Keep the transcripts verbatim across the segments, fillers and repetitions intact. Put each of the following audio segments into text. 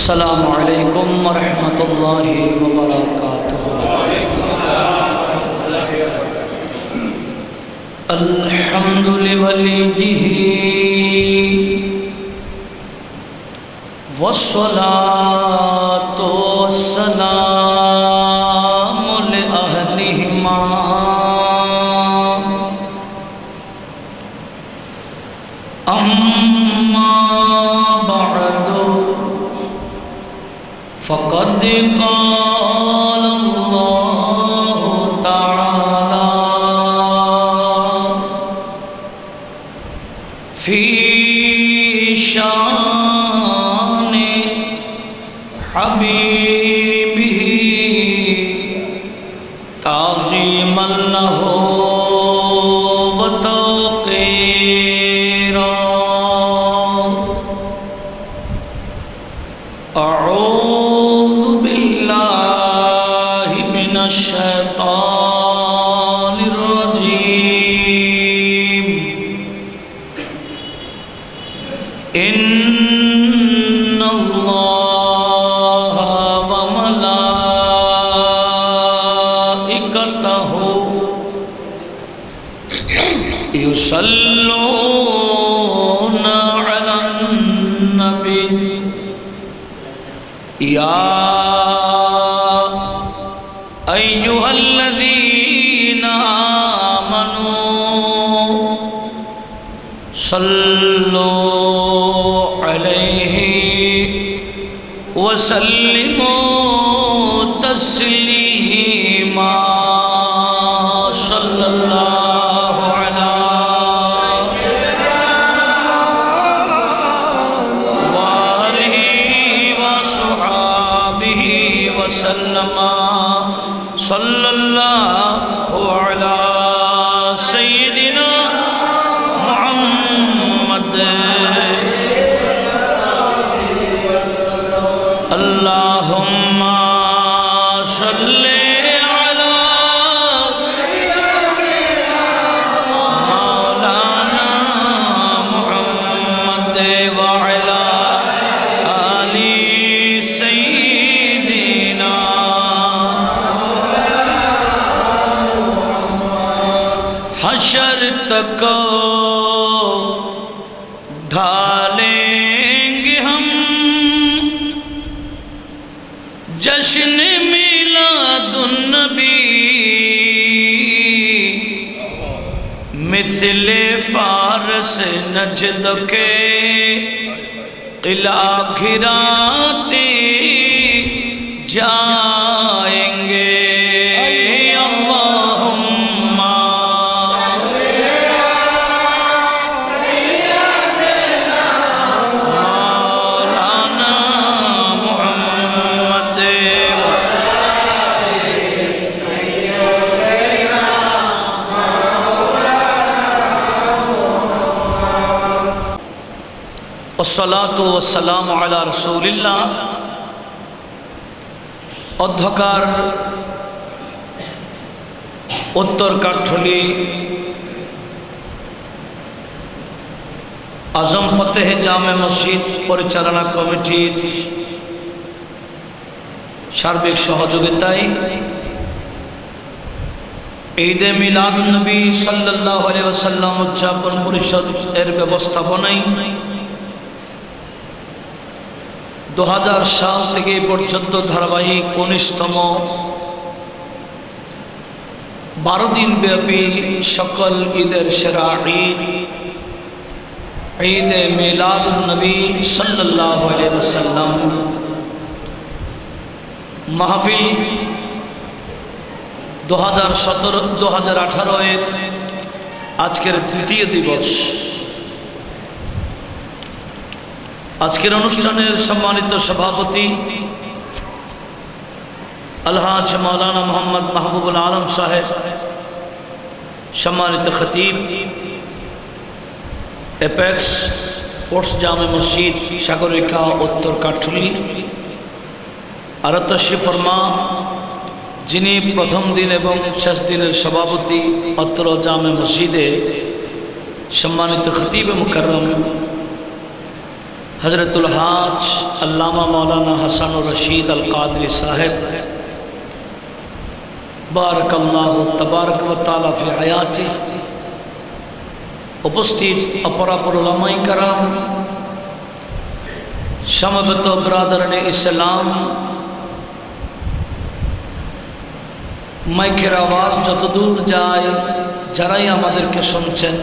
अस्सलामु अलैकुम वरहमतुल्लाहि वबरकातुहू। अल्हम्दु लिवलिय्यिही वस्सलातु वस्सलामु लिअहलिहिमा अम्मा बअदु फ़क़द क़ाल अल्लाहु तआला फ़ी शानि हबीबिही ताज़ीमन लहू व तौक़ीरा। अऊज़ु बिल्लाहि मिनश शैतानिर रजीम। इन्नल्लाहा व मलाइकतहु युसल्लूना अलन नबी या अय्युहल्लज़ीना आमनू सल्लू अलैहि वसल्लिमू तस्लीमा। सल्लल्लाहु अलैहि वसल्लमा। सल्लल्लाहु अला सय्यिदिना मुहम्मद। अल्लाहुम्मा सल्लि अला मौलाना मुहम्मद व अला आलि सय्यिदिना। हशर तक ढालेंगे हम जश्न मिलादुन्नबी मिस्ले फारस नजद के किला घिराते जाएंगे। वस्सलातु वस्सलामु अला रसूलिल्लाह। অধ্যকার উত্তর কাঠলি আজম ফতেহ জামে মসজিদ পরিচালনা কমিটির সার্বিক সহযোগিতায় ঈদে মিলাদুন নবী সাল্লাল্লাহু আলাইহি ওয়াসাল্লাম উদযাপন পরিষদ এর ব্যবস্থাপনায় दो हज़ार साल থেকে পর্যন্ত ধারাবাহিক উনিশতম बारह दिन ব্যাপী সকল ঈদের সেরা ঈদ ঈদে মিলাদুন নবী সাল্লাল্লাহু আলাইহি ওয়াসাল্লাম মাহফিল दो हज़ार सत्रह दो हज़ार अठारह এর আজকের তৃতীয় দিবস। আজকের অনুষ্ঠানের সম্মানিত সভাপতি আলহাজ মাওলানা মোহাম্মদ মাহবুবুল আলম সাহেব, সম্মানিত খতিব এপেক্স স্পোর্টস জামে মসজিদ সাগরিকা উত্তর কাঠুলি আরো তশরিফ ফরমা যিনি প্রথম দিন এবং শেষ দিনের সভাপতি অত্র জামে মসজিদে সম্মানিত খতিব মুকররম हजरतुल हाज अल्लामा मौलाना हसन रशीद अल कादरी साहेब बारकल्लाहु तबारक व तआला फी हयाती उपस्थित अपरापर उलमाए कराम समबत ब्रादरने इस्लाम माइकेर आवाज যত দূর যায় যারাই আমাদেরকে শুনছেন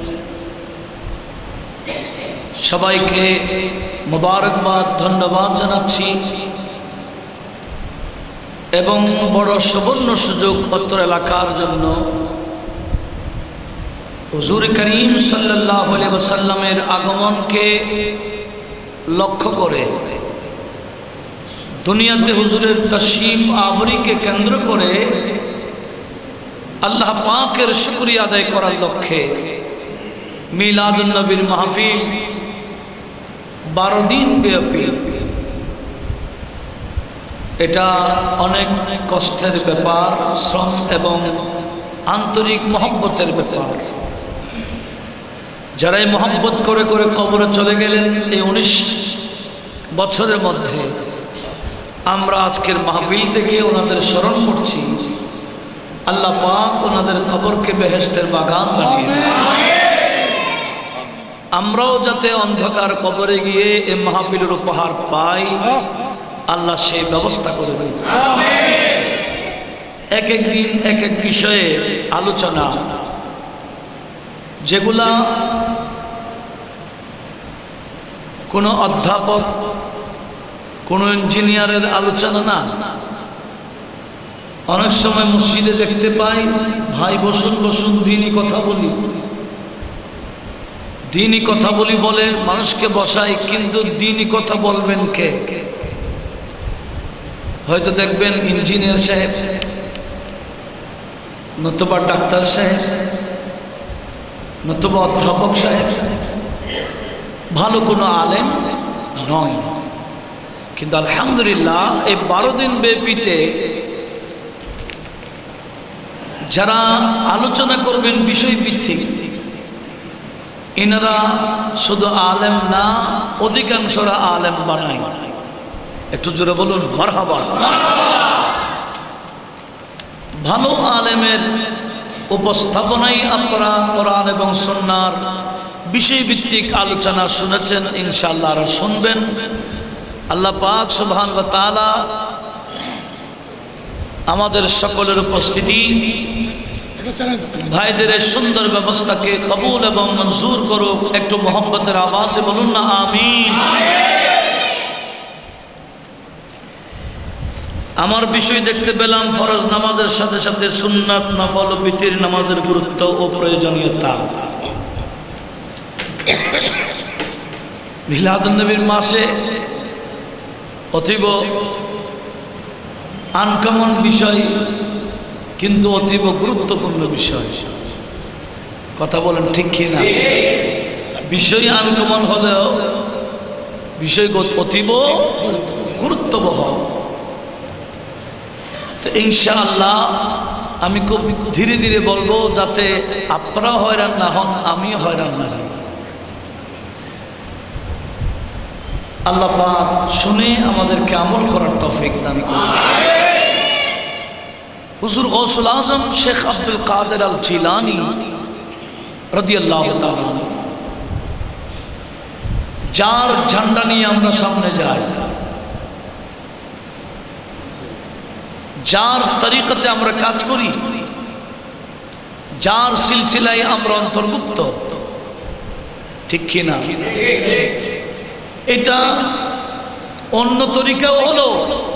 সবাইকে মোবারকবাদ ধন্যবাদ জানাচ্ছি এবং বড় সুবর্ণ সুযোগ অত্র এলাকার জন্য হুজুর করিম সাল্লাল্লাহু আলাইহি ওয়াসাল্লামের আগমনকে লক্ষ্য করে দুনিয়াতে হুজুরের তশরিফ আবরিকে কেন্দ্র করে আল্লাহ পাকের শুকরিয়া আদায় করার লক্ষ্যে মিলাদুন নবীর মাহফিল বারো দিন ব্যাপী এটা অনেক কষ্টের ব্যাপার শ্রম এবং আন্তরিক মহব্বতের ব্যাপার যারাই মহব্বত করে করে কবরে চলে গেলেন এই উনিশ বছরের মধ্যে আমরা আজকের মাহফিল থেকে ওনাদের স্মরণ করছি আল্লাহ পাক ওনাদের কবরকে বেহেশতের বাগান বানিয়ে দেন আমরাও যাতে অন্ধকার কবরে গিয়ে এই মাহফিলের উপহার পাই আল্লাহ সেই ব্যবস্থা করে দেন এক এক দিন এক এক বিষয়ে আলোচনা যেগুলা কোনো অধ্যাপক কোনো ইঞ্জিনিয়ারের আলোচনা না অনেক সময় মসজিদে দেখতে পাই ভাই বসুন বসুন দিনই কথা বলি দিনই কথা বলি বলে মানুষকে বসাই কিন্তু দিনই কথা বলবেন কে হয়তো দেখবেন ইঞ্জিনিয়ার সাহেব নতুবা ডাক্তার সাহেব নতুবা অধ্যাপক সাহেব ভালো কোনো আলেম নয় কিন্তু আলহামদুলিল্লাহ এই বারো দিন ব্যাপীতে যারা আলোচনা করবেন বিষয় ভিত্তিক এনারা শুধু আলেম না অধিকাংশরা আলেম বানায় একটু জোরে বলুন মারহাবা ভালো আলেমের উপস্থাপনায় আপনারা কোরআন এবং সুন্নাহর বিষয়ভিত্তিক আলোচনা শুনেছেন ইনশাআল্লাহ আর শুনবেন আল্লাহ পাক সুবহানাহু ওয়া তাআলা আমাদের সকলের উপস্থিতি ভাইদের সুন্দর ব্যবস্থাকে কবুল এবং মঞ্জুর করুক একটু মোহাম্মতের আওয়াজে বলুন না আমিন আমার বিষয় দেখতে পেলাম ফরজ নামাজের সাথে সাথে সুন্নাত নফল ও বিতির নামাজের গুরুত্ব ও প্রয়োজনীয়তা মিলাদুন নবীর মাসে অতীব আনকমন বিষয় কিন্তু অতীব গুরুত্বপূর্ণ বিষয় কথা বলেন ঠিক কি না বিষয় আনকমন হলেও বিষয় অতীব গুরুত্ববহ তো ইনশাআল্লাহ আমি খুব ধীরে ধীরে বলবো যাতে আপনারা হয়রান না হন আমি হয়রান না হই আল্লাহ পাক শুনে আমাদেরকে আমল করার তৌফিক দান করুন হুজুর গৌসুল আজম শেখ আব্দুল কাদের আল জিলানী রাদিয়াল্লাহু তাআলা যার ঝান্ডা নিয়ে আমরা সামনে যাই যার তরিকাতে আমরা কাজ করি যার সিলসিলায় আমরা অন্তর্ভুক্ত ঠিক কি না এটা অন্য তরিকাও হলো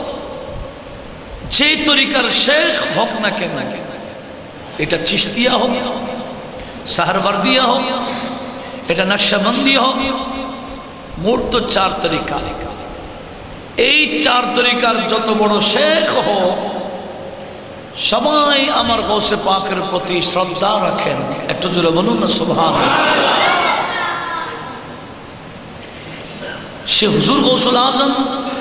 যে তরিকার শেখ হোক না কেন এটা চিশতিয়া হোক সাহারবার্দিয়া হোক এটা নকশবন্দি হোক মোট তো চার তরিকা এই চার তরিকার যত বড় শেখ হোক সবাই আমার গৌসে পাকের প্রতি শ্রদ্ধা রাখেন একটু জোরে বলুন না সুবহানাল্লাহ সে হুজুর গৌসুল আজম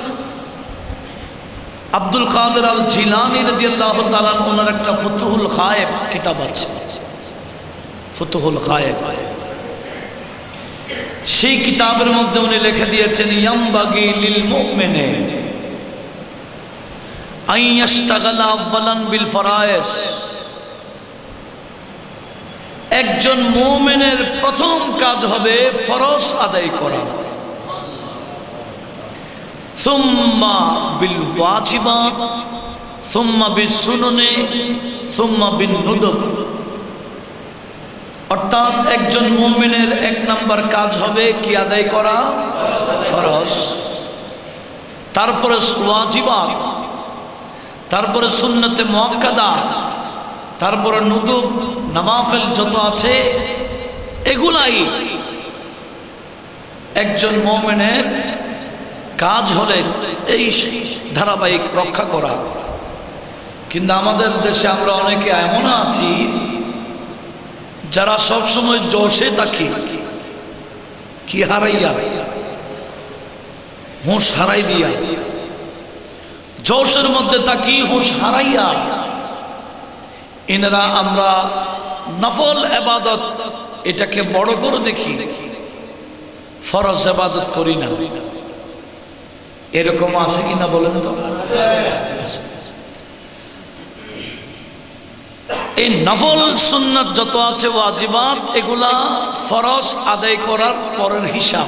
আব্দুল কাদের আল জিলানী রাদিয়াল্লাহু তাআলা ওনার একটা ফুতুহুল গায়েব কিতাব আছে ফুতুহুল গায়েব সেই কিতাবের মধ্যে উনি লিখে দিয়েছেন ইয়ামবাগি লিল মুমিনে আইয়াশতাগালা আওয়ালান বিল ফরায়েজ, একজন মুমিনের প্রথম কাজ হবে ফরজ আদায় করা, সুম্মা বিল ওয়াজিবাত, সুম্মা বিস সুননে, সুম্মা বিন নুদব। অর্থাৎ একজন মুমিনের এক নাম্বার কাজ হবে কি আদায় করা? ফরজ, তারপরে ওয়াজিবাত, তারপরে সুন্নতে মুআক্কাদা, তারপরে নুদুব নওয়াফিল যত আছে এগুলাই একজন মুমিনের কাজ হলে এই ধারাবাহিক রক্ষা করা। কিন্তু আমাদের দেশে আমরা অনেকে এমন আছি যারা সব সময় জোশে থাকি, কি হারাইয়া, হুঁশ হারাই দিয়া, জোশের মধ্যে থাকি হুঁশ হারাইয়া এনারা আমরা নফল ইবাদত এটাকে বড় করে দেখি, ফরজ ইবাদত করি না। এরকম আছে কিনা বলেন তো? এই নফল সুন্নাত যত আছে ওয়াজিবাত এগুলা ফরজ আদায় করার পরের হিসাব।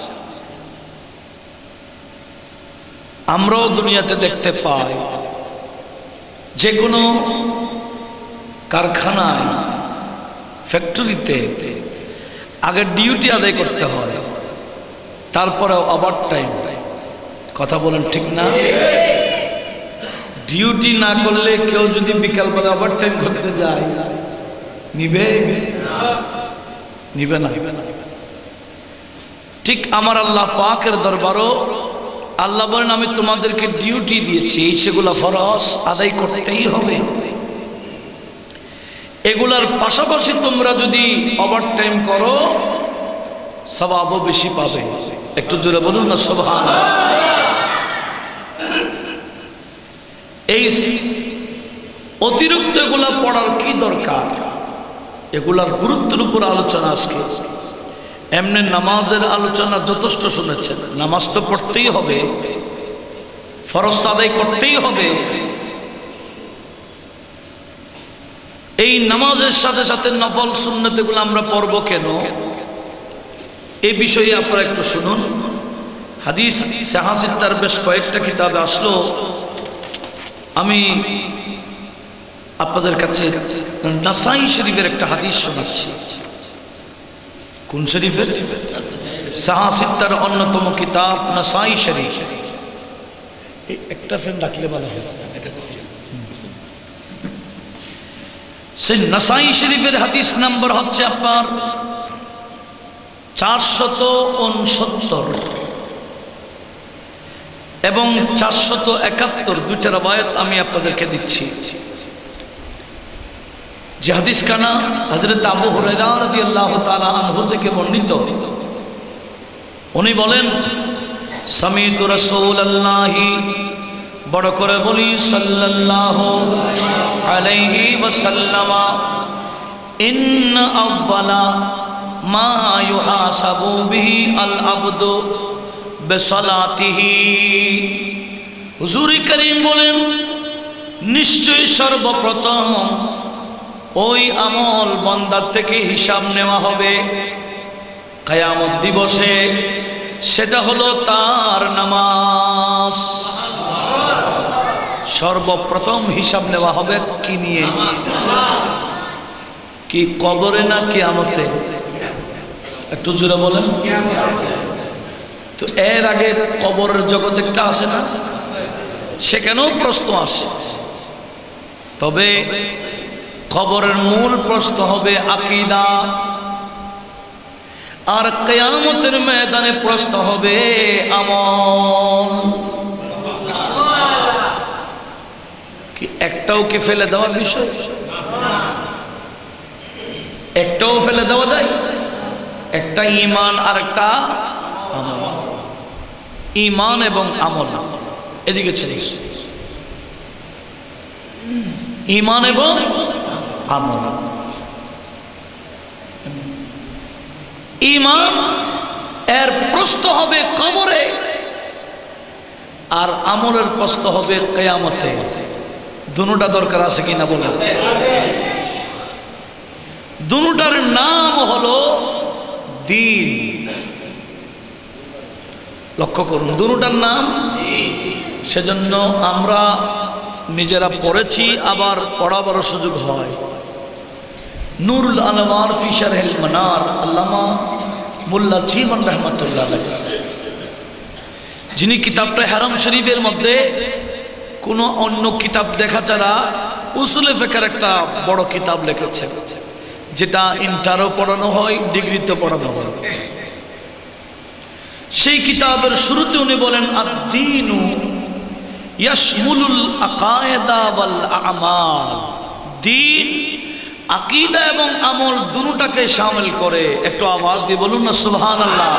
আমরাও দুনিয়াতে দেখতে পাই যে কোনো কারখানায়, ফ্যাক্টরিতে আগে ডিউটি আদায় করতে হয়, তারপরে ওভার টাইম। কথা বলেন ঠিক না? ডিউটি না করলে কেউ যদি বিকালবেলা ওভার টাইম করতে যায় নিবে নিবে না। ঠিক আমার আল্লাহ পাকের দরবারও আল্লাহ বলেন আমি তোমাদেরকে ডিউটি দিয়েছি, সেগুলো ফরজ আদায় করতেই হবে। এগুলার পাশাপাশি তোমরা যদি ওভার টাইম করো সওয়াবও বেশি পাবে। একটু জোরে বলুন না সুবহানাল্লাহ। এই অতিরিক্ত এগুলা পড়ার কি দরকার? এগুলার গুরুত্বের উপর আলোচনা আজকে। এমনি নামাজের আলোচনা যথেষ্ট শুনেছেন, নামাজ তো পড়তেই হবে, ফরজ আদায় করতেই হবে। এই নামাজের সাথে সাথে নফল সুন্নাত এগুলো আমরা পড়ব কেন, এই বিষয়ে আপনারা একটু শুনুন। হাদিস সাহাসিত্তার বেশ কয়েকটা কিতাবে আসলো, আমি আপনাদের কাছে নাসাই শরীফের একটা হাদিস শোনাচ্ছি। কোন শরীফের? সাহাসিত্তার অন্যতম কিতাব নাসাই শরীফ। একটা ফ্রেম রাখলে ভালো হয়। সেই নাসাই শরীফের হাদিস নাম্বার হচ্ছে আপনার চারশত উনসত্তর এবং চারশত একাত্তর, দুইটা রওয়ায়াত আমি আপনাদেরকে দিচ্ছি। যে হাদিস কানা হযরত আবু হুরায়রা রাদিয়াল্লাহু তাআলা আনহু থেকে বর্ণিত। উনি বলেন সামিতু রাসূলুল্লাহি, বড় করে বলি সাল্লাল্লাহু আলাইহি ওয়াসাল্লাম, ইন্না আউয়ালা মা ইউহাসাবু বিহি আল আবদু বিসালাতিহি। হুজুর করিম বলেন নিশ্চয় সর্বপ্রথম ওই আমল বান্দার থেকে হিসাব নেওয়া হবে কিয়ামত দিবসে, সেটা হলো তার নামাজ। সর্বপ্রথম হিসাব নেওয়া হবে কি নিয়ে? কি কবরে না কিয়ামতে? একটু জোরে বলেন। তো এর আগে কবরের জগৎ একটা আসে না, সেখানেও প্রশ্ন আসে। তবে কবরের মূল প্রশ্ন হবে আকীদা, আর কিয়ামতের ময়দানে প্রশ্ন হবে আমল। কি একটাও কি ফেলে দেওয়ার বিষয়? একটাও ফেলে দেওয়া যায়? একটা ঈমান আর একটা আমল। ঈমান এবং আমল এদিকে চলে ঈমান এবং আমল। ঈমান এর প্রশ্ন হবে কবরে, আর আমলের প্রশ্ন হবে কিয়ামতে। দুটোটা দরকার আছে কিনা বলেন? দুটোটার নাম হলো দ্বীন। লক্ষ্য করুন, দুটোটার নাম। সেজন্য আমরা নিজেরা পড়েছি, আবার পড়াবার সুযোগ হয়। নুরুল আনওয়ার ফি শারহিল মানার, আল্লামা মোল্লা জীবন রহমাতুল্লাহ আলাইহি, যিনি কিতাবটা হারাম শরীফের মধ্যে কোনো অন্য কিতাব দেখা ছাড়া উসুলে ফিকহের একটা বড় কিতাব লিখেছেন, যেটা ইন্টারও পড়ানো হয়, ডিগ্রিতে পড়ানো হয়। সেই কিতাবের শুরুতে উনি বলেন, আদ-দীনু ইয়াশমুলুল আকায়েদা ওয়াল আমাল। দ্বীন আকীদা এবং আমল দুটোটাকে শামিল করে। একটু আওয়াজ দিয়ে বলুন না সুবহানাল্লাহ।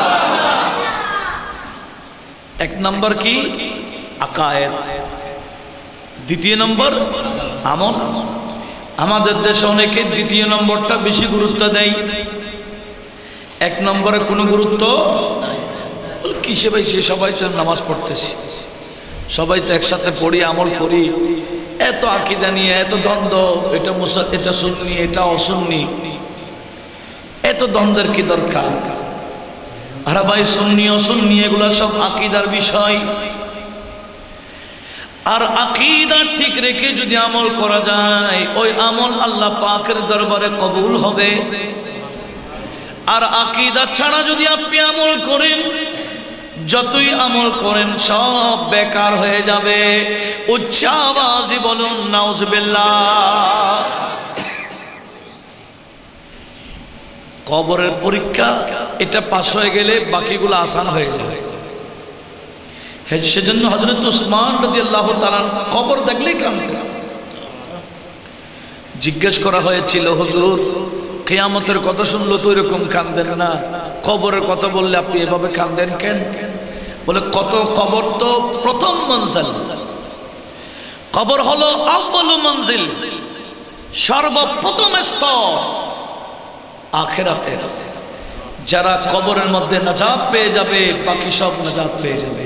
এক নম্বর কি? আকায়েদ। দ্বিতীয় নম্বর আমল। আমাদের দেশে অনেকে দ্বিতীয় নম্বরটা বেশি গুরুত্ব দেয়, এক নম্বরে কোনো গুরুত্ব কিসে ভাই? সে সবাই তো নামাজ পড়তেছি, সবাই তো একসাথে পড়ি, আমল করি, এত আকীদা নিয়ে এত দ্বন্দ্ব, এটা মুসা এটা সুন্নি এটা অসুন্নি, এত দ্বন্দ্বের কি দরকার? আরে ভাই, সুন্নি অসুন্নি এগুলো সব আকীদার বিষয়। আর আকীদা ঠিক রেখে যদি আমল করা যায়, ওই আমল আল্লাহ পাকের দরবারে কবুল হবে। আর আকীদা ছাড়া যদি আপনি আমল করেন, যতই আমল করেন সব বেকার হয়ে যাবে। উচ্চ আওয়াজে বলুন নাউজুবিল্লাহ। কবরের পরীক্ষা, এটা পাস হয়ে গেলে বাকিগুলো আসান হয়ে যায়। সেজন্য হযরত উসমান রাদিয়াল্লাহু তাআলা কবর দেখলেই কাঁদতেন। জিজ্ঞেস করা হয়েছিল, হুজুর কিয়ামতের কথা শুনলো তো এরকম কাঁদেন না, কবরের কথা বললে আপনি এভাবে কাঁদেন কেন? বলে, কত কবর তো প্রথম মঞ্জিল, কবর হলো আউয়ালু মঞ্জিল, সর্বপ্রথম স্তর আখিরাতের। যারা কবরের মধ্যে নাজাত পেয়ে যাবে, বাকি সব নাজাত পেয়ে যাবে।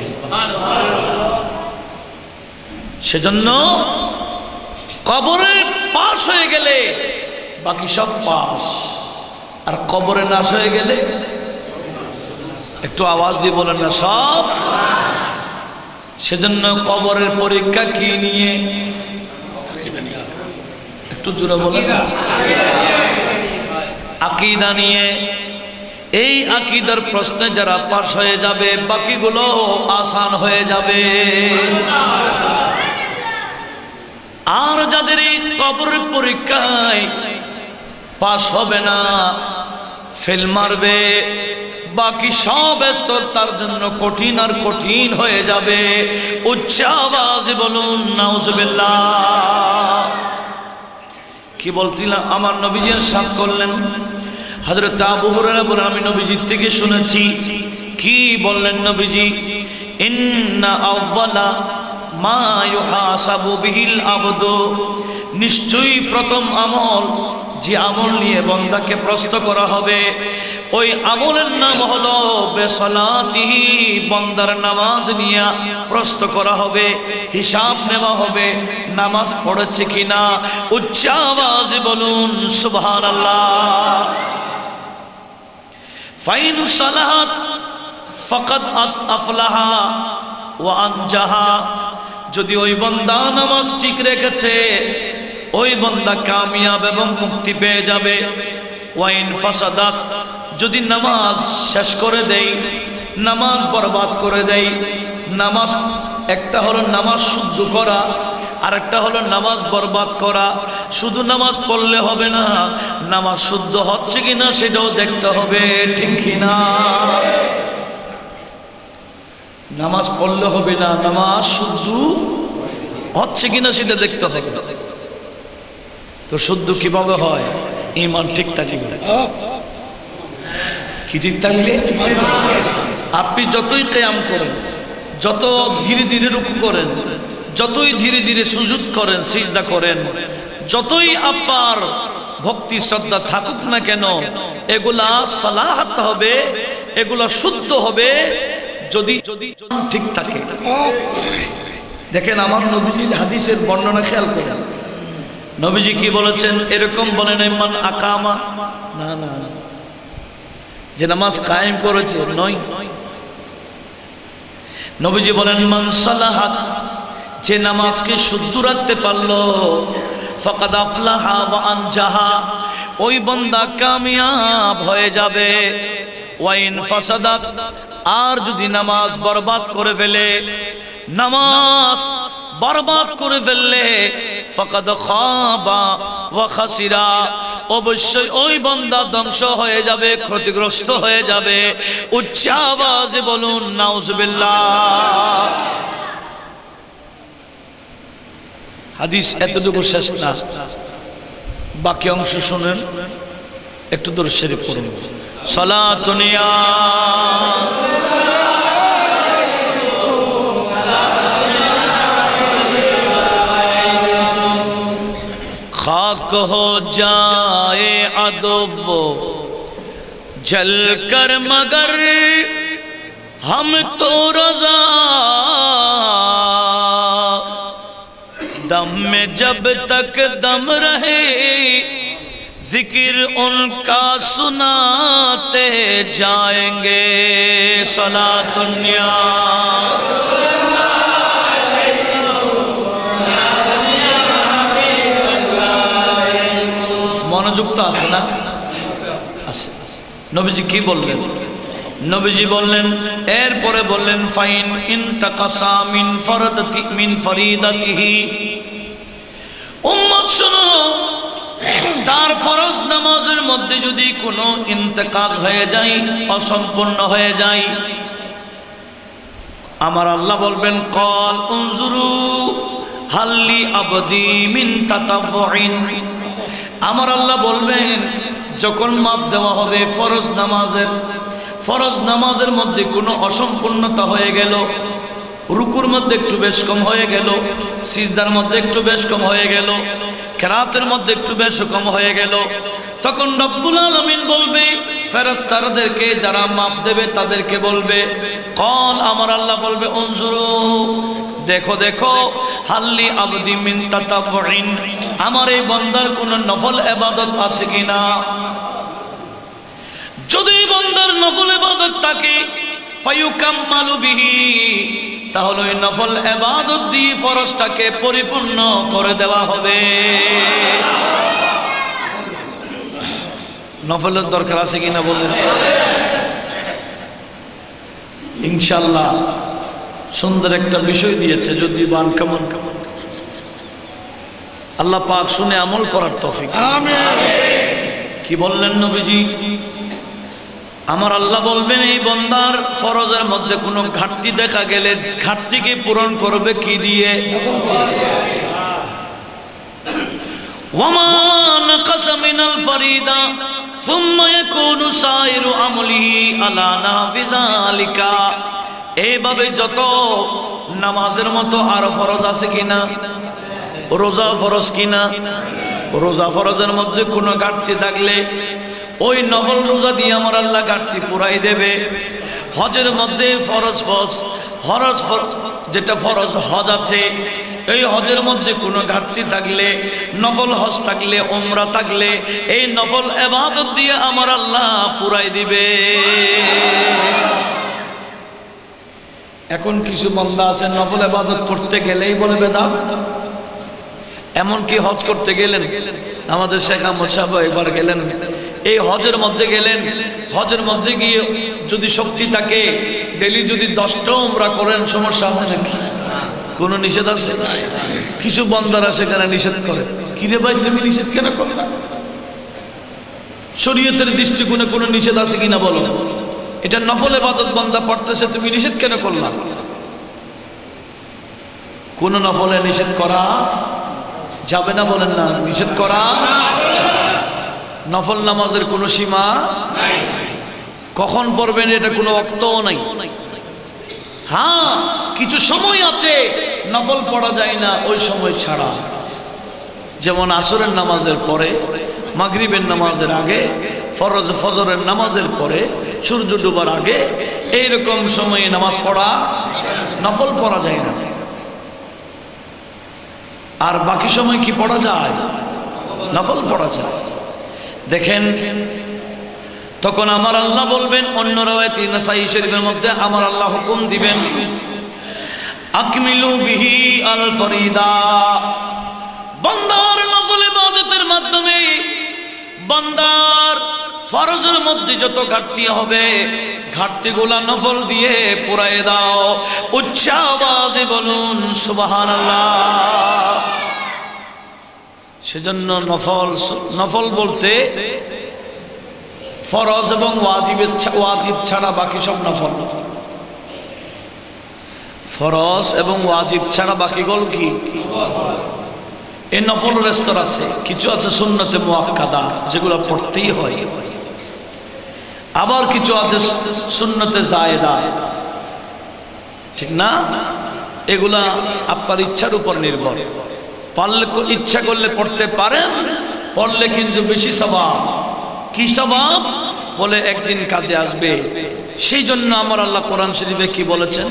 সেজন্য কবরে পাশ হয়ে গেলে বাকি সব পাস, আর কবরে নাশ হয়ে গেলে, একটু আওয়াজ দিয়ে বলেন না, সব। সেজন্য কবরের পরীক্ষা কি নিয়ে? একটু জোরে বলেন। আকীদা নিয়ে। এই আকীদার প্রশ্নে যারা পাশ হয়ে যাবে, বাকিগুলো আসান হয়ে যাবে। আর যাদের এই কবরের পরীক্ষায় পাশ হবে না, ফেল মারবে, বাকি সব স্তর তার জন্য কঠিন আর কঠিন হয়ে যাবে। উচ্চ আওয়াজে বলুন নাউজুবিল্লাহ। কি বলছিলাম? আমার নবীজি ইরশাদ করলেন, হযরত আবু হুরায়রা বলেন, আমি নবীজির থেকে শুনেছি। কি বললেন নবীজি? ইন্না আউয়ালা মা ইউহাসাবু বিহিল আবদু, নিশ্চয়ই প্রথম আমল, যে আমল নিয়ে বান্দাকে প্রশ্ন করা হবে, ওই আমলের নাম হলো বেসালাতিহি, বান্দার নামাজ নিয়ে প্রশ্ন করা হবে, হিসাব নেওয়া হবে নামাজ পড়েছে কিনা। উচ্চ আওয়াজে বলুন সুবহানাল্লাহ। ফাইন সালাহাত ফাকাদ আফলাহা ওয়া আনজাহা, যদি ওই বান্দা নামাজ ঠিক রেখেছে, ওই বান্দা কামিয়াব এবং মুক্তি পেয়ে যাবে। ওয়াইন ফাসাদাত, যদি নামাজ শেষ করে দেই, নামাজ বরবাদ করে দেই। নামাজ একটা হলো নামাজ শুদ্ধ করা, আর একটা হলো নামাজ বরবাদ করা। শুধু নামাজ পড়লে হবে না, নামাজ শুদ্ধ হচ্ছে কিনা সেটাও দেখতে হবে, ঠিক কিনা? নামাজ পড়লে হবে না, নামাজ শুদ্ধ হচ্ছে কিনা সেটা দেখতে হবে। তো শুদ্ধ কিভাবে হয়? ঈমান ঠিক থাকলে। কি ঠিক থাকলে? আপনি যতই কিয়াম করেন, যত ধীরে ধীরে রুকু করেন, যতই ধীরে ধীরে সুজুদ করেন, সিজদা করেন, যতই আপনার ভক্তি শ্রদ্ধা থাকুক না কেন, এগুলা সালাহাত হবে, এগুলো শুদ্ধ হবে যদি যদি ঠিক থাকে। দেখেন আমার নবীজির হাদিসের বর্ণনা খেয়াল করেন, নবীজি কি বলেছেন? এরকম বলেন মান আকামা, না না যে নামাজ কায়েম করেছে নয়। নবীজি বলেন মান সালাহাত, যে নামাজকে শুদ্ধ রাখতে পারলো, ফাকাদ আফলাহা ওয়া আনজাহা, ওই বান্দা কামিয়াব হয়ে যাবে। ওয়াইন ফাসাদাত, আর যদি নামাজ বরবাদ করে ফেলে, নামাজ বরবাদ করে ফেললে, ফাকাদ খাবা ওয়া খাসিরা, অবশ্যই ওই বান্দা ধ্বংস হয়ে যাবে, ক্ষতিগ্রস্ত হয়ে যাবে। উচ্চ আওয়াজে বলুন নাউজুবিল্লাহ। হাদিস এতটুকু শেষ না, বাকি অংশ শুনেন, একটু দরুদ শরীফ পড়ুন। সালাতুন ইয়া खाक हो जाए अदो जल कर मगर हम तो रज़ा, दम में जब तक दम रहे जिक्र उनका सुनाते जाएंगे। सलातुन या মনোযুক্ত আছে না? আছে। নবীজি কি বললেন? নবীজি বললেন, এরপরে বললেন ফাইন ইনতাকাসা মিন ফরদাতি মিন ফরিদাতিহি, উম্মত শুনো, তার ফরজ নামাজের মধ্যে যদি কোনো ইন্তেকাস হয়ে যায়, অসম্পূর্ণ হয়ে যায়, আমার আল্লাহ বলবেন কল উনজুরু হাল্লি আবদি মিন তাতাওয়ুইন, আমার আল্লাহ বলবেন যখন মাপ দেওয়া হবে ফরজ নামাজের, ফরজ নামাজের মধ্যে কোনো অসম্পূর্ণতা হয়ে গেল, রুকুর মধ্যে একটু বেশ কম হয়ে গেল, সিজদার মধ্যে একটু বেশ কম হয়ে গেল, কেরাতের মধ্যে একটু বেশ কম হয়ে গেল, তখন রব্বুল আলামিন বলবে ফেরেশতাদেরকে, যারা মাপ দেবে তাদেরকে বলবে, কল আমার আল্লাহ বলবে উনজুরু, দেখো দেখো হাল্লি আবদি মিন তাতাওয়ুইন, আমার এই বান্দার কোন নফল ইবাদত আছে কিনা। যদি বান্দার নফল ইবাদত থাকে ফায়ুকাম্মালু বিহি, তাহলে ওই নফল ইবাদত দিয়ে ফরজটাকে পরিপূর্ণ করে দেওয়া হবে। নফলের দরকার আছে কিনা বলেন? ইনশাআল্লাহ সুন্দর একটা বিষয় দিয়েছে, যদি বান কেমন কেমন আল্লাহ পাক শুনে আমল করার তৌফিক। আমিন। কি বললেন নবীজি? আমার আল্লাহ বলবেন এই বান্দার ফরজের মধ্যে কোনো ঘাটতি দেখা গেলে ঘাটতিকে পূরণ করবে কি দিয়ে? ওয়ামা নাকাসা মিনাল ফরিদা সুম্মা ইয়াকুনু সাইরু আমলিহি আলা নাহবি যালিকা, এইভাবে যত নামাজের মতো আরো ফরজ আছে কিনা, রোজা ফরজ কিনা, রোজা ফরজের মধ্যে কোনো ঘাটতি থাকলে ওই নফল রোজা দিয়ে আমার আল্লাহ ঘাটতি পুরাই দেবে। হজের মধ্যে ফরজ ফরজ হরজ যেটা ফরজ হজ আছে, এই হজের মধ্যে কোনো ঘাটতি থাকলে, নফল হজ থাকলে, উমরা থাকলে, এই নফল ইবাদত দিয়ে আমার আল্লাহ পুরাই দিবে। এখন কিছু বান্দা আছে নফল ইবাদত করতে গেলেই বলে বেদাত, এমনকি হজ করতে গেলেন, আমাদের শেখ আহমদ সাহেব এবার গেলেন, এই হজের মধ্যে গেলেন, হজের মধ্যে গিয়ে যদি শক্তি থাকে ডেলি যদি দশটা উমরা করেন, সমস্যা আছে নাকি? কোনো নিষেধ আছে? কিছু বান্দারা সেখানে নিষেধ করে, কিরে ভাই তুমি নিষেধ কেন করলে? শরীয়তের দৃষ্টিকোণে কোনো নিষেধ আছে কিনা বলো? এটা নফল ইবাদত বান্দা পড়তেছে, তুমি নিষেধ কেন করলা? কোন নফলে নিষেধ করা যাবে না, বলেন না, নিষেধ করা। নফল নামাজের কোনো সীমা নাই, কখন পড়বেন এটা কোনো ওয়াক্তও নাই। হ্যাঁ, কিছু সময় আছে নফল পড়া যায় না, ওই সময় ছাড়া, যেমন আসরের নামাজের পরে, মাগরিবের নামাজের আগে, ফরজ ফজরের নামাজের পরে, সূর্য ডোবার আগে এইরকম সময়ে নামাজ পড়া নফল পড়া যায় না। আর বাকি সময় কি পড়া যায়? নফল পড়া যায়। দেখেন তখন আমার আল্লাহ বলবেন, অন্য রাওয়ায়াতে নাসাই শরীফের মধ্যে আমার আল্লাহ হুকুম দিবেন, আকমিলু বিহি আল ফরিদা, বান্দার নফল ইবাদতের মাধ্যমে বান্দার ফরজের মধ্যে যত ঘাটতি হবে ঘাটতিগুলা নফল দিয়ে পুরাই দাও। উচ্চ আওয়াজে বলুন সুবহানাল্লাহ। সেজন্য নফল নফল বলতে ফরজ এবং ওয়াজিবের ওয়াজিব ছাড়া বাকি সব নফল। ফরজ এবং ওয়াজিব ছাড়া বাকিগুলো কি? এই নফলের স্তর আছে, কিছু আছে সুন্নতে মুআক্কাদা যেগুলো পড়তেই হয়, আবার কিছু আছে সুন্নতে জায়েদা, ঠিক না? এগুলা আপনার ইচ্ছার উপর নির্ভর। পারলে ইচ্ছা করলে পড়তে পারেন, পড়লে কিন্তু বেশি সওয়াব। কি সওয়াব? বলে একদিন কাজে আসবে। সেই জন্য আমার আল্লাহ কোরআন শরীফে কি বলেছেন?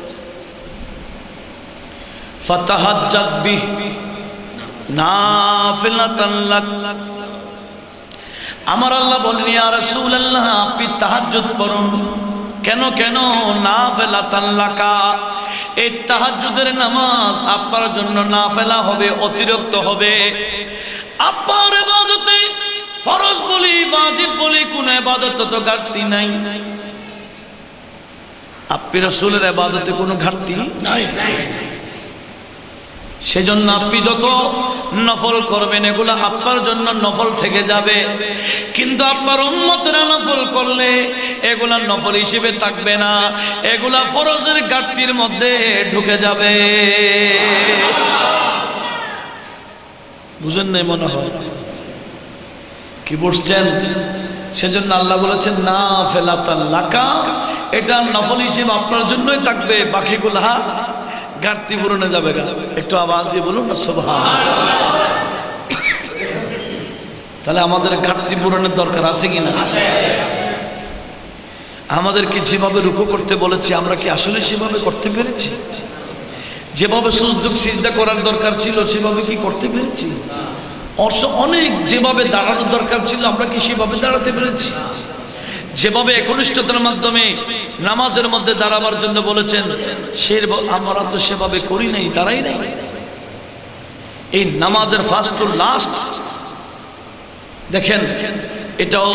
ফাতাহাজ্জাত বিহি নাফিলাতান লাক। আমার আল্লাহ বলেন, ইয়া রাসূলুল্লাহ আপনি তাহাজ্জুদ পড়ুন। কেন কেন? নাফিলাতান লাকা, এই তাহাজ্জুদের নামাজ আপনার জন্য নাফিলা হবে, অতিরিক্ত হবে। আপনার ইবাদতে ফরজ বলি ওয়াজিব বলি কোন ইবাদত তো ঘাটতি নাই। আপনি রাসূলের ইবাদতে কোনো ঘাটতি নাই। সেজন্য আপনি যত নফল করবেন এগুলো আপনার জন্য নফল থেকে যাবে, কিন্তু আপনার উম্মতেরা নফল করলে এগুলা নফল হিসেবে থাকবে না, এগুলা ফরজের ঘাটতির মধ্যে ঢুকে যাবে। বুঝেন নাই মনে হয়? কি বুঝছেন? সেজন্য আল্লাহ বলেছেন নাফিলাতান লাকা, এটা নফল হিসেবে আপনার জন্যই থাকবে, বাকিগুলা ঘাটতি পূরণে যাবে না। একটু আওয়াজ দিয়ে বলুন না সুবহানাল্লাহ। তাহলে আমাদের ঘাটতি পূরণের দরকার আছে কিনা? আমাদের কি যেভাবে রুকু করতে বলেছি আমরা কি আসলে সেভাবে করতে পেরেছি? যেভাবে সুজুদ সিজদা করার দরকার ছিল সেভাবে কি করতে পেরেছি? অনেক যেভাবে দাঁড়ানোর দরকার ছিল আমরা কি সেভাবে দাঁড়াতে পেরেছি? যেভাবে একনিষ্ঠতার মাধ্যমে নামাজের মধ্যে দাঁড়াবার জন্য বলেছেন সে আমরা তো সেভাবে করি নাই, দাঁড়াই নাই। এই নামাজের ফার্স্ট টু লাস্ট দেখেন, এটাও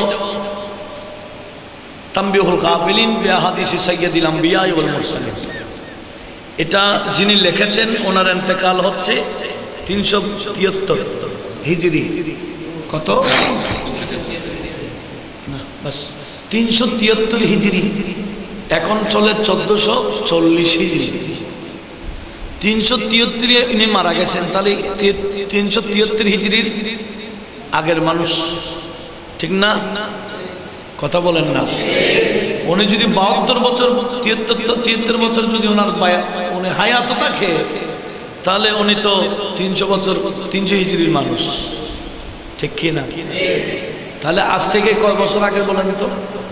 তানবীহুল গাফিলিন বিআহাদিসি সাইয়্যিদিল আম্বিয়া ওয়াল মুরসালিন, এটা যিনি লিখেছেন ওনার ইন্তেকাল হচ্ছে তিনশো তিয়াত্তর হিজরি। কত? না বাস তিনশো তিয়াত্তর হিজরি, এখন চলে চোদ্দশো চল্লিশ হিজরি। তিনশো তিয়াত্তরে ইনি মারা গেছেন, তাহলে তিনশো তিয়াত্তর হিজরির আগের মানুষ, ঠিক না? কথা বলেন না? উনি যদি বাহাত্তর বছর তিয়াত্তর তিয়াত্তর বছর যদি ওনার উনি হায়াত থাকে তাহলে উনি তো তিনশো বছর তিনশো হিজরির মানুষ, ঠিক কি না? তাহলে আজ থেকে কয় বছর আগে বলেন তো?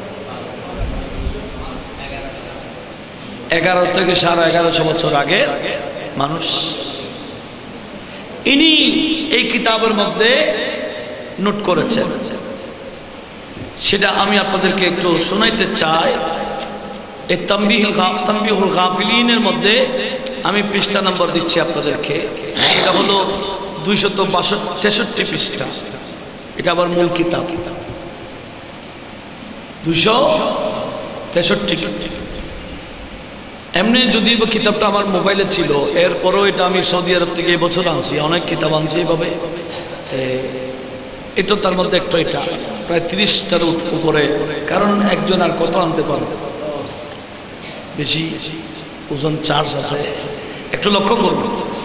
এগারো থেকে সাড়ে এগারোশো বছর আগে মানুষ। ইনি এই কিতাবের মধ্যে নোট করেছেন, সেটা আমি আপনাদেরকে একটু শোনাইতে চাই। এই তানবীহুল তানবীহুল গাফিলিনের মধ্যে আমি পৃষ্ঠা নম্বর দিচ্ছি আপনাদেরকে, এটা হলো দুইশত বাষট্টি তেষট্টি পৃষ্ঠা। এটা আবার মূল কিতাব দুইশো তেষট্টি। এমনি যদি কিতাবটা আমার মোবাইলে ছিল, এরপরও এটা আমি সৌদি আরব থেকে এবছর আনছি, অনেক কিতাব আনছি এভাবে। এটা তার মধ্যে একটা, এটা প্রায় তিরিশটার উপরে, কারণ একজন আর কত আনতে পারে, বেশি ওজন চার্জ আছে। একটু লক্ষ্য করব,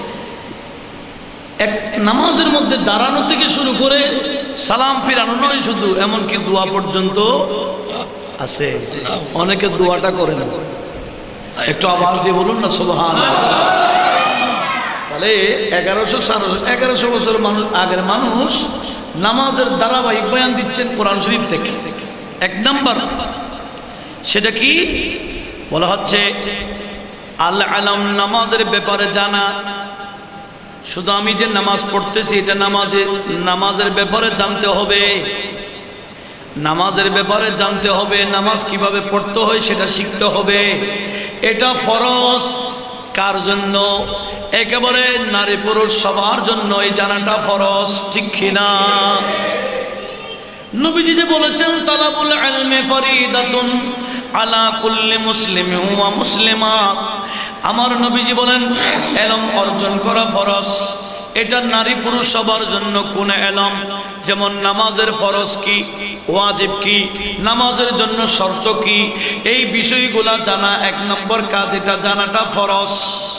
এক নামাজের মধ্যে দাঁড়ানো থেকে শুরু করে সালাম ফিরানো নয় শুধু, এমনকি দোয়া পর্যন্ত আছে। অনেকে দোয়াটা করে না, একটু আওয়াজ দিয়ে বলুন না সুবহানাল্লাহ। তাহলে এগারোশো সাড়ে এগারোশো বছর মানুষ আগের মানুষ নামাজের ধারাবাহিক বয়ান দিচ্ছেন কোরআন শরীফ থেকে। এক নাম্বার সেটা কি বলা হচ্ছে? আল আলম, নামাজের ব্যাপারে জানা। শুধু আমি যে নামাজ পড়তেছি এটা নামাজের নামাজের ব্যাপারে জানতে হবে, নামাজের ব্যাপারে জানতে হবে, নামাজ কিভাবে পড়তে হয় সেটা শিখতে হবে। এটা ফরজ। কার জন্য? একেবারে নারী পুরুষ সবার জন্য এই জানাটা ফরজ, ঠিক কিনা? নবীজি যে বলেছেন তালাবুল ইলমি ফরিদাতুন আলা কুল্লি মুসলিমিন ওয়া মুসলিমা, আমার নবীজি বলেন ইলম অর্জন করা ফরজ। এটা নারী পুরুষ সবার জন্য। কোন ইলম? যেমন নামাজের ফরজ কি, ওয়াজিব কি, নামাজের জন্য শর্ত কি, এই বিষয়গুলা জানা এক নম্বর কাজ, এটা জানাটা ফরজ।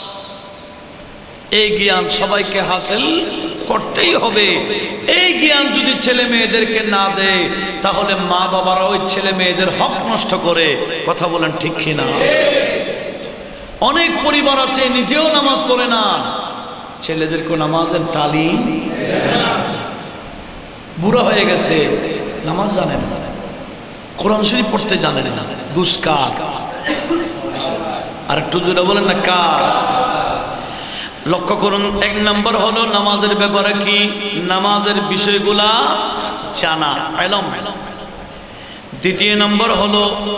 এই জ্ঞান সবাইকে হাসিল করতেই হবে। এই জ্ঞান যদি ছেলে মেয়েদেরকে না দেয় তাহলে মা বাবারা ওই ছেলে মেয়েদের হক নষ্ট করে। কথা বলেন ঠিক কিনা? অনেক পরিবার আছে নিজেও নামাজ পড়ে না, ছেলেদেরকে নামাজের তালিম, বুড়া হয়ে গেছে, নামাজ জানে না, কোরআন শরীফ পড়তে জানে না। দুষ্কার। আর একটু জোরে বলেন না কার? লক্ষ্য করুন, এক নম্বর হলো নামাজের ব্যাপারে কি, নামাজের বিষয়গুলা জানা, ইলম। দ্বিতীয় নম্বর হলো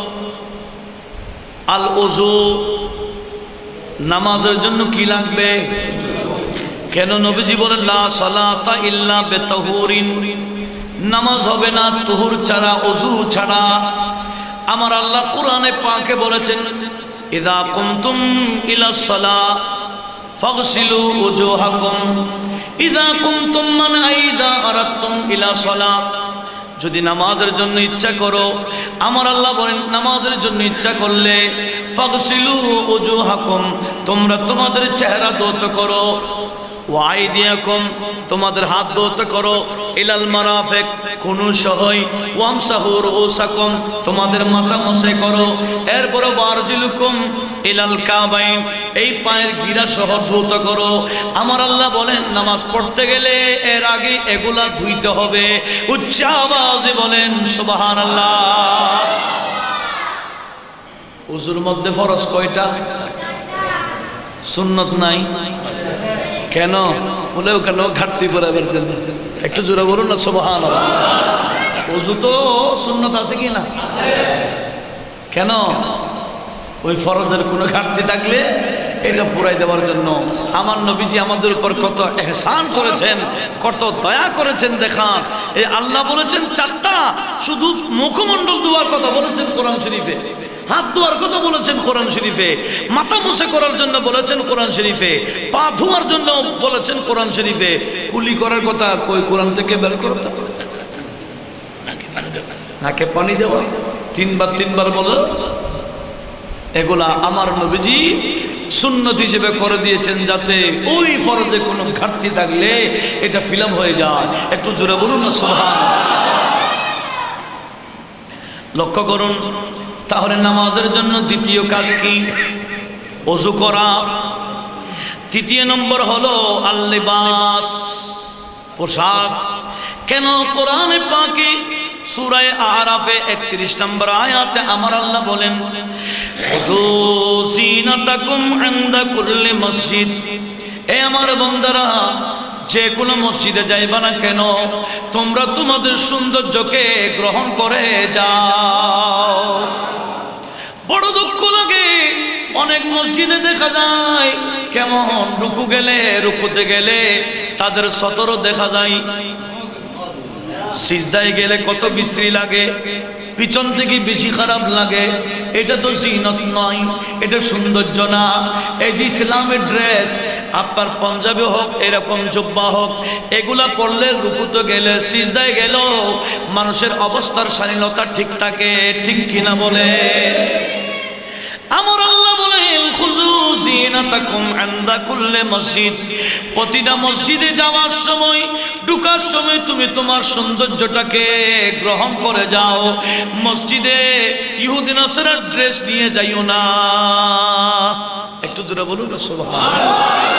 আল ওযু, নামাজের জন্য কি লাগবে? কেন নবীজি বলেন লা সালাতা ইল্লা বিতাহুরিন, নামাজ হবে না তুহুর ছাড়া, ওযু ছাড়া। আমার আল্লাহ কোরআনে পাকে বলেছেন ইযা কুমতুম ইলাস সালাহ ফাগসিলু ওজুহাকুম ইযা কুমতুম মান আইদা আরাদতুম ইলা সালাহ, যদি নামাজের জন্য ইচ্ছা করো, আমার আল্লাহ বলেন নামাজের জন্য ইচ্ছা করলে ফাগসিলু ওজুহাকুম, তোমরা তোমাদের চেহারা ধৌত করো, ওয়াইদিয়াকুম, তোমাদের হাত ধৌত করো, ইলাল মারাফিক, কুনু সহই, ওয়ামসাহু রুউসাকুম, তোমাদের মাথা মুছে করো, এরপর ওয়ারজুলুকুম ইলাল কাবাইন, এই পায়ের গিরা সহ ধৌত করো। আমার আল্লাহ বলেন নামাজ পড়তে গেলে এর আগে এগুলা ধুইতে হবে। উচ্চ আওয়াজে বলেন সুবহানাল্লাহ। ওযুর মধ্যে ফরজ কয়টা? সুন্নত নাই কেন? বলে কেন? ঘাটতি পড়াবার জন্য। একটু জোরে বলুন না সুবহানাল্লাহ। ওযু তো সুন্নত আছে কি না? কেন? ওই ফরজের কোনো ঘাটতি থাকলে এটা পুরাই দেওয়ার জন্য। আমার নবীজি আমাদের উপর কত ইহসান করেছেন, কত দয়া করেছেন দেখান। এই আল্লাহ বলেছেন চারটা, শুধু মুখমণ্ডল ধোয়ার কথা বলেছেন কোরআন শরীফে, হাত ধোয়ার কথা বলেছেন কোরআন শরীফে, মাথা মুছে করার জন্য বলেছেন কোরআন শরীফে, পা ধোয়ার জন্য বলেছেন কোরআন শরীফে। কুলি করার কথা কই কোরআন থেকে বের করতে? নাকে পানি দেওয়া তিনবার তিনবার বলেন। এগুলা আমার নবীজি সুন্নত হিসেবে করে দিয়েছেন, যাতে ওই ফরজে কোনো ঘাটতি থাকলে এটা ফিলাম হয়ে যায়। একটু জোরে বলুন না সুবহানাল্লাহ। লক্ষ্য করুন, তাহলে নামাজের জন্য দ্বিতীয় কাজ কি? ওযু করা। তৃতীয় নম্বর হলো আল লিবাস, পোশাক। কেন? কোরআনে পাকে সূরা আরাফে একত্রিশ নম্বর আয়াতে আমার আল্লাহ বলেন খুযু যিনাতাকুম ইনদা কুল্লি মসজিদ, এ আমার বান্দারা যে কোনো মসজিদে যাইবা না কেন তোমরা তোমাদের সৌন্দর্যকে গ্রহণ করে যাও। বড় দুঃখ লাগে, অনেক মসজিদে দেখা যায় কেমন রুকু গেলে রুকুতে গেলে তাদের সতর দেখা যায়, সিজদায় গেলে কত বিশ্রী লাগে, পিছন থেকে বেশি খারাপ লাগে। এটা তো জিনত নয়, এটা সৌন্দর্য না। এই যে ইসলামের ড্রেস, আপনার পাঞ্জাবি হোক এরকম জুব্বা হোক, এগুলা পরলে রুকুতে গেলে সিজদায় গেল মানুষের অবস্থার শালীনতা ঠিক থাকে, ঠিক কিনা বলে? আমার আল্লাহ বলেন খুযু যিনাতাকুম ইনদা কুল্লি মসজিদ, প্রতিটা মসজিদে যাওয়ার সময় ঢোকার সময় তুমি তোমার সৌন্দর্যটাকে গ্রহণ করে যাও। মসজিদে ইহুদি নাসারার ড্রেস নিয়ে যাইও না। একটু জোরে বলুন না সুবহানাল্লাহ।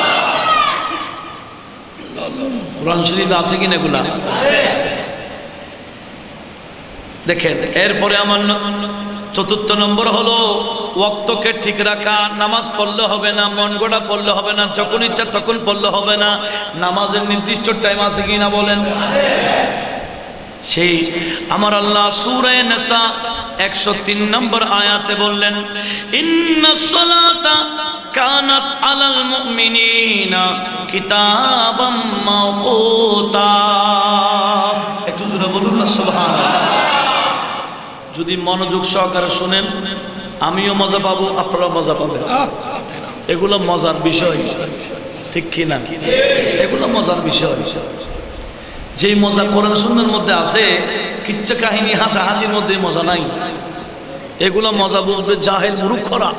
কোরআন শরীফে আছে কিনা এগুলা? দেখেন, এরপরে আমার চতুর্থ নম্বর হলো ওয়াক্তকে ঠিক রাখা। নামাজ পড়লে হবে না, মন গড়া পড়লে হবে না, যখন ইচ্ছা তখন পড়লে হবে না। নামাজের নির্দিষ্ট টাইম আছে কি না বলেন? সেই আমার আল্লাহ সূরা নিসা একশো তিন নম্বর আয়াতে বললেন, ইন্নাস সালাতা কানাত আলাল মুমিনিনা কিতাবাম মাওকুতা। একটু জোরে বলুন না সুবহানাল্লাহ। যদি মনোযোগ সহকারে শুনেন আমিও মজা পাবো, আপনারাও মজা পাবেন। এগুলো মজার বিষয়, ঠিক কি না? এগুলো মজার বিষয়। যেই মজা কোরআন সুন্নাহর মধ্যে আছে, কিচ্ছা কাহিনী হাসাহাসির মধ্যে মজা নাই। এগুলো মজা বুঝবে জাহেল মূর্খরা।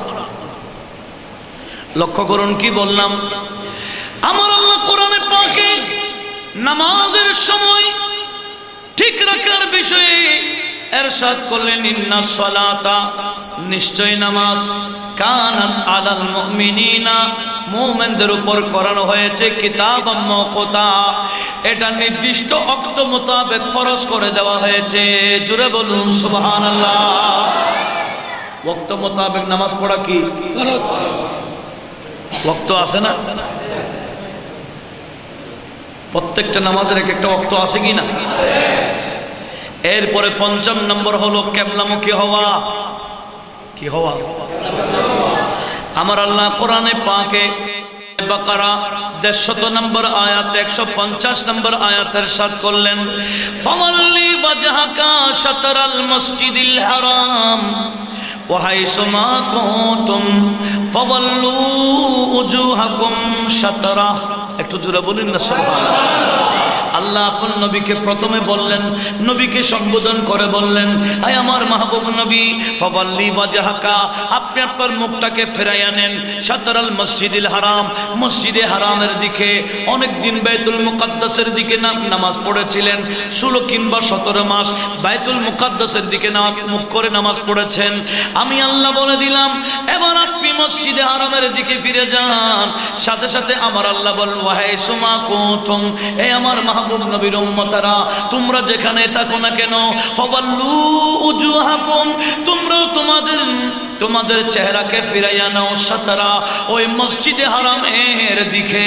লক্ষ্য করুন কি বললাম। আমার আল্লাহ কোরআনে পাকে নামাজের সময় ঠিক রাখার বিষয়ে এরশাদ করলেন, ইন্নাস সালাতা, নিশ্চয় নামাজ, কানাত আলাল মুমিনিনা, মুমিনদের উপর করানো হয়েছে, কিতাবাম মাওকুতা, এটা নির্দিষ্ট ওয়াক্ত মোতাবেক ফরজ করে দেওয়া হয়েছে। জোরে বলুন সুবহানাল্লাহ। ওয়াক্ত মোতাবেক নামাজ পড়া কি ফরজ? ওয়াক্ত আছে না? প্রত্যেকটা নামাজের এক একটা ওয়াক্ত আছে কি না? এরপরে পঞ্চম নম্বর হলো কিবলামুখী হওয়া। কি হওয়া? আমার আল্লাহ কোরআনে পাকে বাকারা দেড়শত নম্বর আয়াত একশো পঞ্চাশ নম্বর আয়াতের সাথ করলেন, ফাওয়াল্লি ওয়াজহাকা শাতরাল মসজিদিল হারাম ওয়া হাইসুমা কুনতুম ফাওয়াল্লু উজুহাকুম শাতরা। একটু জোরে বলুন না সুবহানাল্লাহ। আল্লাহ আপন নবীকে প্রথমে বললেন, নবীকে সম্বোধন করে বললেন, আয় আমার মাহবুব নবী, ফাওয়াল্লি ওয়াজহাকা, আপনি আপনার মুখটাকে ফিরাইয়া নেন শাতরাল মসজিদিল হারাম, মসজিদে হারামের দিকে। অনেক দিন বাইতুল মুকাদ্দাসের দিকে নামাজ পড়েছিলেন, ষোলো কিংবা সতেরো মাস বাইতুল মুকাদ্দাসের দিকে মুখ করে নামাজ পড়েছেন। আমি আল্লাহ বলে দিলাম, এবার আপনি মসজিদে হারামের দিকে ফিরে যান। সাথে সাথে আমার আল্লাহ বল, ওয়া হাইসুমা কুনতুম, এই আমার মাহবুব নবীর উম্মতারা, তোমরা যেখানে থাকো না কেন, ফাওয়াল্লু উজুহাকুম, তোমরাও তোমাদের তোমাদের চেহারাকে ফিরাইয়া নাও শাতরা, ওই মসজিদে হারামের দিকে।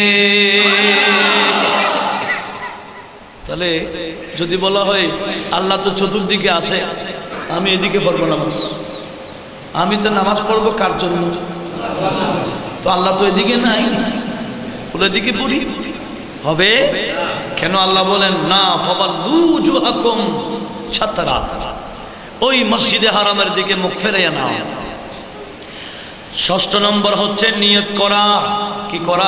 তাহলে যদি বলা হয় আল্লাহ তো চতুর্দিকে আছে, আমি এদিকে পড়বো নামাজ, আমি তো নামাজ পড়বো কার জন্য? তো আল্লাহ তো এদিকে নাই, ওই দিকে পড়ি হবে কেন? আল্লাহ বলেন না, ফাওয়াল্লু উজুহাকুম শাতরা, ওই মসজিদে হারামের দিকে মুখ ফিরাইয়া নাও। ষষ্ঠ নম্বর হচ্ছে নিয়ত করা। কি করা?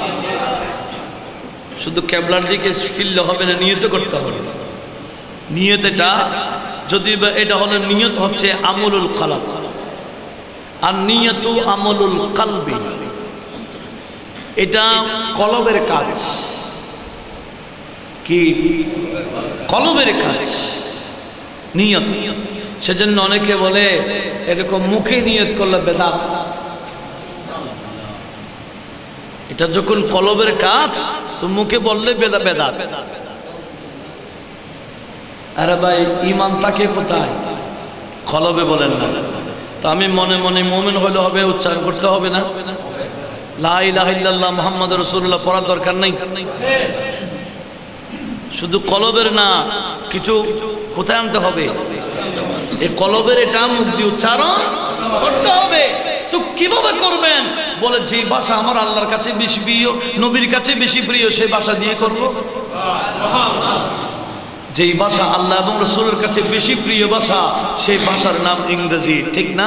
শুধু কিবলার দিকে ফিরলে হবে না, নিয়ত করতে হবে। নিয়ত এটা যদি এটা হলো, নিয়ত হচ্ছে আমলুল কলব, আর নিয়তু আমলুল কলবি, এটা কলবের কাজ। কি? কলবের কাজ, নিয়ত। সেজন্য অনেকে বলে এরকম মুখে নিয়ত করলে বেদাত। এটা যখন কলবের কাজ, তো মুখে বললে বেদা বেদাত। আরে ভাই, ঈমান থাকে কোথায়? কলবে বলেন না। তো আমি মনে মনে মুমিন হলে হবে, উচ্চারণ করতে হবে না? লা ইলাহা ইল্লাল্লাহ মুহাম্মাদুর রাসূলুল্লাহ পড়ার দরকার নেই? শুধু কলবের না, কিছু কোথায় আনতে হবে? এই কলবের এটা মুখ দিয়ে উচ্চারণ করতে হবে। তো কিভাবে করবেন? বলে যে ভাষা আমার আল্লাহর কাছে বেশি প্রিয়, নবীর কাছে বেশি প্রিয়, সেই ভাষা দিয়ে করব। যেই ভাষা আল্লাহ এবং রাসূলের কাছে বেশি প্রিয় ভাষা, সেই ভাষার নাম ইংরেজি, ঠিক না?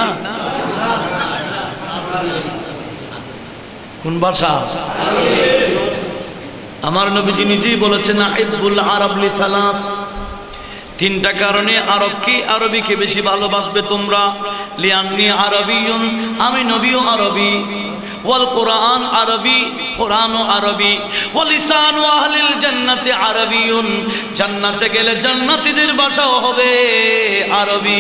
কোন ভাষা? আমার নবীজি নিজেই বলেছেন, আহিব্বুল আরব লিসালাস, তিনটা কারণে আরবকে আরবিকে বেশি ভালোবাসবে তোমরা। লিআন্নি আরবিয়ুন, আমি নবীও আরবি, ওয়াল কোরআন আরবি, কোরআনও আরবি, ওয়াল লিসানু আহলিল জান্নাতি আরবিয়ুন, জান্নাতে গেলে জান্নাতীদের ভাষাও হবে আরবি।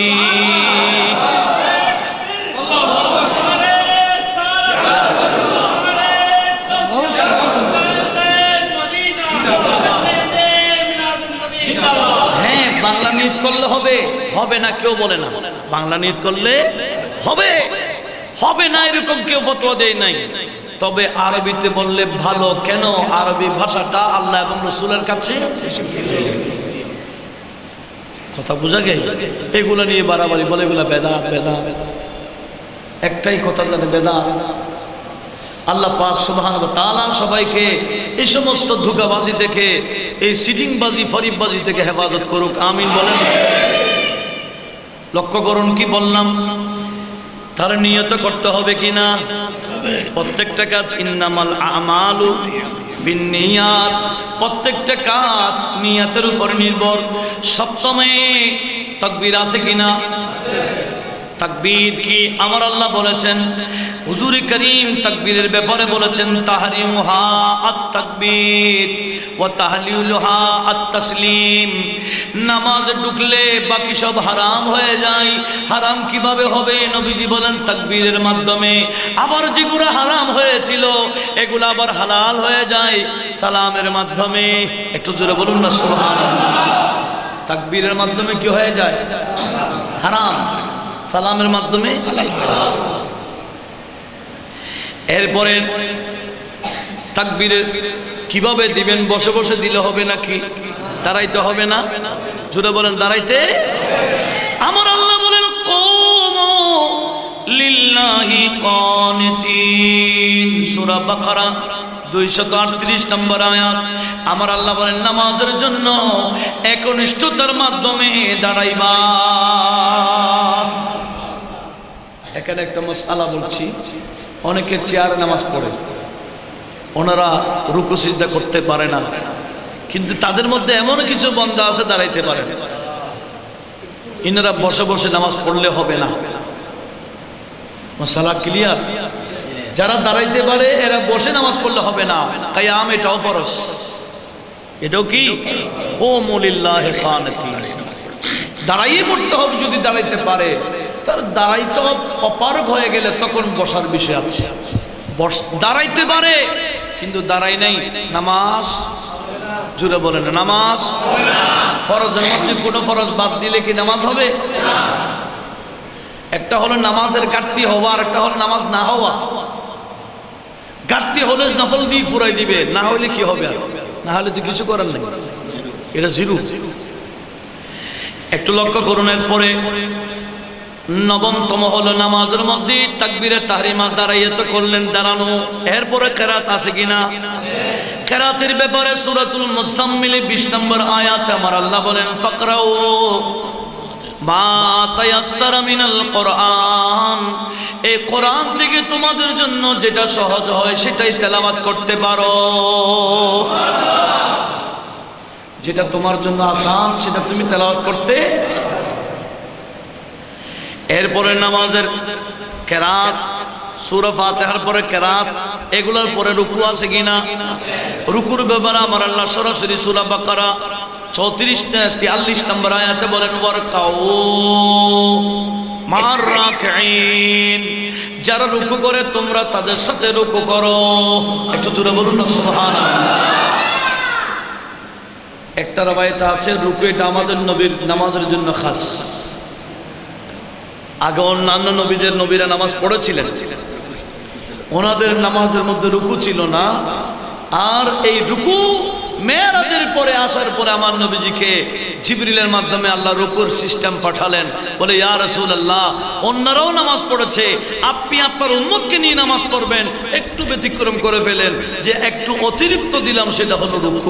বাংলা নিয়ত করলে হবে? হবে না, কেউ বলে না। বাংলা নিয়ত করলে হবে, হবে না এরকম কেউ ফতোয়া দেয় নাই। তবে আরবিতে বললে ভালো। কেন? আরবি ভাষাটা আল্লাহ এবং রাসূলের কাছে। কথা বোঝা গেল? এগুলো নিয়ে বাড়াবাড়ি বলে এগুলো বেদাত বেদাত, একটাই কথা জানে বেদাত। আল্লাহ পাক সুবহানাহু ওয়া তাআলা সবাইকে এই সমস্ত ধোঁকাবাজি থেকে, এই সিডিংবাজি ফরিববাজি থেকে হেফাজত করুক, আমিন বলেন। লক্ষ্য করুন কি বললাম, তার নিয়ত করতে হবে কিনা? প্রত্যেকটা কাজ ইন্নামাল আমালু বিন্নিয়াত, প্রত্যেকটা কাজ নিয়তের উপর নির্ভর। সপ্তমে তাকবীর আছে কিনা? তাকবীর কি আমার আল্লাহ বলেছেন, হুজুর করিম তাকবীরের ব্যাপারে বলেছেন তাহরিমুহা আত-তাকবীর ওয়া তাহলিলুহা আত-তাসলিম। নামাজে ঢুকলে বাকি সব হারাম হয়ে যায়। হারাম কিভাবে হবে? নবীজি বলেন তাকবীরের মাধ্যমে। আবার যেগুলো হারাম হয়েছিল এগুলো আবার হালাল হয়ে যায় সালামের মাধ্যমে। একটু জোরে বলুন না সুবহানাল্লাহ। তাকবীরের মাধ্যমে কি হয়ে যায়? হারাম। সালামের মাধ্যমে হালাল। এরপরে তাকবীরের কিভাবে দিবেন? বসে বসে দিলে হবে নাকি দাঁড়াইতে হবে? না, জোরে বলেন দাঁড়াইতে। আমার আল্লাহ বলেন কুমু লিল্লাহি কানিতিন, সূরা বাকারা দুইশো আটত্রিশ নম্বর আয়াত। আমার আল্লাহ বলেন নামাজের জন্য একনিষ্ঠতার মাধ্যমে দাঁড়াইবা। এখানে একটা মাসআলা বলছি, অনেকে চেয়ারে নামাজ পড়ে, ওনারা রুকু সিজদা করতে পারে না, কিন্তু তাদের মধ্যে এমন কিছু বান্দা আছে দাঁড়াইতে পারে। ইনারা বসে বসে নামাজ পড়লে হবে না। মাসআলা ক্লিয়ার? যারা দাঁড়াইতে পারে এরা বসে নামাজ পড়লে হবে না। কিয়াম এটাও ফরজ, এটাও কি কুমু লিল্লাহি কানিতিন, দাঁড়াইয়ে পড়তে হবে। যদি দাঁড়াইতে পারে, তার দাঁড়াইতে অপারগ হয়ে গেলে তখন বসার বিষয় আছে। দাঁড়াইতে পারে কিন্তু দাঁড়াই নাই, নামাজ জুড়ে বলেন নামাজ ফরজের মধ্যে কোনো ফরজ বাদ দিলে কি নামাজ হবে? একটা হলো নামাজের ঘাটতি হওয়া, আর একটা হলো নামাজ না হওয়া। ঘাটতি হলে নফল দিয়ে পুরাই দিবে, না হলে কি হবে? না হলে তো কিছু করার নেই, এটা জিরো। একটু লক্ষ্য করুন। এরপরে নবমতম হলো নামাজের মধ্যে তাকবীরে তাহরিমা দাঁড়াইয়ে তো করলেন দাঁড়ানো। এরপরে কেরাত আছে কিনা? কেরাতের ব্যাপারে সূরাতুল মুজাম্মিল বিশ নম্বর আয়াতে আমার আল্লাহ বলেন ফাকরাউ মা তায়াসসারা মিনাল কোরআন, এই কোরআন থেকে তোমাদের জন্য যেটা সহজ হয় সেটাই তেলাওয়াত করতে পারো। যেটা তোমার জন্য আসান সেটা তুমি তেলাওয়াত করতে। এরপরে নামাজের কেরাত, সূরা ফাতিহার পরে কেরাত, এগুলোর পরে রুকু আছে কিনা? রুকুর ব্যাপারে আমার আল্লাহ সরাসরি সূরা বাকারা চৌত্রিশ তিয়াল্লিশ নম্বর আয়াতে বলেন ওয়ারকাউ মা'আর রাকিঈন, যারা রুকু করে তোমরা তাদের সাথে রুকু করো। একটু জোরে বলুন না সুবহানাল্লাহ। একটা রওয়ায়েত আছে রুকু এটা আমাদের নবীর নামাজের জন্য খাস। আগে অন্যান্য নবীদের নবীরা নামাজ পড়েছিলেন, ওনাদের নামাজের মধ্যে রুকু ছিল না। আর এই রুকু মেরাজের পরে আসার পরে আমার নবীজিকে জিবরিলের মাধ্যমে আল্লাহ রুকুর সিস্টেম পাঠালেন। বলে ইয়া রাসূলুল্লাহ, অন্যরাও নামাজ পড়েছে, আপনি আপনার উম্মতকে নিয়ে নামাজ পড়বেন, একটু ব্যতিক্রম করে ফেলেন, যে একটু অতিরিক্ত দিলাম সেটা হলো রুকু।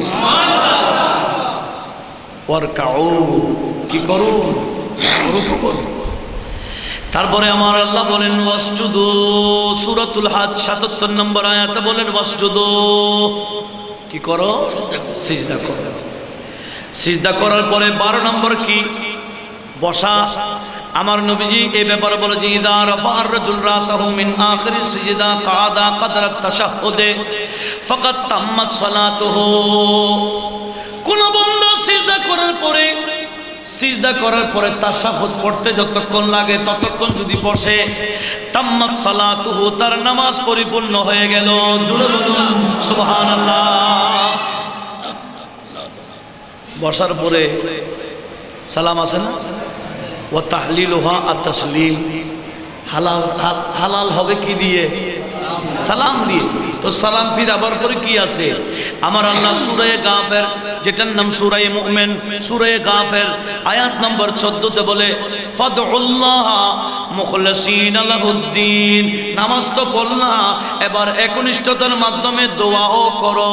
ওয়ারকাউ, কি করুন? রুকু করুন। তারপরে আমার আল্লাহ বলেন ওয়াসজুদু, সূরাতুল হাজ সাতাত্তর নম্বর আয়াতে বলেন ওয়াসজুদু, কি করো? সিজদা করো। সিজদা করার পরে বারো নম্বর কি? বসা। আমার নবীজি এই ব্যাপারে বলে যে ইযা রাফা'আর রাজুল রাসাহু মিন আখিরি সিজদা কাদা কদরা তাশাহুদে ফাকাদ তাম্মাত সালাতুহু। কোন বান্দা সিজদা করার পরে সিজদা করার পরে তাশাহুদ পড়তে যতক্ষণ লাগে ততক্ষণ যদি বসে, তাম্মাত সালাতুহু, তার নামাজ পরিপূর্ণ হয়ে গেল। জোরে বলুন সুবহানাল্লাহ। বসার পরে সালাম আছে না? ওয়া তাহলিলুহা আত-তাসলিম। হালাল হালাল হবে কি দিয়ে? সালাম দিয়ে। তো সালাম ফির আবার পরে কি আছে? আমার আল্লাহ সূরা গাফির, যেটার নাম সূরা মুমিন, সূরা গাফির আয়াত নম্বর চোদ্দ তে বলে ফাদউল্লাহ মুখলিসিনা লাহুদ্দিন। নামাজ তো পড়লা, এবার একনিষ্ঠতার মাধ্যমে দোয়াও করো।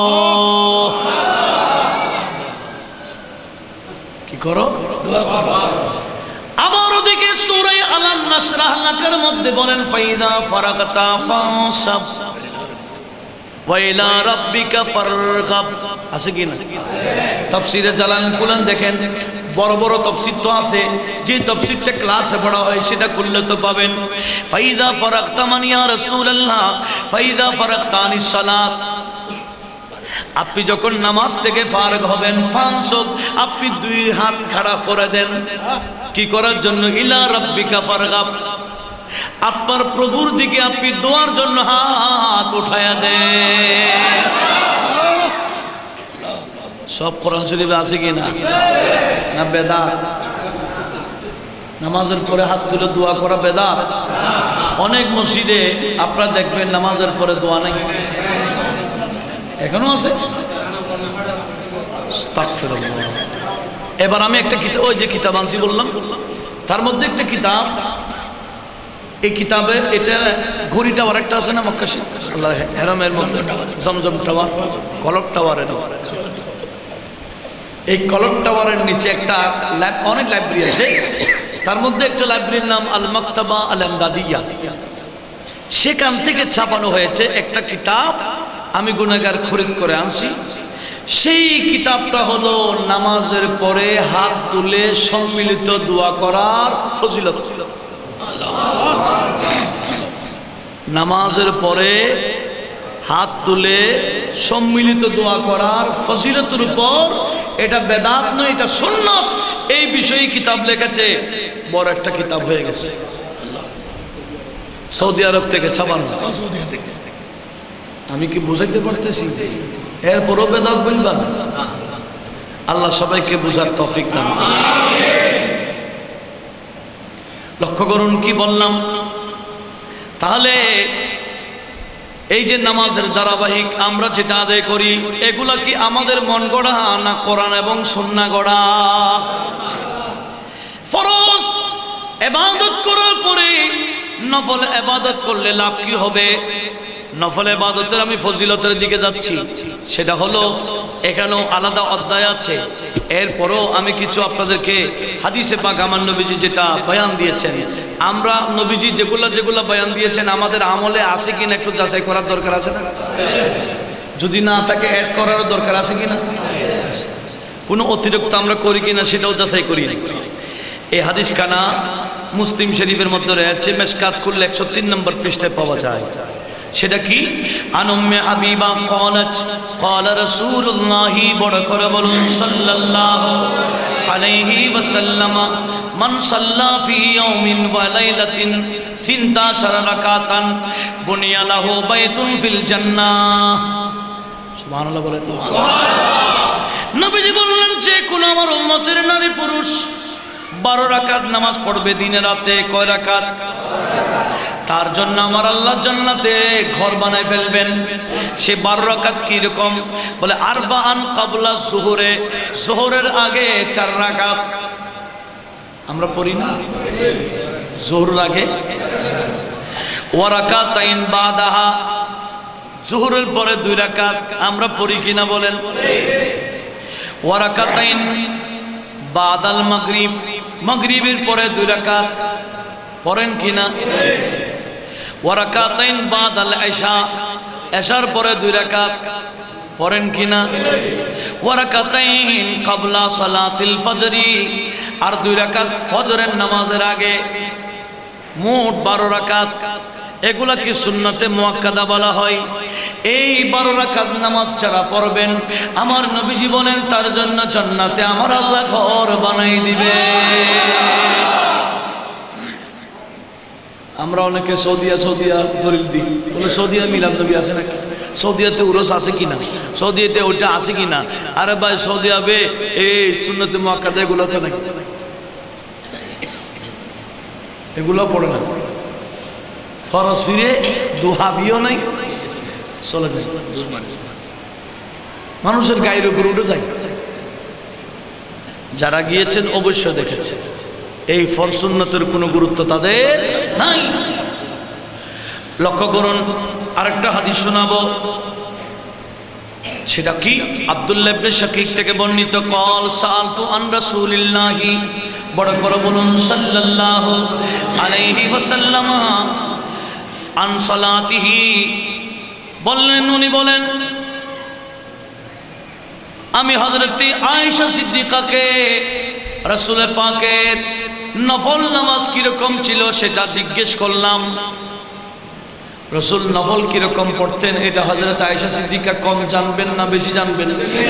কি করো? দোয়া করো। আবার ওদিকে সূরা আলাম নাশরাহ লাকার মধ্যে বলেন ফাইদা ফারাগতা ফানসাব ওয়া ইলা রাব্বিকা ফারগাব। আছে কি না? তাফসীরে জালাল খুলেন দেখেন, বড় বড় তাফসীর তো আছে, যে তাফসীরটা ক্লাসে পড়া হয় সেটা খুললে তো পাবেন। ফাইদা ফারাগতা মান ইয়া রাসূলুল্লাহ ফাইদা ফারাগতা আনিস সালাত। আপনি যখন নামাজ থেকে ফারাগ হবেন, ফানসব, আপনি দুই হাত খাড়া করে দেন। কি করার জন্য? ইলা রাব্বিকা ফারগাব, আপনার প্রভুর দিকে আপনি দোয়ার জন্য হাত উঠায়া দেন। সব কোরআন শরীফে আছে কি না? না বেদাত? নামাজের পরে হাত তুলে দোয়া করা বেদাত? অনেক মসজিদে আপনারা দেখবেন নামাজের পরে দোয়া নাই, এখনো আছে। এবার আমি একটা কিতাব, ওই যে কিতাব আনছি বললাম, তার মধ্যে একটা কিতাব, এই কিতাবে এটা ঘড়ি টাওয়ার একটা আছে না মক্কা আল্লাহ হেরামের মধ্যে, জমজম টাওয়ার, কলক টাওয়ারের, এই কলক টাওয়ারের নিচে একটা অনেক লাইব্রেরি আছে, তার মধ্যে একটা লাইব্রেরির নাম আল মাকতাবা আল আমদাদিয়া। সেখান থেকে ছাপানো হয়েছে একটা কিতাব, আমি গুনাহগার খরিদ করে আনছি। সেই কিতাবটা হলো নামাজের পরে হাত তুলে সম্মিলিত দোয়া করার ফজিলত। নামাজের পরে হাত তুলে সম্মিলিত দোয়া করার ফজিলতের উপর, এটা বেদাত নয়, এটা সুন্নাত, এই বিষয়ে কিতাব লিখেছে। বড় একটা কিতাব হয়ে গেছে, সৌদি আরব থেকে ছাপানো। আমি কি বুঝাইতে পারতেছি? এরপরও বেদাত বলবেন? আল্লাহ সবাইকে বুঝার তৌফিক দান করুন। লক্ষ্য করুন কি বললাম। তাহলে এই যে নামাজের ধারাবাহিক আমরা যেটা আদায় করি, এগুলা কি আমাদের মন গড়া না কোরআন এবং সুন্নাহ গড়া? ফরজ ইবাদত করার পরে নফল ইবাদত করলে লাভ কি হবে? নফল ইবাদতের আমি ফজিলতের দিকে যাচ্ছি, সেটা হলো এখানেও আলাদা অধ্যায় আছে। এরপরও আমি কিছু আপনাদেরকে হাদিসে পাক আমার নবীজি যেটা বয়ান দিয়েছেন, আমরা নবীজি যেগুলা যেগুলা বয়ান দিয়েছেন আমাদের আমলে আছে কিনা একটু যাচাই করার দরকার আছে না? যদি না থাকে অ্যাড করার দরকার আছে কিনা? কোনো অতিরিক্ত আমরা করি কিনা সেটাও যাচাই করি। এই হাদিস খানা মুসলিম শরীফের মধ্যে রয়েছে, মেশকাত খুললে একশো তিন নম্বর পৃষ্ঠায় পাওয়া যায়। সেটা কি? আনুম্মে হাবিবা ক্বালাত ক্বালা রাসূলুল্লাহি, বড় করে বলুন সাল্লাল্লাহু আলাইহি ওয়াসাল্লাম, মান সাল্লা ফি ইয়াউমিন ওয়া লাইলাতিন সিনতা আশারা রাকাতান বুনিয়া লাহু বাইতুন ফিল জান্নাহ। সুবহানাল্লাহ বলে তো। নবীজি বললেন যে কোন আমার উম্মতের নারী পুরুষ বারো রাকাত নামাজ পড়বে দিনে রাতে, কয় রাকাত? তার জন্য আমার আল্লাহ জান্নাতে ঘর বানায় ফেলবেন। সে বারো রাকাত কি রকম? বলে আরবাআন ক্বাবলা যুহরে, যোহরের আগে চার রাকাত। আমরা পড়ি না যোহরের আগে? ওয়া রাকাতাইন বাদাহা, যোহরের পরে দুই রাকাত। আমরা পড়ি কিনা বলেন? ওয়া রাকাতাইন বাদাল মাগরিব, মাগরিবের পরে দুই রাকাত পড়েন কিনা? ওয়া রাকাতাইন বাদাল ইশা, ইশার পরে দুই রাকাত পড়েন কিনা? ওয়া রাকাতাইন ক্বাবলা সালাতিল ফজরি, আর দুই রাকাত ফজরের নামাজের আগে। মোট বারো রাকাত। এগুলা কি সুন্নতে মুআক্কাদা বলা হয়। এই বারো রাকাত নামাজ যারা পড়বেন, আমার নবীজি বলেন তার জন্য জান্নাতে আমার আল্লাহ ঘর বানাই দিবে। আমরা অনেকে সৌদিয়া সৌদিয়া দলিল দিই, বলে সৌদিয়া মিলাদ নবী আছে নাকি, সৌদিয়াতে উরস আছে কিনা, সৌদিয়াতে ওইটা আছে কিনা। আরে ভাই সৌদি আরবে এই সুন্নতে মুআক্কাদা এগুলো তো নাকি। এগুলো পড়ে না, ফরজ ফিরে দুহাবিও নাই, চলে যায়, মানুষের গায়ের উপর উঠে যায়। যারা গিয়েছেন অবশ্য দেখেছে এই ফরজ সুন্নতের কোনো গুরুত্ব তাদের নাই। লক্ষ্য করুন, আরেকটা হাদিস শোনাবো, সেটা কি? আব্দুল্লাহ ইবনে শাকিক থেকে বর্ণিত, কল সাআলতু আন রাসূলিল্লাহি, বড় করে বলুন সাল্লাল্লাহু আলাইহি ওয়াসাল্লাম, আন সালাতিহি, বললেন উনি বলেন আমি হযরতে আয়েশা সিদ্দিকাকে রাসূল পাকের নফল নামাজ কিরকম ছিল সেটা জিজ্ঞেস করলাম। রাসূল নফল কিরকম পড়তেন এটা হযরত আয়েশা সিদ্দিকা কম জানবেন না বেশি জানবেন?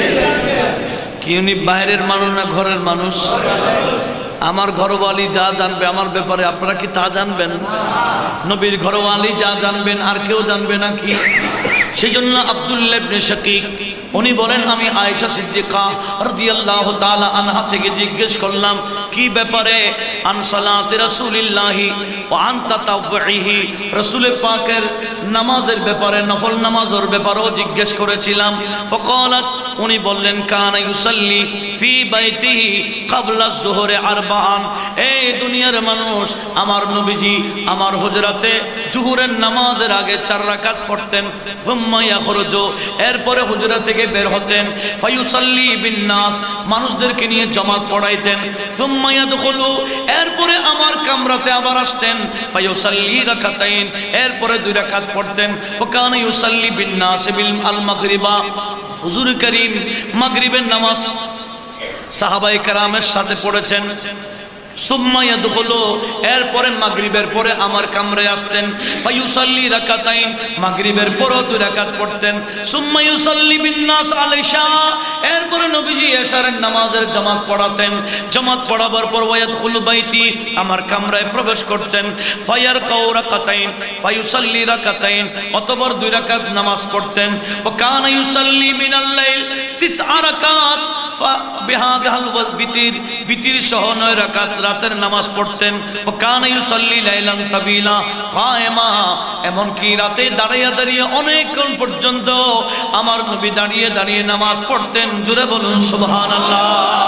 কি উনি বাইরের মানুষ না ঘরের মানুষ? আমার ঘরওয়ালি যা জানবে আমার ব্যাপারে আপনারা কি তা জানবেন? নবীর ঘরওয়ালি যা জানবেন আর কেউ জানবে না কি? সেই জন্য আব্দুল্লাহ ইবনে শাকিক উনি বলেন আমি আয়েশা সিদ্দিকা রাদিয়াল্লাহু তাআলা আনহা থেকে জিজ্ঞেস করলাম কি ব্যাপারে? আন সালাতি রাসূলিল্লাহি ওয়া আন তাতাওয়ুহি, রাসূল পাকের নামাজের ব্যাপারে, নফল নামাজের ব্যাপারেও জিজ্ঞেস করেছিলাম। ফাকালাত, উনি বললেন কানা ইউসাল্লি ফি বাইতিহি ক্বাবলা যুহরি আরবাআন, এই দুনিয়ার মানুষ আমার নবীজি আমার হুজরাতে জুহুরের নামাজের আগে চার রাকাত পড়তেন। সুম্মা ইয়াখরুজু, এরপরে হুজরা থেকে বের হতেন। ফায়ুসাল্লি বিন নাস, মানুষদেরকে নিয়ে জামাত পড়াইতেন। সুম্মা ইয়াদখুলু, এরপরে আমার কামরাতে আবার আসতেন। ফায়ুসাল্লি রাকাতাইন, এরপরে দুই রাকাত পড়তেন। ওয়া কানা ইউসাল্লি বিন নাস বিল আল মাগরিবা, হুজুর করিম মাগরিবের নামাজ সাহাবায়ে কেরামের সাথে পড়েছেন। সুম্মা ইয়াদখুলু, এরপরে মাগরিবের পরে আমার কামরায় আসতেন। ফায়ুসাল্লি রাকাতাইন, মাগরিবের পরও দুই রাকাত পড়তেন। সুম্মা ইউসাল্লি বিন নাস আল ইশা, এরপরে নবীজি ইশারের নামাজের জামাত পড়াতেন। জামাত পড়াবার পর ওয়ায়াদখুলু বাইতি, আমার কামরায় প্রবেশ করতেন। ফায়ারকাউ রাকাতাইন, ফায়ুসাল্লি রাকাতাইন, অতঃপর দুই রাকাত নামাজ পড়তেন। ওয়া কানা ইউসাল্লি মিনাল লাইল তিসআ রাকাত, বিহাদাল ওয়াতির, বিতির সহ নয় রাকাত রাতের নামাজ পড়তেন। ও কানা ইউসাল্লি লাইলান তাবিলা কায়েমা, এমন কি রাতে দাঁড়িয়ে দাঁড়িয়ে অনেকক্ষণ পর্যন্ত আমার নবী দাঁড়িয়ে দাঁড়িয়ে নামাজ পড়তেন। জোরে বলুন সুবহানাল্লাহ।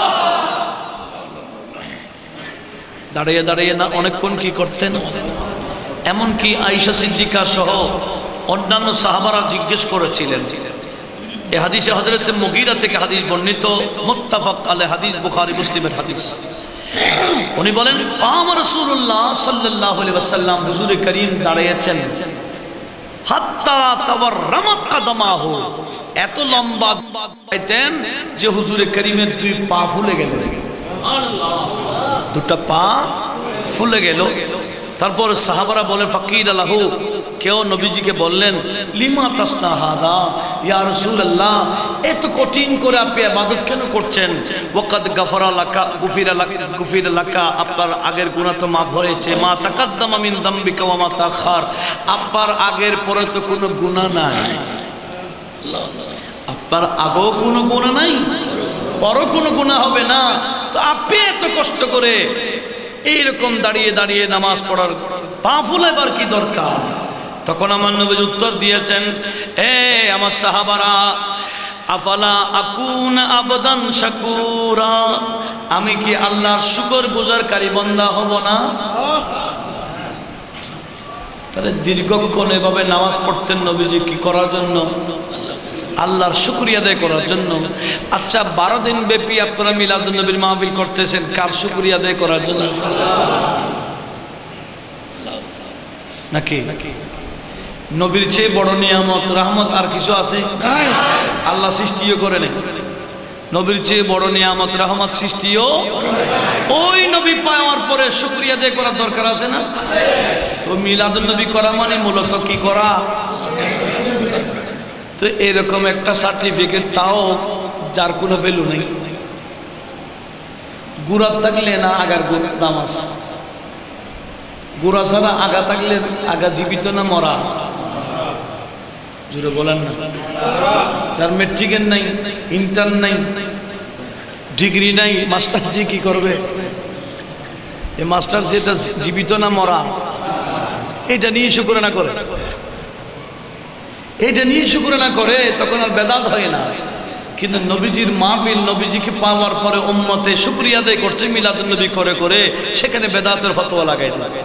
দাঁড়িয়ে দাঁড়িয়ে না অনেকক্ষণ কি করতেন? এমন কি আয়েশা সিদ্দিকা সহ অন্যান্য সাহাবারা জিজ্ঞেস করেছিলেন। এই হাদিসে হযরত মুগীরা থেকে হাদিস বর্ণিত, মুত্তাফাক আলাইহি হাদিস, বুখারী মুসলিমের হাদিস। উনি বলেন কাম রাসূলুল্লাহ সাল্লাল্লাহু আলাইহি ওয়াসাল্লাম, হুজুর করিম দাঁড়িয়েছেন। হাত্তা তাওয়াররামাত কাদামাহু, এত লম্বা দাঁড়াইতেন যে হুজুর করিমের দুই পা ফুলে গেল। সুবহানাল্লাহ, দুটো পা ফুলে গেল। তারপর সাহাবারা বলেন ফাকির আলাহু, কেউ নবীজিকে বললেন লিমা তাসনা হাদা ইয়া রাসূলুল্লাহ, এত কঠিন করে আপনি ইবাদত কেন করছেন? ওয়াকাদ গাফারা লাকা গুফিরা লাকা গুফিরা লাকা, আপনার আগের গুনাহ তো মাফ হয়েছে। মা তাকাদ্দামা মিন যামবিকা ওয়া মা তাখার, আপনার আগের পরে তো কোনো গুনাহ নাই। আপনার আগেও কোনো গুনাহ নাই, পরও কোনো গুনাহ হবে না। তো আপনি এত কষ্ট করে এইরকম দাঁড়িয়ে দাঁড়িয়ে নামাজ পড়ার পা ফুলাবার কি দরকার? তখন আমার নবী উত্তর দিয়েছেন, এ আমার সাহাবারা, আফালা আকুন আবদান শাকুরা, আমি কি আল্লাহর শুকর গুজারকারী বান্দা হব না? তাহলে দীর্ঘক্ষণ এভাবে নামাজ পড়তেন নবীজি কি করার জন্য? আল্লাহর শুকরিয়া আদায় করার জন্য। আচ্ছা, বারো দিন ব্যাপী আপনারা মিলাদুন নবীর মাহফিল করতেছেন কার শুকরিয়া আদায় করার জন্য নাকি? নবীর চেয়ে বড় নিয়ামত রহমত আর কিছু আছে? আল্লাহ সৃষ্টিও করে নেই। নবীর চেয়ে বড় নিয়ামত রহমত সৃষ্টিও, ওই নবী পাওয়ার পরে শুকরিয়া আদায় করার দরকার আছে না? তো মিলাদুন নবী করা মানে মূলত কি করা? তো এরকম একটা সার্টিফিকেট, তাও যার কোনো ভ্যালু নেই। গুড়া থাকলে না আগার নামাজ, গুড়া ছাড়া আগা থাকলে আগা জীবিত না মরা? জুড়ে বলেন না। যার মেট্রিকের নাই, ইন্টার নাই, ডিগ্রি নাই, মাস্টার জি কি করবে? এই মাস্টার যেটা জীবিত না মরা, এটা নিয়ে শুকরানা করে, এটা নিয়ে শুকরানা করে, তখন আর বেদাত হয় না। কিন্তু নবীজির মাহফিল, নবীজিকে পাওয়ার পরে উম্মতে শুকরিয়া আদায় করছে মিলাদুন নবী করে করে, সেখানে বেদাতের ফতোয়া লাগাই দেয়।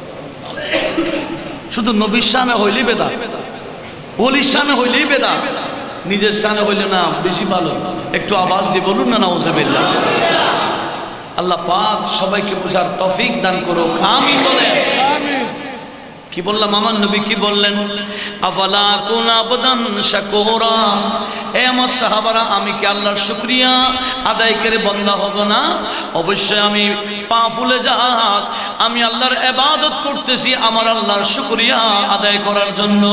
শুধু নবীর শানে হইলেই বেদাত, ওলির শানে হইলেই বেদাত, নিজের শানে হইলে না বেশি ভালো। একটু আওয়াজ দিয়ে বলুন না নাউজুবিল্লাহ। আল্লাহ পাক সবাইকে বোঝার তৌফিক দান করুক, আমিন বলেন। কি বললাম? আমার নবী কি বললেন? আফালা কুন আবদান শাকুরা, এ আমার সাহাবারা, আমি কি আল্লাহর শুকরিয়া আদায় করে বান্দা হব না? অবশ্যই আমি পা ফুলে যাক, আমি আল্লাহর ইবাদত করতেছি আমার আল্লাহর শুকরিয়া আদায় করার জন্য।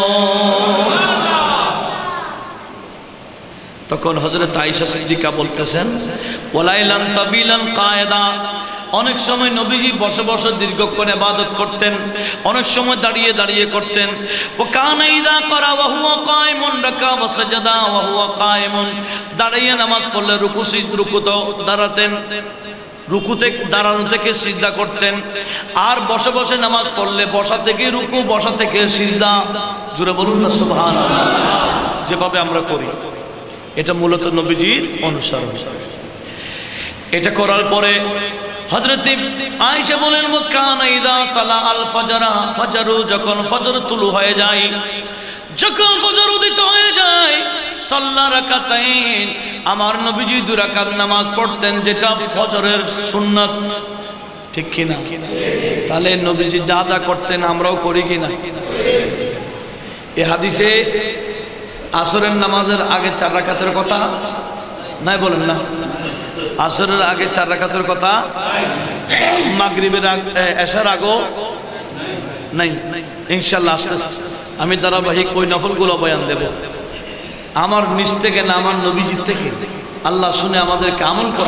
তখন হযরত আয়েশা সিদ্দিকা বলতেছেন, ওয়ালাইলান তাবিলান কায়দা, অনেক সময় নবীজি বসে বসে দীর্ঘক্ষণ ইবাদত করতেন, অনেক সময় দাঁড়িয়ে দাঁড়িয়ে করতেন। ও কানা ইযা করা ওয়া হুয়া কায়মুন রাকা ওয়া সাজাদা ওয়া হুয়া কায়মুন, দাঁড়িয়ে নামাজ পড়লে রুকু সিজদা, রুকুতে দাঁড়াতেন, রুকুতে দাঁড়ানো থেকে সিজদা করতেন। আর বসে বসে নামাজ পড়লে বসা থেকে রুকু, বসা থেকে সিজদা। জোরে বলুন না সুবহানাল্লাহ। যেভাবে আমরা করি এটা মূলত নবীজির অনুসরণ। এটা করার পরে হযরত আয়েশা বলেন, ওয়া কানা ইযা তালা আল ফাজরা, ফজরু, যখন ফজর তুলু হয়ে যায়, যখন ফজর উদিত হয়ে যায়, সাল্লা রাকাতাইন, আমার নবীজি দুই রাকাত নামাজ পড়তেন, যেটা ফজরের সুন্নাত। ঠিক কি না? তাহলে নবীজি যা যা করতেন আমরাও করি কি না? এই হাদিসে আসরের নামাজের আগে চার রাকাতের কথা নাই, বলেন না? আসরের আগে চার রাকাতের কথা, মাগরিবের এশার আগেও নাই। ইনশাআল্লাহ আস্তে আমি ধারাবাহিক ওই নফলগুলো বয়ান দেব, আমার নিজ থেকে না, আমার নবীজির থেকে। আল্লাহ শুনে আমাদেরকে আমল করা।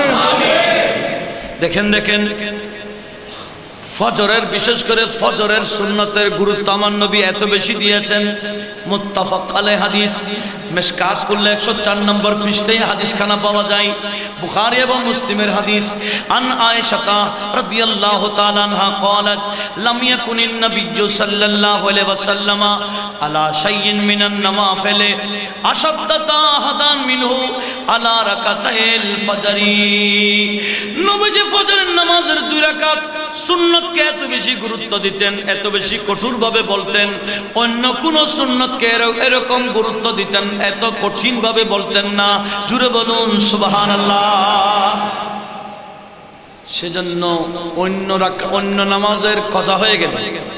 দেখেন দেখেন ফজরের, বিশেষ করে ফজরের সুন্নতের গুরুত্ব আমার নবী এত বেশি দিয়েছেন। মুত্তাফাক আলাইহি হাদিস, মিশকাত করলে একশো চার নম্বর পৃষ্ঠায় হাদিস খানা পাওয়া যায়, বুখারী এবং মুসলিমের হাদিস। আন আয়েশা রাদিয়াল্লাহু তাআলা আনহা قالت لم يكن النبي صلى الله عليه وسلم على شيء من النوافل اشد تهدان منه على ركعتي الفجر। নবীজি ফজরের নামাজের দুই রাকাত সুন্নতকে এত বেশি গুরুত্ব দিতেন, এত বেশি কঠোরভাবে বলতেন, অন্য কোন সুন্নতকে এরকম গুরুত্ব দিতেন, এত কঠিন ভাবে বলতেন না। জুড়ে বলুন সুবহানাল্লাহ। সেজন্য অন্য অন্য নামাজের কজা হয়ে গেল।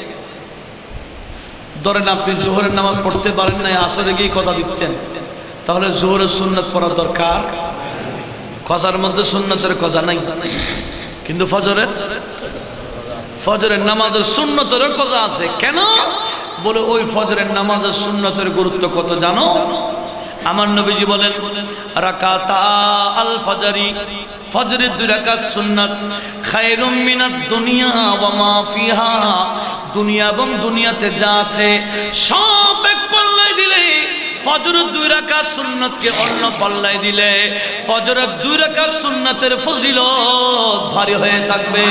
ধরেন আপনি জোহরের নামাজ পড়তে পারেন না, আসরে গিয়ে কজা দিচ্ছেন, তাহলে জোহরের সুন্নত পড়া দরকার। কজার মধ্যে সুন্নতের কজা নাই, কিন্তু ফজরের ফজরের নামাজের সুন্নতের কজা আছে। কেন? বলে ওই ফজরের নামাজের সুন্নতের গুরুত্ব কত জানো? আমার নবীজি বলেন, রাকাতা আল ফজরি, ফজরের দুই রাকাত সুন্নাত, খায়রুম মিনাদ দুনিয়া ওয়া মা ফিহা, দুনিয়া এবং দুনিয়াতে যা আছে সব এক পাল্লায় দিলে, ফজরের দুই রাকাত সুন্নাতকে অন্য পাল্লায় দিলে ফজরের দুই রাকাত সুন্নাতের ফজিলত ভারী হয়ে থাকবে।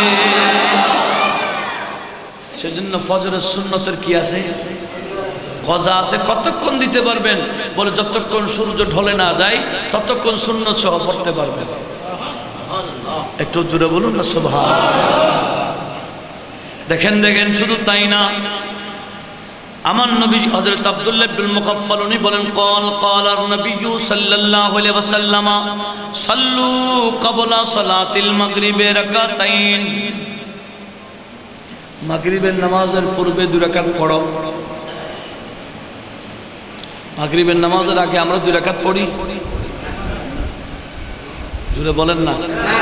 সেজন্য ফজরের সুন্নতের কি আছে? কজা আছে। কতক্ষণ দিতে পারবেন? বলে যতক্ষণ সূর্য ঢলে না যায় ততক্ষণ সুন্নত সহ পড়তে পারবেন। একটু জোরে বলুন না সুবহানাল্লাহ। দেখেন দেখেন শুধু তাই না, আমার নবী হযরত আব্দুল্লাহ ইবনে মুগাফফাল উনি বলেন, قال قال النبي صلى الله عليه وسلم صلوا قبل صلاة المغرب ركعتين, মাগরিবের নামাজের পূর্বে দুই রাকাত পড়ো। মাগরিবের নামাজের আগে আমরা দুই রাকাত পড়ি, জোরে বলেন না।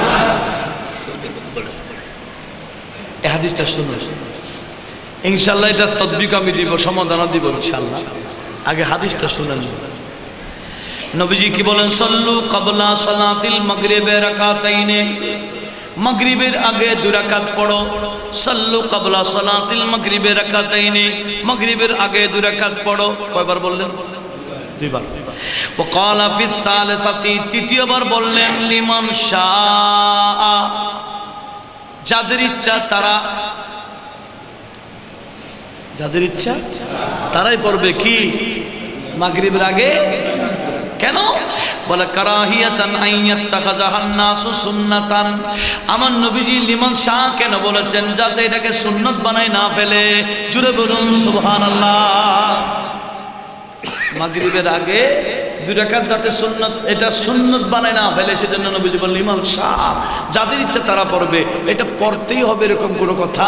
এই হাদিসটা শুনুন, ইনশাআল্লাহ এটার তাদবিক আমি দিব, সমাধান দিব ইনশাআল্লাহ। আগে হাদিসটা শুনেন। নবীজি কি বলেন? সাল্লু ক্বাবলা সালাতিল মাগরিবে রাকাতাইনে, মাগরিবের আগে দুই রাকাত পড়ো। সাল্লু ক্বাবলা সালাতিল মাগরিবে রাকাতাইনে, মাগরিবের আগে দুই রাকাত পড়ো। কয়বার বললেন? দুইবার। ওয়া ক্বালা ফিস সালিসাতি, তৃতীয়বার বললেন লিমান শাআ, যাদের ইচ্ছা তারা যাদের ইচ্ছা তারাই পড়বে কি মাগরিবের আগে। কেন বলে কারাহিয়াতান আইয়াত্তাখাযাহান নাসু সুন্নাতান। আমার নবীজি লিমান শাহ কেন বলেছেন? যাতে এটাকে সুন্নত বানায় না ফেলে। জুড়ে বলুন সুবহানাল্লাহ। মাগরিবের আগে দুই রাকাত যাতে সুন্নত, এটা সুন্নত বানায় না ফেলে, সেজন্য নবীজি বললেন লিমান শাহ, যাদের ইচ্ছা তারা পড়বে। এটা পড়তেই হবে এরকম কোনো কথা।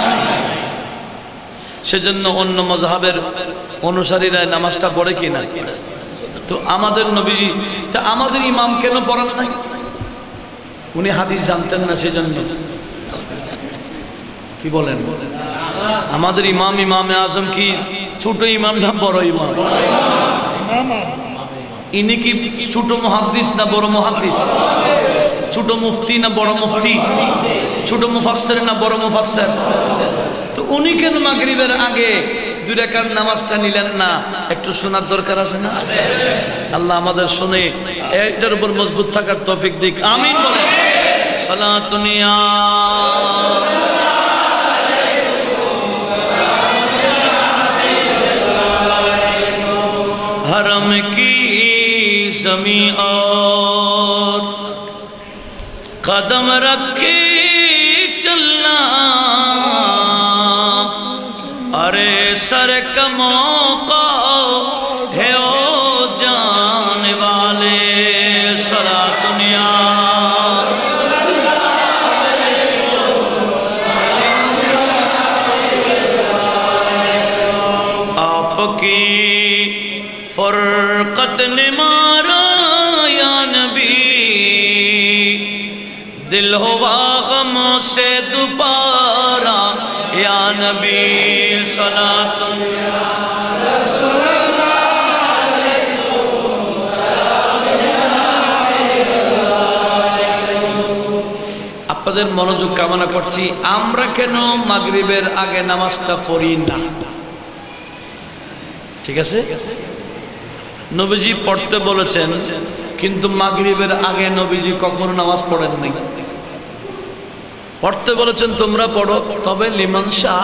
সেজন্য অন্য মযহাবের অনুসারীরা নামাজটা পড়ে কিনা? তো আমাদের নবীজি, তা আমাদের ইমাম কেন পড়ান নাই? উনি হাদিস জানতেন না, সেজন্য। কি বলেন? আমাদের ইমাম ইমামে আজম কি ছোট ইমাম না বড় ইমাম? ইনি কি ছোট মুহাদ্দিস না বড় মুহাদ্দিস? ছোট মুফতি না বড় মুফতি? ছোট মুফাসসির না বড় মুফাসসির? তো উনি কেন মাগরিবের আগে দুই রাকাত নামাজটা নিলেন না? একটু শোনার দরকার আছে না? আল্লাহ আমাদের শুনে এটার উপর মজবুত থাকার তৌফিক দিক। আমিন বলেন। সালাতুন ইয়া हरम की ज़मीं और कदम रखे चलना, अरे सर का मौका है ओ जाने वाले। सलातुन या आपकी फरकत ने मारा या नबी, दिल हुआ गम से दुबारा या नबी। सलातुन या আপনাদের মনোযোগ কামনা করছি। আমরা কেন মাগরিবের আগে নামাজটা পড়ি না? ঠিক আছে, নবীজি পড়তে বলেছেন, কিন্তু মাগরিবের আগে নবীজি কখনো নামাজ পড়েন নাই। পড়তে বলেছেন তোমরা পড়ো, তবে লিমান শাহ,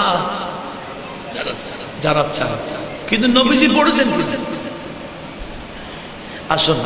যারা চায়। কিন্তু নবীজি পড়েছেন কি? আসুন,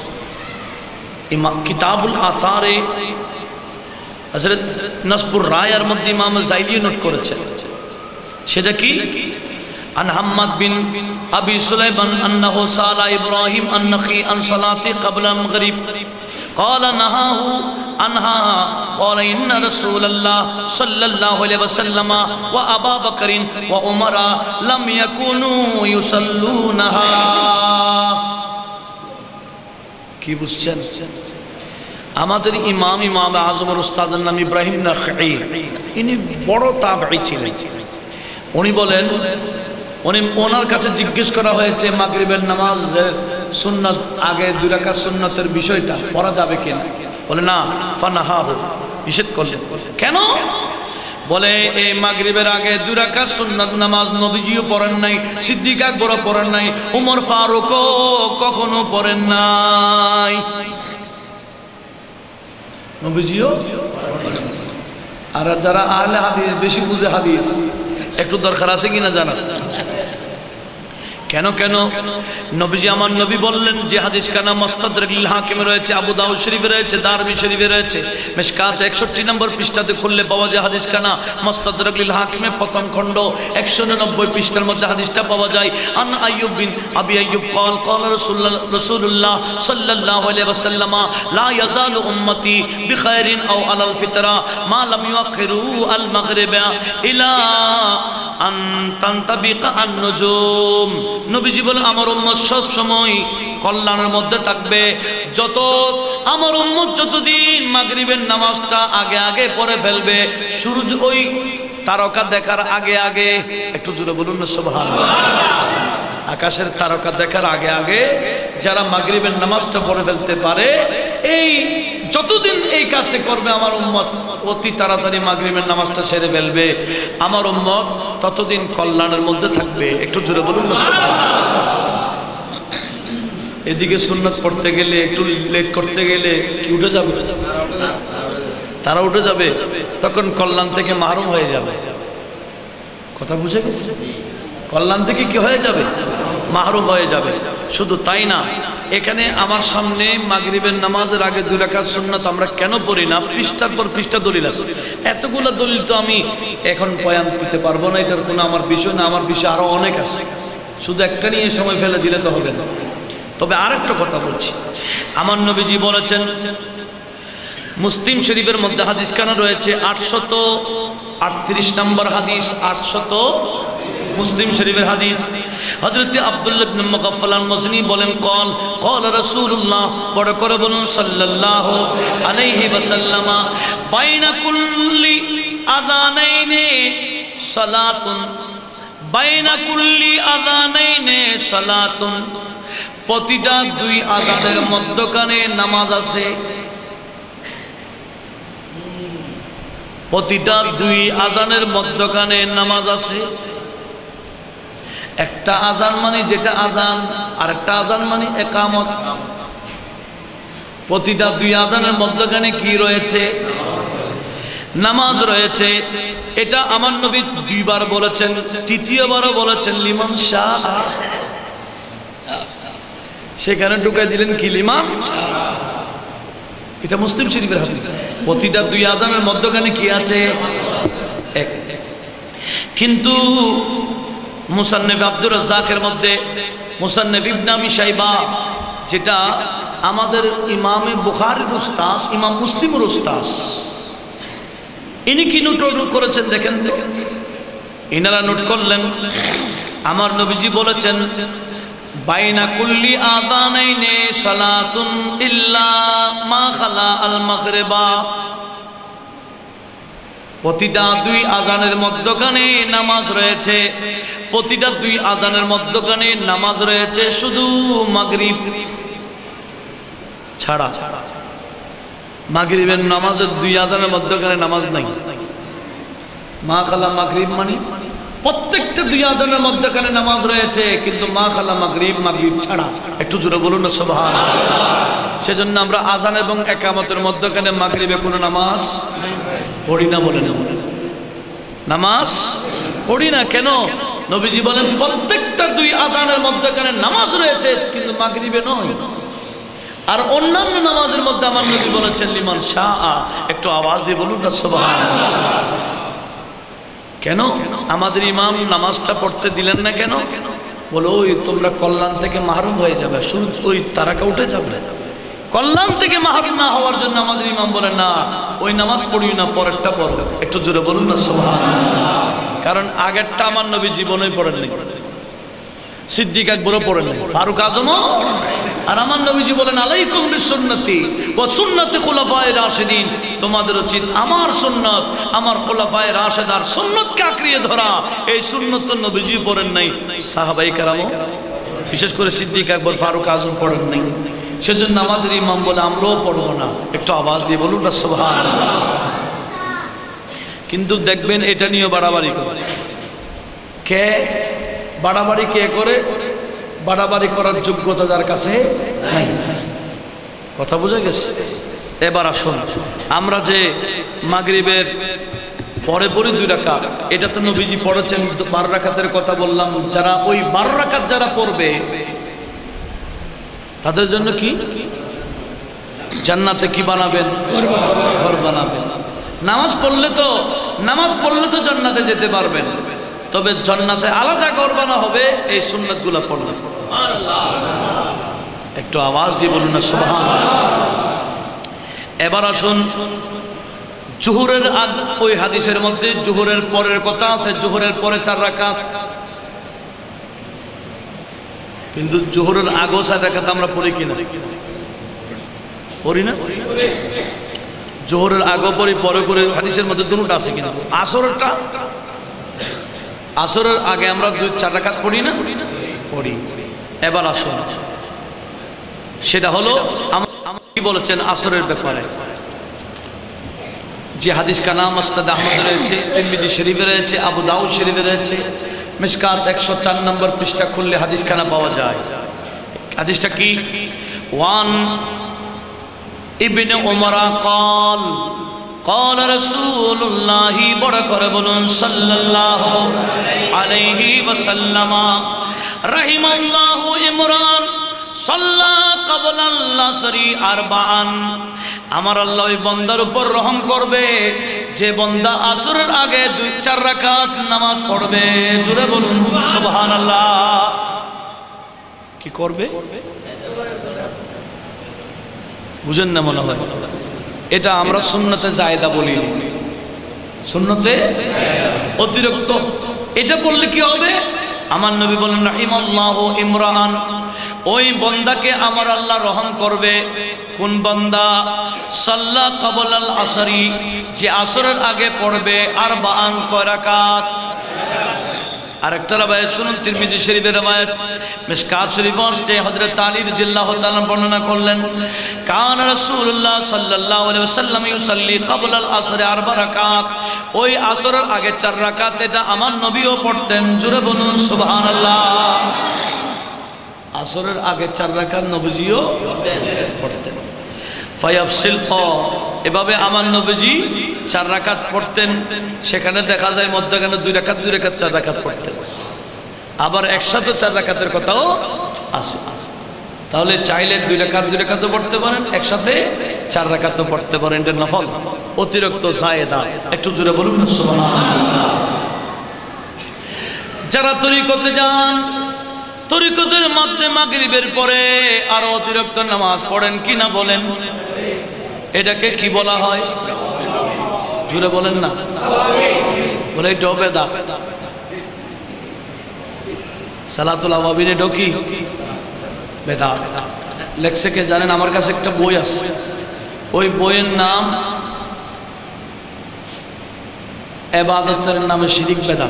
কিতাবুল আসারে হযরত নাসবুর রায়ের মধ্যে ইমাম জাইলি নোট করেছেন। সেটা কি? عن حماد بن أبي سليمان أنه سأل إبراهيم النخعي عن صلاة قبل المغرب قال نهاه عنها قال إن رسول الله صلى الله عليه وسلم وأبا بكر وعمر لم يكونوا يصلونها। কি বুঝছেন? আমাদের ইমাম ইমাম আজমের উস্তাদের নাম ইব্রাহিম নাখঈ। ইনি বড় তাবেঈ ছিলেন। উনি বলেন, উনি ওনার কাছে জিজ্ঞেস করা হয়েছে মাগরিবের নামাজের সুন্নাত আগে দুই রাকাত সুন্নাতের বিষয়টা পড়া যাবে কিনা? বলে না, ফানাহাহু, নিষেধ করলেন। কেন? বলে এই মাগরিবের আগে দুই রাকাত সুন্নাত নামাজ নবীজিও পড়েন নাই, সিদ্দিক আকবরও পড়েন নাই, উমর ফারুকও কখনো পড়েন নাই, নবীজিও। আর যারা আহলে হাদিস, বেশি বুঝে হাদিস, একটু দরকার আছে কিনা জানা? কেন কেন নবীজি, আমার নবী বললেন যে হাদিস কানা মুস্তাদরাকুল হাকিমে রয়েছে, আবু দাউদ শরীফে রয়েছে, দারমি শরীফে রয়েছে, মিশকাত একষট্টি নম্বর পৃষ্ঠাতে খুললে পাওয়া যায় হাদিস কানা মুস্তাদরাকুল হাকিমে প্রথম খণ্ড একশো নব্বই পৃষ্ঠার মধ্যে হাদিসটা পাওয়া যায়। আন আইয়ুব বিন আবি আইয়ুব قال قال رسول رسول الله صلى الله عليه وسلم لا يزال امتي بخير او على الفطره ما لم يؤخروا المغرب الى ان تنطبق النجوم। নবীজি বলেন আমার উম্মত সব সময় কল্যাণের মধ্যে থাকবে যত আমার উম্মত যতদিন মাগরিবের নামাজটা আগে আগে পড়ে ফেলবে, সূর্য ওই তারকা দেখার আগে আগে, একটু জোরে বলুন না সুবহানাল্লাহ, আকাশের তারকা দেখার আগে আগে যারা মাগরিবের নামাজটা পড়ে ফেলতে পারে, এই যতদিন এই কাজে করবে আমার উম্মত অতি তাড়াতাড়ি মাগরিবের নামাজটা ছেড়ে ফেলবে, আমার উম্মত ততদিন কল্যাণের মধ্যে থাকবে। একটু জোরে বলুন না সুবহানাল্লাহ। এদিকে সুন্নাত পড়তে গেলে একটু লেট করতে গেলে কি উঠে যাবে? তারা উঠে যাবে, তখন কল্যাণ থেকে মাহরুম হয়ে যাবে। কথা বুঝে গেছে? কল্যাণ থেকে কি হয়ে যাবে? মাহরুম হয়ে যাবে। শুধু তাই না, এখানে আমার সামনে মাগরিবের নামাজের আগে দুই রাকাত সুন্নাত আমরা কেন পড়ি না, পৃষ্ঠার পর পৃষ্ঠা দলিল আছে। এতগুলো দলিল তো আমি এখন বয়ান দিতে পারবো না, এটার কোনো আমার বিষয় না। আমার বিষয় আরো অনেক আছে, শুধু একটা নিয়ে সময় ফেলে দিলে তো হবে না। তবে আরেকটা কথা বলছি, আমার নবীজি বলেছেন, মুসলিম শরীফের মধ্যে হাদিস খানা রয়েছে আটশত আটত্রিশ নম্বর হাদিস, আটশত মুসলিম শরীফের হাদিস। হযরত আব্দুল্লাহ ইবনে মুগাফফাল আল-মুজনি বলেন, কল কল রাসূলুল্লাহ, বড় করে বলুন সাল্লাল্লাহু আলাইহি ওয়াসাল্লাম, বাইনা কুল্লি আযানাইনি সালাতুন, বাইনা কুল্লি আযানাইনি সালাতুন, প্রতিটা দুই আযানের মধ্যখানে নামাজ আছে। প্রতিটা দুই আযানের মধ্যখানে নামাজ আছে। একটা আযান মানে যেটা আযান, আর একটা আযান মানে ইকামত। প্রতিটা দুই আযানের মধ্যখানে কি রয়েছে? নামাজ রয়েছে। এটা আমার নবী দুইবার বলেছেন, তৃতীয়বারও বলেছেন লিমান শাহ। সেখানে ঢুকাই দিলেন কি? লিমান। এটা মুসলিম শরীফের হাদিস। প্রতিটা দুই আযানের মধ্যখানে কি আছে? এক। কিন্তু মুসান্নিফ আব্দুর রাজ্জাকের মধ্যে, মুসান্নিফ ইবনে আবি শাইবা, যেটা আমাদের ইমামে বুখারীর উস্তাদ, ইমাম মুসলিমের উস্তাদ, ইনি কি নোট করেছেন দেখেন তো। ইনারা নোট করলেন, আমার নবীজি বলেছেন, বাইনা কুল্লি আযানাইনি সালাতুন ইল্লা মা খালা আল মাগরিবা, প্রতিটা দুই আযানের মধ্যখানে নামাজ রয়েছে। প্রতিটা দুই আযানের মধ্যখানে নামাজ রয়েছে শুধু মাগরিব ছাড়া। মাগরিবের নামাজের দুই আযানের মধ্যখানে নামাজ নাই। মা খালা মাগরিব মানে প্রত্যেকটা দুই আযানের মধ্যখানে নামাজ রয়েছে, কিন্তু মা খালা মাগরিব, মাগরিব ছাড়া। একটু জোরে বলুন না সুবহানাল্লাহ। সেজন্য আমরা আযান এবং ইকামতের মধ্যখানে মাগরিবে কোনো নামাজ পড়ি না। বলে না, নামাজ পড়ি না কেন? নবীজি বলেন প্রত্যেকটা দুই আযানের মধ্যখানে নামাজ রয়েছে, কিন্তু মাগরিবে নয়। আর অন্যান্য নামাজের মধ্যে আমার নবী বলেছেন লিমান শাহ। একটু আওয়াজ দিয়ে বলুন না সুবহানাল্লাহ। কেন আমাদের ইমাম নামাজটা পড়তে দিলেন না কেন? বলো ওই তোমরা কল্যাণ থেকে মাহরুম হয়ে যাবে, শুরু ওই তারাকা উঠে যাবে। কল্যাণ থেকে মাহরুম না হওয়ার জন্য আমাদের ইমাম বলেন না, ওই নামাজ পড়ি না, পরেরটা পড়ো। একটু জোরে বলুন না সুবহানাল্লাহ। কারণ আগেরটা আমার নবী জীবনেই পড়েননি, সিদ্দিক আকবরও পড়েননি, ফারুক আজমও। আর আমার নবীজি বলেন আলাইকুম বিসুন্নতি ওয়া সুন্নতি খুলাফায়ে রাশিদিন, তোমাদের উচিত আমার সুন্নাত, আমার খুলাফায়ে রাশিদার সুন্নতকে আঁকড়িয়ে ধরা। এই সুন্নত তো নবীজি পড়েন নাই, সাহাবায়ে কেরামও, বিশেষ করে সিদ্দিক আকবর, ফারুক আজম পড়েন নাই। সেজন্য আমাদের ইমাম বলে আমরাও পড়বো না। একটু আওয়াজ দিয়ে বলুন না সুবহানাল্লাহ। কিন্তু দেখবেন এটা নিয়ে বাড়াবাড়ি করে। কে বাড়াবাড়ি কে করে? বাড়াবাড়ি করার যোগ্যতা যার কাছে নাই। কথা বুঝে গেছে? এবার আসুন, আমরা যে মাগরিবের পরে পরে দুই রাকাত, এটা তো নবীজি পড়েছেন। বারো রাকাতের কথা বললাম, যারা ওই বারো রাকাত যারা পড়বে তাদের জন্য কি জান্নাতে কি বানাবেন? ঘর বানাবেন। নামাজ পড়লে তো নামাজ পড়লে তো জান্নাতে যেতে পারবেন, তবে জান্নাতে আলাদা ঘর বানা হবে এই সুন্নাতগুলো পড়লে। একটু আওয়াজ দিয়ে বলুন না সুবহানাল্লাহ। এবার আসুন, জোহরের আগ, ওই হাদিসের মধ্যে জোহরের পরের কথা আছে, জোহরের পরে চার রাকাত। কিন্তু জোহরের আগেও চার রাকাত আমরা পড়ি কিনা? পড়ি না। জোহরের আগে পড়ি, পরে করে, হাদিসের মধ্যে দুটোটা আছে। কিন্তু আসরেরটা, আসরের আগে আমরা দুই চার রাকাত পড়ি না? পড়ি। এবার আসুন, সেটা হলো আমার কি বলেছেন আসরের ব্যাপারে। যে হাদিস কা নাম মুসনাদ আহমদ রয়েছে, তিরমিজি শরীফে রয়েছে, আবু দাউদ শরীফে রয়েছে, মিশকাত একশো চার নম্বর পৃষ্ঠা খুললে হাদিস খানা পাওয়া যায়। হাদিসটা কি? ওয়ান ইবনে উমর قال قال رسول الله বড় করে বলুন সাল্লাল্লাহু আলাইহি ওয়াসাল্লাম রাহিমাল্লাহু ইমরান সাল্লা ক্বাবলাল আসরি আরবাআন আমার আল্লাহ ওই বান্দার উপর রহম করবে যে বান্দা আসরের আগে দুই চার রাকাত নামাজ পড়বে জোরে বলুন সুবহানাল্লাহ কি করবে বুঝেন না মনে হয় এটা আমরা সুন্নতে জায়েদা বলি সুন্নতে অতিরিক্ত এটা বললে কি হবে আমার নবী বলেন রাহিমাল্লাহু ইমরান ওই বান্দাকে আমার আল্লাহ রহম করবে কোন বান্দা সাল্লা ক্বাবলাল আসরি যে আসরের আগে পড়বে আরবাআন কয় রাকাত আরেকটা রাওয়ায়াত শুনুন তিরমিজি শরীফের রাওয়ায়াত মিশকাত শরীফে আসছে হযরত আলী রাদিয়াল্লাহু তাআলা বর্ণনা করলেন কান রাসূলুল্লাহ সাল্লাল্লাহু আলাইহি ওয়াসাল্লাম ইউসাল্লি ক্বাবলাল আসরি আরবা রাকাত ওই আসরের আগে চার রাকাত এটা আমার নবীও পড়তেন জোরে বলুন সুবহানাল্লাহ আসরের আগে চার রাকাত নবীজিও পড়তেন ফায়াফসিল এভাবে আমার নবীজি চার রাকাত পড়তেন সেখানে দেখা যায় মধ্যখানে দুই রাকাত দুই রাকাত চার রাকাত পড়তেন আবার একসাথে চার রাকাতের কথাও আছে তাহলে চাইলে দুই রাকাত দুই রাকাতও পড়তে পারেন একসাথে চার রাকাতও পড়তে পারেন এটা নফল অতিরিক্ত জায়েদা একটু জোরে বলুন সুবহানাল্লাহ যারা তরিকতে যান তরিকতের মধ্যে মাগরিবের পরে আর অতিরিক্ত নামাজ পড়েন কিনা বলেন এটাকে কি বলা হয় জোরে বলেন না বলে এটা বেদা সালাতুল আওয়াবিন এটা কি বেদা লেখছে কে জানেন আমার কাছে একটা বই আছে ওই বইয়ের নাম ইবাদতের নামে শিরিক বেদা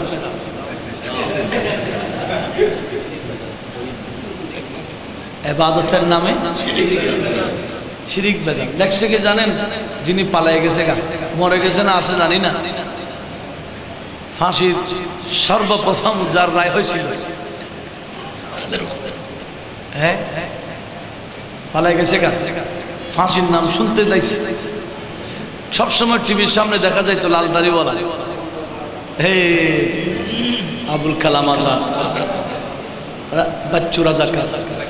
ইবাদতের নামে শিরিক বেদাত দেখছে কি জানেন যিনি পালায়ে গেছে গা মরে গেছে না আছে জানি না ফাঁসির সর্বপ্রথম যার রায় হয়েছিল হ্যাঁ পালায়ে গেছে গা ফাঁসির নাম শুনতে যাইছে সবসময় টিভির সামনে দেখা যায় তো লাল দাড়িওয়ালা হে আবুল কালাম আজাদ বাচ্চু রাজাকার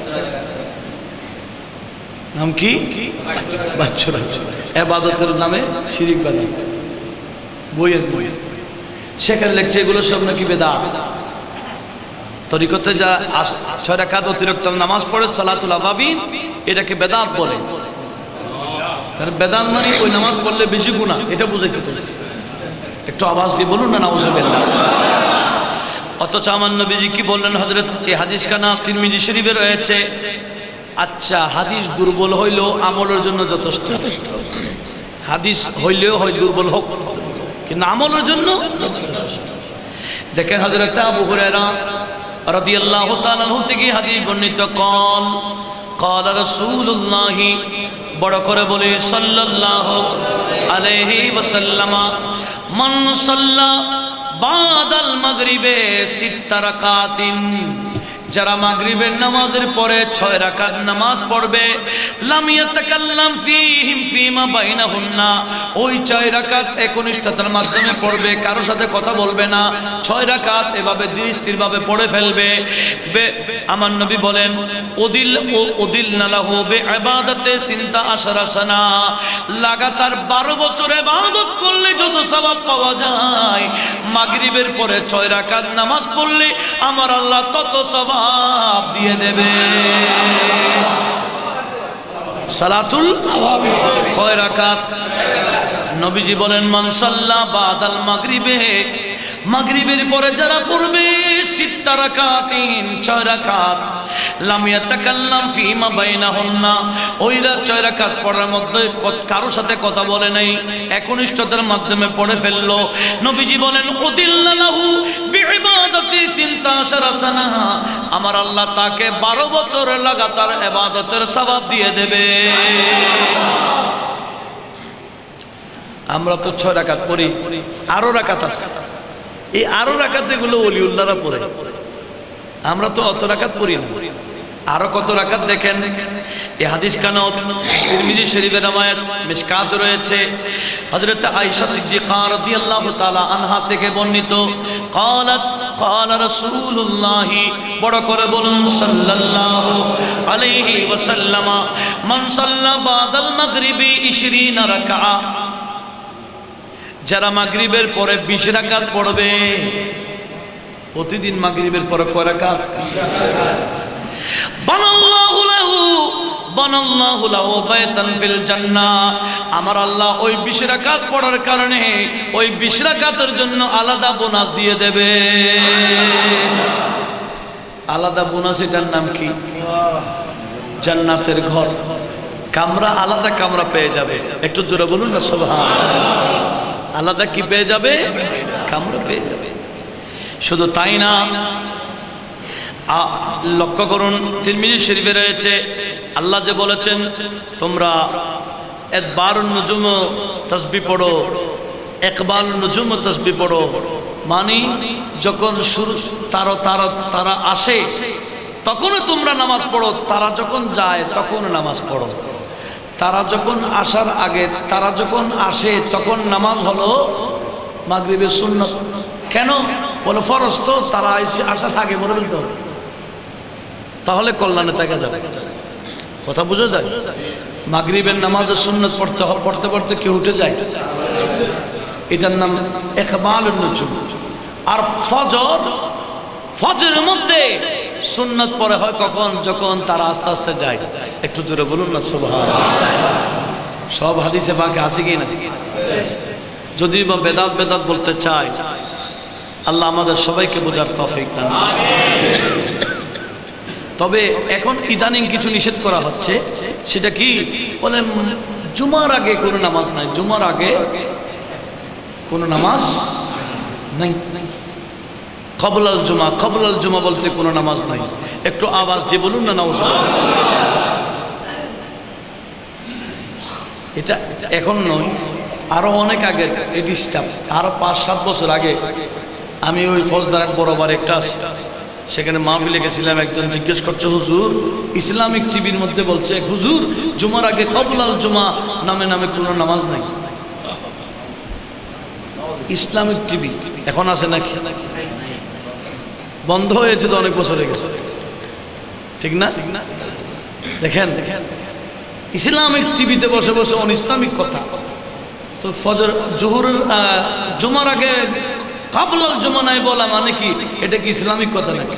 নাম কি বাচ্চু রাজা ইবাদতের নামে শিরিক বেদাত বইয়ের বই সেখানে লেখছে এগুলো সব নাকি বেদাত তরিকতে যা ছয় রাকাত অতিরিক্ত নামাজ পড়ে সালাতুল আওয়াবিন এটাকে বেদাত বলে তার বেদাত মানে ওই নামাজ পড়লে বেশি গুনাহ এটা বুঝাইতে চাইছি একটু আওয়াজ দিয়ে বলুন না নাউজুবিল্লাহ অথচ আমার নবীজি কি বললেন হযরত এই হাদিস কানা তিরমিজি শরীফে রয়েছে আচ্ছা হাদিস দুর্বল হইলেও আমলের জন্য যথেষ্ট হাদিস হইলেও হয় দুর্বল হোক কিন্তু আমলের জন্য দেখেন হযরত আবু হুরায়রা রাদিয়াল্লাহু তাআলা আনহু থেকে হাদিস বর্ণিত قال قال رسول الله বড় করে বলি সাল্লাল্লাহু আলাইহি ওয়াসাল্লাম মান সাল্লা বাদাল মাগরিবে সিত্তা রাকাতিন যারা মাগরিবের নামাজের পরে ছয় রাকাত নামাজ পড়বে লাম ইয়াতাকাল্লাম ফীহিম ফীমা বাইনাহুন্না ওই ছয় রাকাত একনিষ্ঠতার মাধ্যমে পড়বে কারোর সাথে কথা বলবে না ছয় রাকাত এভাবে ধীরস্থিরভাবে পড়ে ফেলবে আমার নবী বলেন উদিল উদিলনা লাহু বিইবাদাতে সিনতা আশরা সানা লাগাতার বারো বছর ইবাদত করলে যত সওয়াব পাওয়া যায় মাগরিবের পরে ছয় রাকাত নামাজ পড়লে আমার আল্লাহ তত সওয়াব দিয়ে দেবে সালাতুল আওয়াবিন কয় রাকাত নবীজি বলেন মান সাল্লা বাদাল মাগরিবে মাগরিবের পরে যারা পড়বে সিত্তা রাকাতিন ছয় রাকাত লাম ইয়াতাকাল্লাম ফীমা বাইনাহুন্না ওইরা ছয় রাকাত পড়ার মধ্যে কারোর সাথে কথা বলে নাই একনিষ্ঠতার মাধ্যমে পড়ে ফেললো নবীজি বলেন উদিল্লা লাহু বিইবাদাতি সিনতা আশরা সানা আমার আল্লাহ তাকে বারো বছর লাগাতার ইবাদতের সওয়াব দিয়ে দেবে আমরা তো ছয় রাকাত পড়ি আরো রাকাত আছে এই আরো রাকাত এগুলো ওলিউল্লাহরা পড়ে আমরা তো অত রাকাত পড়ি না আরো কত রাকাত দেখেন এই হাদিস কানো তিরমিজি শরীফের রওয়ায়াত মিশকাত রয়েছে হযরত আয়েশা সিদ্দিকা রাদিয়াল্লাহু তাআলা আনহা থেকে বর্ণিত قالت قال رسول الله বড় করে বলুন সাল্লাল্লাহু আলাইহি ওয়াসাল্লাম মান সাল্লা বাদাল মাগরিবি ইশরিন রাকাআ যারা মাগরিবের পরে বিশ রাকাত পড়বে প্রতিদিন মাগরিবের পরে কয় রাকাত বানাল্লাহু লাহু বানাল্লাহু লাহু বাইতান ফিল জান্নাহ আমার আল্লাহ ওই বিশ রাকাত পড়ার কারণে ওই বিশ রাকাতের জন্য আলাদা বোনাস দিয়ে দেবে আলাদা বোনাস এটার নাম কি জান্নাতের ঘর কামরা আলাদা কামরা পেয়ে যাবে একটু জোরে বলুন না সুবহানাল্লাহ আলাদা কি পেয়ে যাবে কামরা পেয়ে যাবে শুধু তাই না লক্ষ্য করুন তিরমিজি শরীফে রয়েছে আল্লাহ যে বলেছেন তোমরা এদবারুন নুজুম তাসবিহ পড়ো ইকবালুন নুজুম তাসবিহ পড়ো মানে যখন শুরু তারা তারা তারা আসে তখন তোমরা নামাজ পড়ো তারা যখন যায় তখন নামাজ পড়ো তারা যখন আসার আগে তারা যখন আসে তখন নামাজ হলো মাগরিবের সুন্নাত কেন বলে ফরজ তো তারা আসার আগে পড়ে ফেলতে হবে তাহলে কল্যাণে থাকা যাবে কথা বোঝা যায় মাগরিবের নামাজের সুন্নাত পড়তে পড়তে পড়তে কেউ উঠে যায় এটার নাম ইকবালুন নুজুম আর ফজর ফজরের মধ্যে সুন্নাত পড়ে হয় কখন যখন তারা আস্তে আস্তে যায় একটু জোরে বলুন না সুবহানাল্লাহ সব হাদিসে পাকে আছে কি না যদি বা বেদাত বেদাত বলতে চায় আল্লাহ আমাদের সবাইকে বোঝার তৌফিক দান তবে এখন ইদানিং কিছু নিষেধ করা হচ্ছে সেটা কি বলে জুমার আগে কোনো নামাজ নাই জুমার আগে কোনো নামাজ নাই কবলাল জুমা কবলাল জুমা বলতে কোনো নামাজ নাই একটু আওয়াজ দিয়ে বলুন না নাউজুবিল্লাহ এটা এখন নয় আরো অনেক আগে এই ডিস্টার্ব আরো পাঁচ সাত বছর আগে আমি ওই ফৌজদার বরাবর একটা সেখানে মাহফিলে গেছিলাম একজন জিজ্ঞেস করছে হুজুর ইসলামিক টিভির মধ্যে বলছে হুজুর জুমার আগে কবলাল জুমা নামে নামে কোনো নামাজ নাই ইসলামিক টিভি এখন আছে নাকি বন্ধ হয়েছে তো অনেক বছর হয়ে গেছে ঠিক না দেখেন দেখেন ইসলামিক টিভিতে বসে বসে অন ইসলামিক কথা তো ফজর জোহরের জুমার আগে কাবলাল জুমা নাই বলা মানে কি এটা কি ইসলামিক কথা নাকি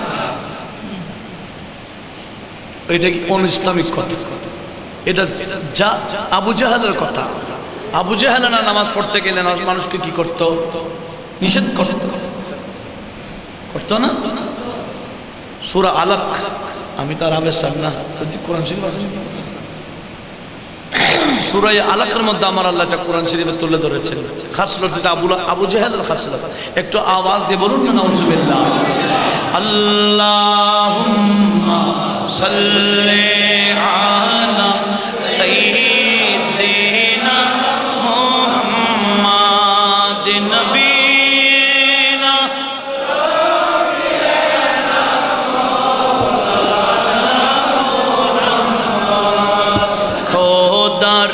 এটা কি অন ইসলামিক কথা এটা যা আবু জাহেলের কথা আবু জাহেল না নামাজ পড়তে গেলে মানুষকে কি করতো নিষেধ করতো করতো না সূরা আলাক আমি তার আবেশ না কোরআন শরীফ আছে সূরা আলাকের মধ্যে আমার আল্লাহ একটা কোরআন শরীফে তুলে ধরেছেন খাসলত এটা আবু আবু জাহেলের খাসলত একটু আওয়াজ দিয়ে বলুন না নাউজুবিল্লাহ আল্লাহুম্মা সাল্লি আলা সাইয়্যিদিনা মুহাম্মাদিন নবিয়িনা খোদার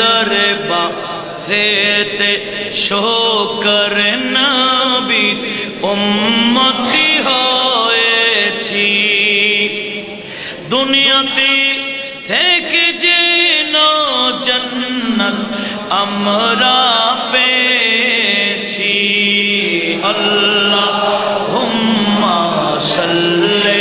দরবারেতে শুকর নবী উম্মতি হয়েছি দুনিয়াতে থেকে যেন জান্নাত আমরা পেয়েছি আল্লাহুম্মা সাল্লি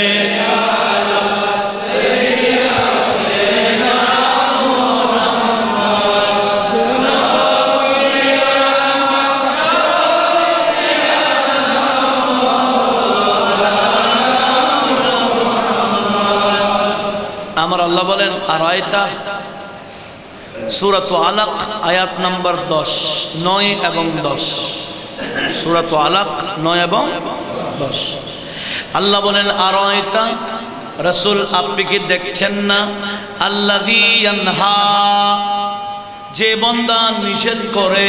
আমার আল্লাহ বলেন আর আয়াতা সূরাত আলাক আয়াত নাম্বার দশ নয় এবং দশ সূরাত আলাক নয় এবং দশ আল্লাহ বলেন আর আয়াতা রাসূল আপনি কি দেখছেন না আল্লাযী ইয়ানহা যে বান্দা নিষেধ করে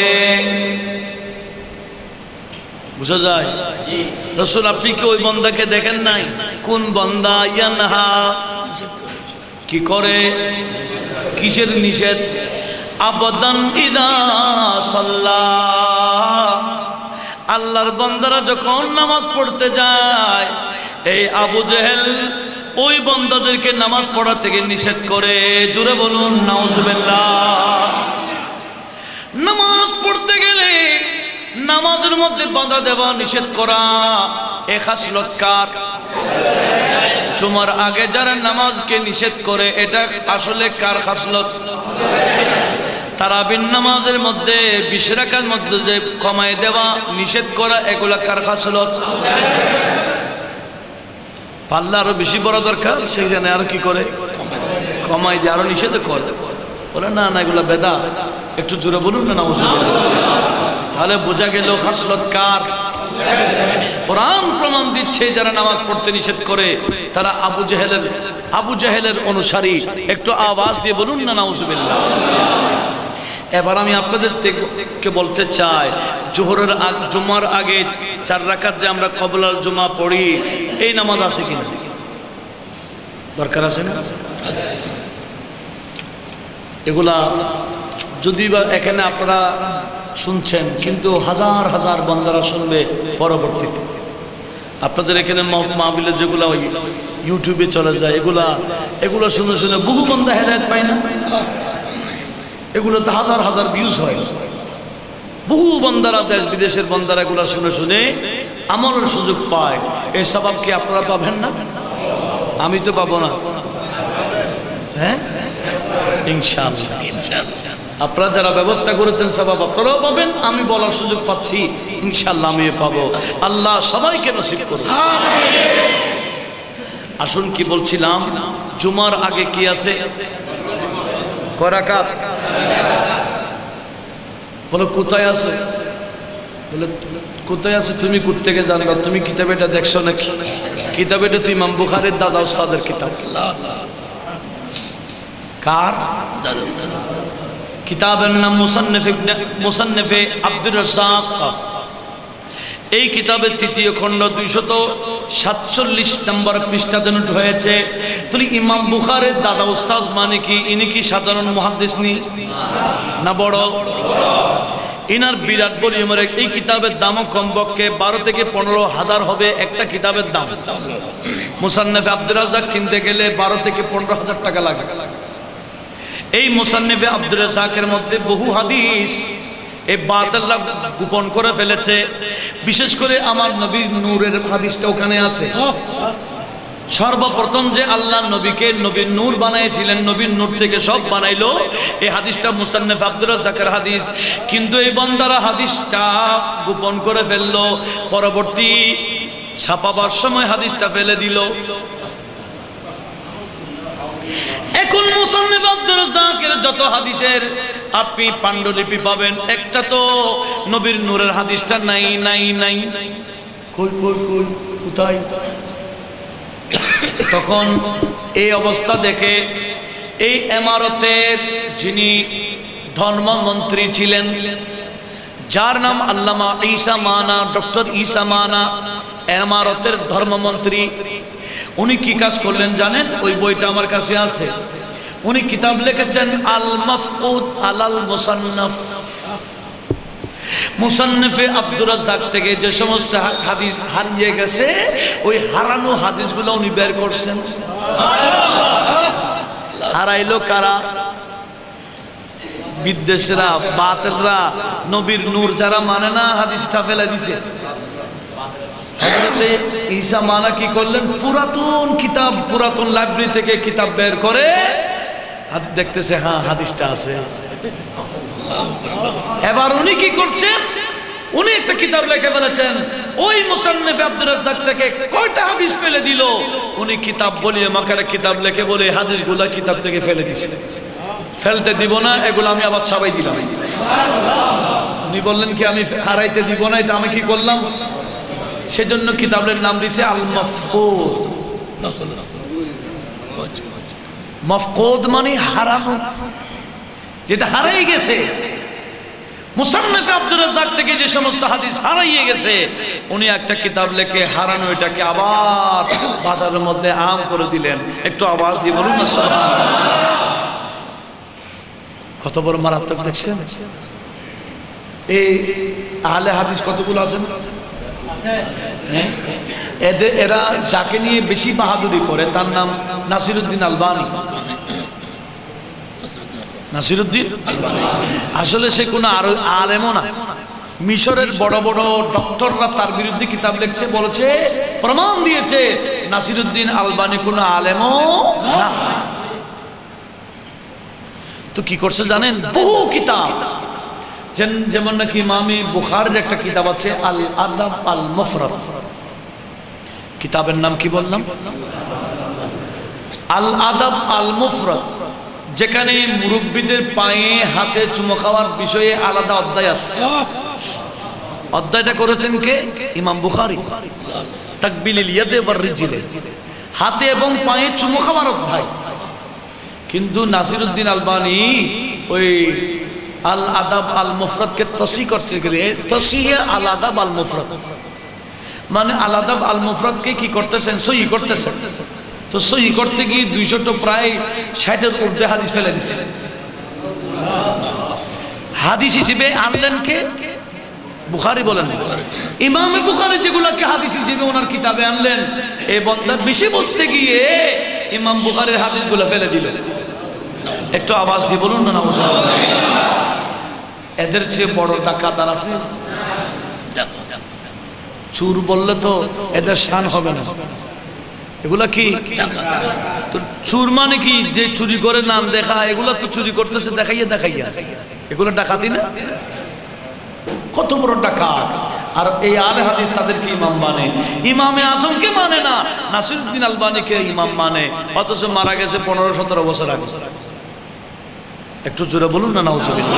বুঝা যায় রাসূল আপনি কি ওই বান্দাকে দেখেন নাই কোন বান্দা ইয়ানহা কি কি করে? কিসের নিষেধ? আবাদান ইদা সাল্লাহ, আল্লাহর বান্দারা যখন নামাজ পড়তে যায় এই আবু জেহেল ওই বান্দাদেরকে নামাজ পড়া থেকে নিষেধ করে। জোরে বলুন নাউজুবিল্লাহ। নামাজ পড়তে গেলে নামাজের মধ্যে বাধা দেওয়া, নিষেধ করা, এ খাসলত কার? জুমার আগে যারা নামাজকে নিষেধ করে এটা আসলে কার খাসলত? তারাবির নামাজের মধ্যে বিশ রাকাতের মধ্যে যে কমায় দেওয়া, নিষেধ করা, এগুলা কার খাসলত? পাল্লা আরো বেশি বড় দরকার, সেই জানে আরো কি করে? কমাই দিয়ে আরো নিষেধ করে। বলে না না এগুলা বেদা। একটু জোরে বলুন না নাউজুবিল্লাহ। তাহলে বোঝা গেল খাসলত কার? কোরআন প্রমাণ দিচ্ছে যারা নামাজ পড়তে নিষেধ করে তারা আবু জেহেলের আবু জেহেলের অনুসারী। একটু আওয়াজ দিয়ে বলুন না নাউজুবিল্লাহ। এবার আমি আপনাদেরকে বলতে চাই, জোহরের আগ জুমার আগে চার রাকাত যে আমরা কবলাল জুমা পড়ি, এই নামাজ আছে কিনা? দরকার আছে না? এগুলা যদি বা এখানে আপনারা শুনছেন, কিন্তু হাজার হাজার বান্দারা শুনবে পরবর্তীতে। আপনাদের এখানে মাহফিলে যেগুলা ওই ইউটিউবে চলে যায়, এগুলা এগুলো শুনে শুনে বহু বান্দা হেদায়েত পায় না? এগুলোতে হাজার হাজার ভিউজ হয়। বহু বান্দারা, দেশ বিদেশের বান্দারা এগুলা শুনে শুনে আমলের সুযোগ পায়। এই সওয়াব কি আপনারা পাবেন না? আমি তো পাবো না। হ্যাঁ ইনশাআল্লাহ, ইনশাআল্লাহ আপনারা যারা ব্যবস্থা করেছেন সওয়াব আপনারাও পাবেন, আমি বলার সুযোগ পাচ্ছি, ইনশাআল্লাহ আমিও পাবো। আল্লাহ সবাইকে নসিব করুন। আসুন কি বলছিলাম, জুমার আগে কি আছে? কয় রাকাত? বলো কোথায় আছে? বলে কোথায় আছে? তুমি কোত্থেকে জানবা? তুমি কিতাবে এটা দেখছো নাকি? কিতাবে এটা তো ইমাম বুখারীর দাদা উস্তাদের কিতাব। কার কিতাবের নাম? মুসান্নিফ মুসান্নিফে আব্দুর রাজ্জাক। এই কিতাবের তৃতীয় খণ্ড দুইশত সাতচল্লিশ নম্বর পৃষ্ঠাতে নোট হয়েছে। তাহলে ইমাম বুখারীর দাদা উস্তাদ মানে কি? ইনি কি সাধারণ মুহাদ্দিস না বড়? ইনার বিরাট ভলিউমের এই কিতাবের দামও কমপক্ষে বারো থেকে পনেরো হাজার হবে একটা কিতাবের দাম। মুসান্নিফে আব্দুর রাজ্জাক কিনতে গেলে বারো থেকে পনেরো হাজার টাকা লাগে। এই মুসান্নিফে আব্দুর রাজ্জাকের মধ্যে বহু হাদিস এই বাতিলরা গোপন করে ফেলেছে। বিশেষ করে আমার নবীর নূরের হাদিসটা ওখানে আছে। সর্বপ্রথম যে আল্লাহ নবীকে নবীর নূর বানাইছিলেন, নবীর নূর থেকে সব বানাইলো, এই হাদিসটা মুসান্নিফ আব্দুর রাজ্জাকের হাদিস। কিন্তু এই বান্দারা হাদিসটা গোপন করে ফেললো, পরবর্তী ছাপাবার সময় হাদিসটা ফেলে দিল। এখন মুসান্নিফ আব্দুর রাজ্জাকের যত হাদিসের আপনি পাণ্ডুলিপি পাবেন, একটা তো নবীর নূরের হাদিসটা নাই নাই নাই কই কই কই কোথায়? তখন এই অবস্থা দেখে এই ইমারতের যিনি ধর্মমন্ত্রী ছিলেন, যার নাম আল্লামা ঈসা মানা, ডক্টর ঈসা মানা, ইমারতের ধর্মমন্ত্রী, উনি কি কাজ করলেন জানেন? ওই বইটা আমার কাছে আছে। উনি কিতাব লিখেছেন আল মাফকুদ আলাল মুসান্নাফ। মুসান্নিফে আব্দুর রাজ্জাক থেকে যে সমস্ত হাদিস হারিয়ে গেছে, ওই হারানো হাদিসগুলো উনি বের করছেন। হারাইলো কারা? বিদ্বেষীরা, বাতিলরা, নবীর নূর যারা মানে না, হাদিসটা ফেলে দিছে। হযরতে ঈসা মানা কি করলেন? পুরাতন কিতাব, পুরাতন লাইব্রেরি থেকে কিতাব বের করে দেখতেছে, হ্যাঁ হাদিসটা আছে। এবার উনি কি করছেন? উনি একটা কিতাব লিখে ফেলেছেন। ওই মুসান্নিফ আব্দুর রাজ্জাক থেকে কয়টা হাদিস ফেলে দিল, উনি কিতাব বলিয়ে মাকারে কিতাব লিখে বলে হাদিসগুলা কিতাব থেকে ফেলে দিছে। ফেলতে দিব না, এগুলো আমি আবার ছাপাই দিলাম। উনি বললেন কি আমি হারাইতে দিব না, এটা আমি কি করলাম? সেজন্য কিতাবের নাম দিছে আল মাফকুদ। মাফকুদ মানে হারানো, যেটা হারাই গেছে। মুসান্নাফে আব্দুর রাজ্জাক থেকে যে সমস্ত হাদিস হারাইয়ে গেছে, উনি একটা কিতাব লিখে হারানো এটাকে আবার বাজারের মধ্যে আম করে দিলেন। একটু আওয়াজ দিয়ে বলুন না সুবহানাল্লাহ। কত বড় মারাত্মক দেখছেন। এই আহলে হাদিস কতগুলো আছেন, এদের এরা যাকে নিয়ে বেশি বাহাদুরি করে তার নাম নাসিরউদ্দিন আলবানী। নাসিরউদ্দিন আসলে সে কোনো আর আলেমও না। মিশরের বড় বড় ডক্টররা তার বিরুদ্ধে কিতাব লিখছে, বলেছে, প্রমাণ দিয়েছে নাসিরউদ্দিন আলবানী কোনো আলেমও না। তো কি করছে জানেন, বহু কিতাব, যেমন নাকি ইমামে বুখারীর একটা কিতাব আছে আল আদাব আল মুফরাদ। কিতাবের নাম কি বললাম? আল আদাব আল মুফরাদ, যেখানে মুরব্বীদের পায়ে হাতে চুমো খাওয়ার বিষয়ে আলাদা অধ্যায় আছে। অধ্যায়টা করেছেন কে? ইমাম বুখারী। তাকবিলিল ইয়াদে ওয়ার রিজলে, হাতে এবং পায়ে চুমো খাওয়ার অধ্যায়। কিন্তু নাসিরউদ্দিন আলবানী ওই আল আদাব আল মুফরাদকে তসিহ করতে গেলে তসিহে আল আদাব আল মুফরাদ, মানে আল আদাব আল মুফরাদকে কি করতেছেন, সহি করতেছেন। তো সহি করতে গিয়ে দুইশোটা প্রায় ষাটের ঊর্ধ্বে হাদিস ফেলে দিচ্ছে। হাদিস হিসেবে আনলেন কে? বুখারী বলেন। ইমামে বুখারী যেগুলাকে হাদিস হিসেবে ওনার কিতাবে আনলেন, এই বান্দা বেশি বসতে গিয়ে ইমাম বুখারীর হাদিসগুলো ফেলে দিলেন। একটু আওয়াজ দিয়ে বলুন না নাউজুবিল্লাহ। এদের চেয়ে বড় ডাকাত আর আছে? চুর বললে তো এদের শান হবে না। এগুলা কি চুর মানে কি? যে চুরি করে নাম দেখা, এগুলা তো চুরি করতেছে দেখাইয়া দেখাইয়া, এগুলো ডাকাতি না? কত বড় ডাকাত। আর এই আলে হাদিস তাদেরকে ইমাম মানে, ইমামে আজমকে মানে না, নাসিরউদ্দিন আলবানীকে ইমাম মানে, অথচ মারা গেছে পনেরো সতেরো বছর আগে। একটু জোরে বলুন না নাউজুবিল্লাহ।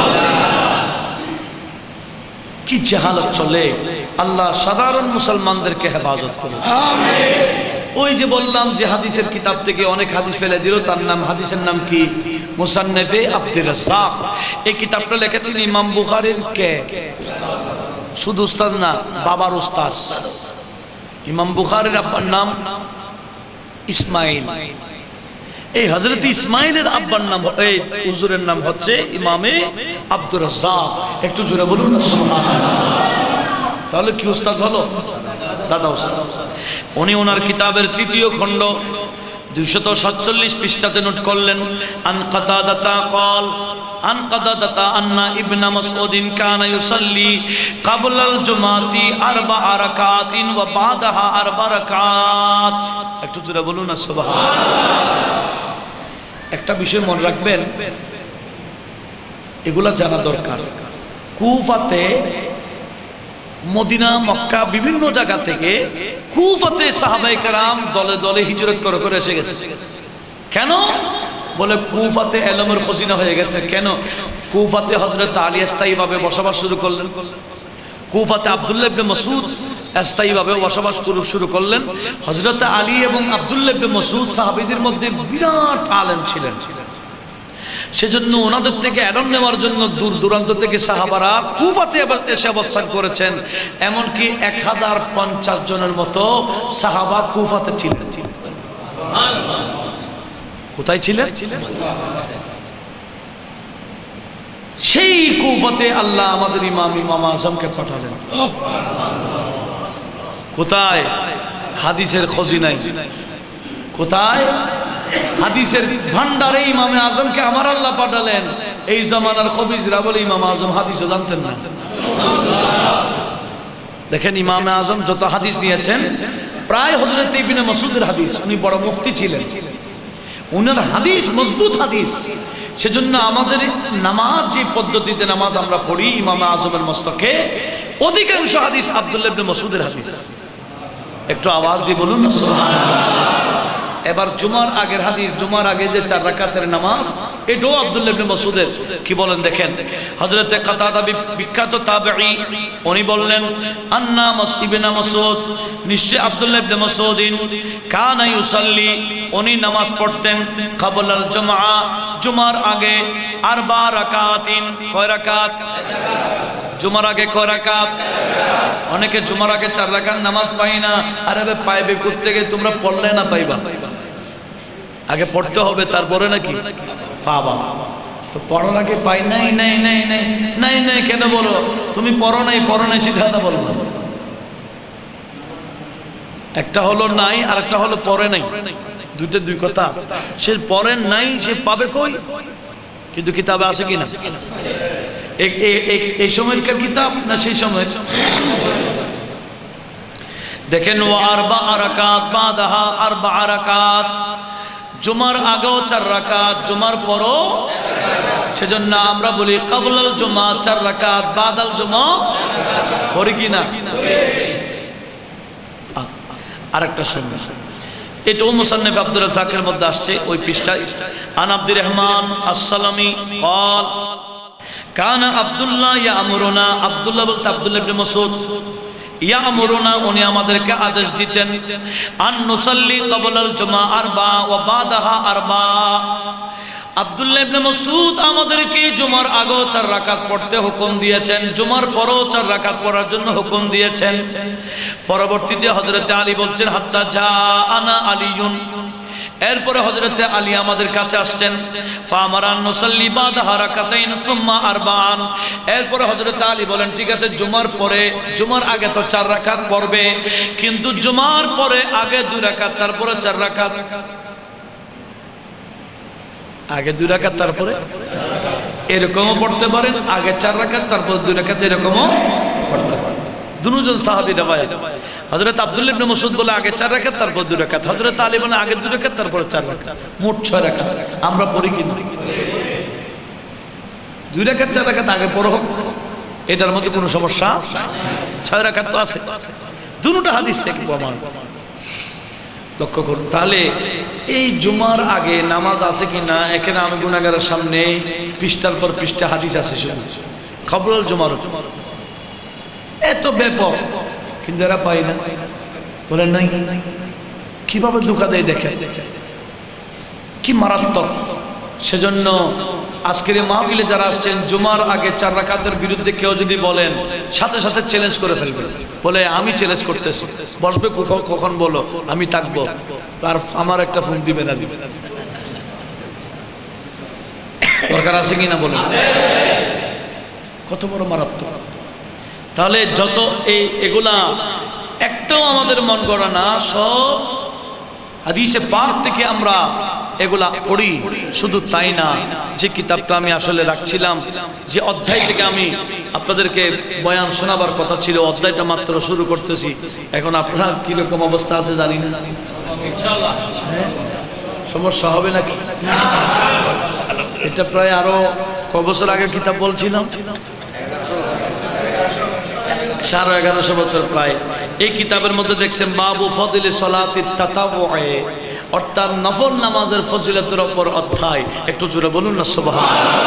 কি জাহালত চলে। আল্লাহ সাধারণ মুসলমানদেরকে হেফাজত করুন, আমিন। ওই যে বললাম যে হাদিসের কিতাব থেকে অনেক হাদিস ফেলে দিল, তার নাম, হাদিসের নাম কি? মুসান্নাফে আব্দুর রাজ্জাক। এই কিতাবটা লিখেছেন ইমাম বুখারীর কে? শুধু উস্তাদ না, বাবার উস্তাদ। ইমাম বুখারীর আব্বার নাম ইসমাইল। এই হযরত ইসমাইলের আব্বার নাম, এই হুজুরের নাম হচ্ছে ইমামে আব্দুর রাজ্জাক। একটু জোরে বলুন না সুবহানাল্লাহ। তাহলে কি উস্তাদ হলো? দাদা উস্তাদ। উনি ওনার কিতাবের তৃতীয় খণ্ড দুইশত সাতচল্লিশ পৃষ্ঠাতে নোট করলেন, আন কাতাদাতা ক্বাল আন কাতাদাতা আন্না ইবনা মাসউদিন কানা ইউসাল্লি ক্বাবলাল জুমাতি আরবা রাকাতিন ওয়া বাদাহা আরবা রাকাত। একটু জোরে বলুন না সুবহানাল্লাহ। একটা বিষয় মনে রাখবেন, এগুলা জানা দরকার। কুফাতে, মদিনা, মক্কা, বিভিন্ন জায়গা থেকে কুফাতে সাহাবায়ে কেরাম দলে দলে হিজরত করে করে এসে গেছে। কেন? বলে কুফাতে ইলমের খজিনা হয়ে গেছে। কেন? কুফাতে হযরত আলী স্থায়ীভাবে বসবাস শুরু করলেন। কুফাতে আব্দুল্লাহ ইবনে মাসউদ স্থায়ীভাবে বসবাস শুরু করলেন। হযরত আলী এবং আব্দুল্লাহ ইবনে মাসউদ সাহাবীদের মধ্যে বিরাট আলেম ছিলেন। সেজন্য ওনাদের থেকে এলম নেওয়ার জন্য দূর দূরান্ত থেকে সাহাবারা কুফাতে এসে অবস্থান করেছেন। এমনকি এক হাজার পঞ্চাশ জনের মতো সাহাবা কুফাতে ছিলেন। কোথায় ছিলেন? সেই কুফাতে আল্লাহ আমাদের ইমাম ইমাম আজমকে পাঠালেন। কোথায়? হাদিসের খজিনায়। কোথায়? হাদিসের ভান্ডারে ইমামে আজমকে আমার আল্লাহ পাঠালেন। এই জামানার খবিজরা বলে ইমাম আজম হাদিসও জানতেন না। দেখেন ইমামে আজম যত হাদিস নিয়েছেন প্রায় হযরত ইবনে মাসউদের হাদিস। উনি বড় মুফতি ছিলেন, উনার হাদিস মজবুত হাদিস। সেজন্য আমাদের নামাজ যে পদ্ধতিতে নামাজ আমরা পড়ি ইমামে আজমের মস্তকে, অধিকাংশ হাদিস আব্দুল্লাহ ইবনে মাসউদের হাদিস। একটু আওয়াজ দিয়ে বলুন না সুবহানাল্লাহ। এবার জুমার আগের হাদিস, জুমার আগে যে চার রাকাতের নামাজ, এটাও আব্দুল্লাহ ইবনে মাসউদের। কি বলেন দেখেন, হযরত কাতাদা বিখ্যাত তাবেঈ, উনি বললেন আন্না ইবনে মাসউদ, নিশ্চয় আব্দুল্লাহ ইবনে মাসউদ কানা ইউসাল্লি, উনি নামাজ পড়তেন ক্বাবলাল জুমআ, জুমার আগে আরবা রাকাতিন। কয় রাকাত? জুমার আগে কয় রাকাত? অনেকে জুমার আগে চার রাকাত নামাজ পাই না। আরে ভাই পাইবে কোত্থেকে? তোমরা পড়লে না পাইবা? আগে পড়তে হবে তারপরে নাকি পাবা। তো পড়ার আগে পাই নাই নাই নাই নাই নাই নাই কেন বলো? তুমি পড়ো নাই পড়ো নাই সেটা না বলবো। একটা হলো নাই আর একটা হলো পড়ে নাই, দুইটা দুই কথা। সে পড়ে নাই সে পাবে কই? কিন্তু কিতাবে আছে কিনা? এই সময়কার কিতাব না সেই সময়? দেখেন ওয়া আরবা রাকাত বাদাহা আরবা রাকাত, জুমার আগেও চার রাকাত, জুমার পরও। সেজন্য আমরা বলি ক্বাবলাল জুমা চার রাকাত, বাদাল জুমা পড়ি কিনা? আরেকটা শুনুন, এটাও মুসান্নিফ আব্দুর রাজ্জাকের মধ্যে আসছে ওই পৃষ্ঠায়। আন আব্দুর রহমান আস-সালামি قال কানা আব্দুল্লাহ ইয়ামুরুনা, আব্দুল্লাহ বলতে আব্দুল্লাহ ইবনে মাসউদ, ইয়ামুরুনা উনি আমাদেরকে আদেশ দিতেন, আন নুসাল্লি ক্বাবলাল জুমা আরবা ওয়া বাদাহা আরবা। আব্দুল্লাহ ইবনে মাসউদ আমাদেরকে জুমার আগেও চার রাকাত পড়তে হুকুম দিয়েছেন, জুমার পরেও চার রাকাত পড়ার জন্য হুকুম দিয়েছেন। পরবর্তীতে হযরতে আলী বলছেন হাত্তা জাআনা আলিয়ুন, এরপরে হযরতে আলী আমাদের কাছে আসছেন। ফামারান নুসাল্লি বাদাহা রাকাতাইন সুম্মা আরবাআন, এরপরে হযরতে আলী বলেন ঠিক আছে জুমার পরে, জুমার আগে তো চার রাকাত পড়বে, কিন্তু জুমার পরে আগে দুই রাকাত তারপরে চার রাকাত, আগে দুই রাকাত তারপরে এরকমও পড়তে পারেন, আগে চার রাকাত তারপর দুই রাকাত এরকমও পড়তে পারেন। দুজন সাহাবী রাওয়ায়াত, হযরত আব্দুল্লাহ ইবনে মাসউদ বলে আগে চার রাকাত তারপর দুই রাকাত, হযরত আলী বলে আগে দুই রাকাত তারপর চার রাকাত, মোট ছয় রাকাত। আমরা পড়ি কি না? দুই রাকাত চার রাকাত আগে পড়ো, এটার মধ্যে কোনো সমস্যা? ছয় রাকাত তো আছে, দুটো হাদিস থেকে প্রমাণ। লক্ষ্য করুন তাহলে এই জুমার আগে নামাজ আছে কিনা? এখানে আমি গুনাহগারের সামনে পৃষ্ঠার পর পৃষ্ঠা হাদিস আছে শুধু ক্বাবলাল জুমার, এত ব্যাপক, কিন্তু এরা পাই না, বলেন নাই। কিভাবে ধোঁকা দেয় দেখেন, কি মারাত্মক। সেজন্য আজকের মাহফিলে যারা আসছেন জুমার আগে চার রাকাতের বিরুদ্ধে কেউ যদি বলেন, সাথে সাথে চ্যালেঞ্জ করে ফেলবে, বলে আমি চ্যালেঞ্জ করতেছি। বসবে কখন বলো, আমি থাকবো, তার আমার একটা ফোন দিবে না দিবে দরকার আছে কিনা বলেন? কত বড় মারাত্মক। তাহলে যত এই এগুলা একটাও আমাদের মন গড়া না, সব হাদিসে পাক থেকে আমরা এগুলা পড়ি। শুধু তাই না, যে কিতাবটা আমি আসলে রাখছিলাম, যে অধ্যায় থেকে আমি আপনাদেরকে বয়ান শোনাবার কথা ছিল, অধ্যায়টা মাত্র শুরু করতেছি। এখন আপনারা কিরকম অবস্থা আছে জানি না, সমস্যা হবে নাকি? এটা প্রায় আরো ক বছর আগে কিতাব বলছিলাম, সাড়ে এগারোশো বছর প্রায়। এই কিতাবের মধ্যে দেখছেন বাবু ফদিলে সলাতিত তাতাওয়ুয়ে, অর্থাৎ নফল নামাজের ফজিলতের উপর অধ্যায়। একটু জোরে বলুন না সুবহানাল্লাহ।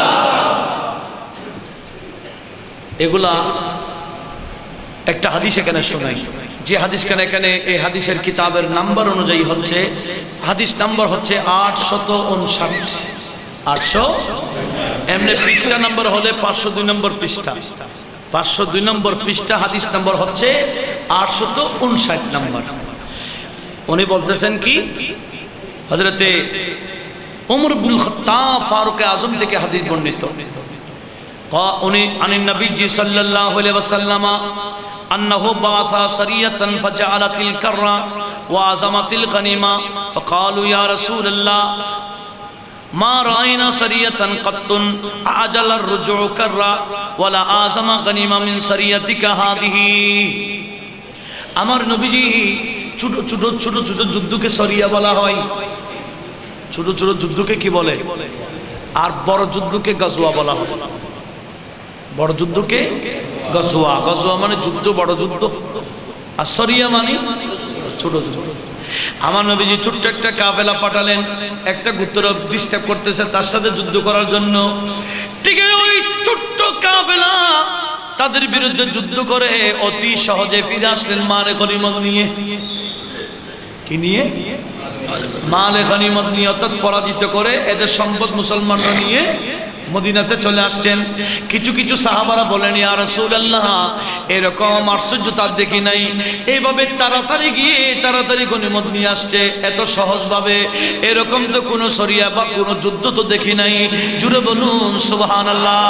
এগুলা একটা হাদিস এখানে শোনাই, যে হাদিস কেন এখানে এই হাদিসের কিতাবের নাম্বার অনুযায়ী হচ্ছে, হাদিস নাম্বার হচ্ছে আটশত উনষাট, আটশো এমনি পৃষ্ঠা নাম্বার হলে পাঁচশো দুই নম্বর পৃষ্ঠা, পাঁচশো দুই নম্বর পৃষ্ঠা হাদিস নম্বর হচ্ছে আটশত উনষাট নম্বর। উনি বলতেছেন কি, হযরতে ওমর ইবনে খাত্তাব ফারুক আজম থেকে হাদিস বর্ণিত। উনি আনিন নবী সাল্লাল্লাহু আলাইহি ওয়াসাল্লাম আন্নাহু বাআসা সারিয়াতান ফাজাআলাতিল কাররা ওয়া আযামাতিল গনিমা ফাকালু ইয়া রাসূলুল্লাহ মা রাআইনা সারিয়াতান কাত্তুন আজালার রুজু কাররা ওয়ালা আযামা গনিমা মিন সারিয়াতিকা হাদিহি। আমার নবীজি ছোট ছোট ছোট ছোট যুদ্ধকে সরিয়া বলা হয়, ছোট ছোট যুদ্ধকে কি বলে, আর বড় যুদ্ধকে গজওয়া বলা হয়। বড় যুদ্ধকে গজওয়া, গজওয়া মানে যুদ্ধ, বড় যুদ্ধ, আর সরিয়া মানে ছোট যুদ্ধ। আমার নবীজি ছোট্ট একটা কাফেলা পাঠালেন, একটা গোত্র ডিস্টার্ব করতেছে তার সাথে যুদ্ধ করার জন্য। ঠিক ওই ছোট্ট কাফেলা তাদের বিরুদ্ধে যুদ্ধ করে অতি সহজে ফিরে আসলেন মালে গনিমত নিয়ে। কি নিয়ে? মালে গনিমত নিয়ে, অর্থাৎ পরাজিত করে এদের সম্পদ মুসলমানরা নিয়ে মদিনাতে চলে আসছেন। কিছু কিছু সাহাবারা বলেন, ইয়া রাসূলুল্লাহ, এরকম আশ্চর্য তার দেখি নাই, এইভাবে তাড়াতাড়ি গিয়ে তাড়াতাড়ি গনিমত নিয়ে আসছে এত সহজভাবে, এরকম তো কোনো সরিয়া বা কোনো যুদ্ধ তো দেখি নাই। জুড়ে বলুন সুবহানাল্লাহ।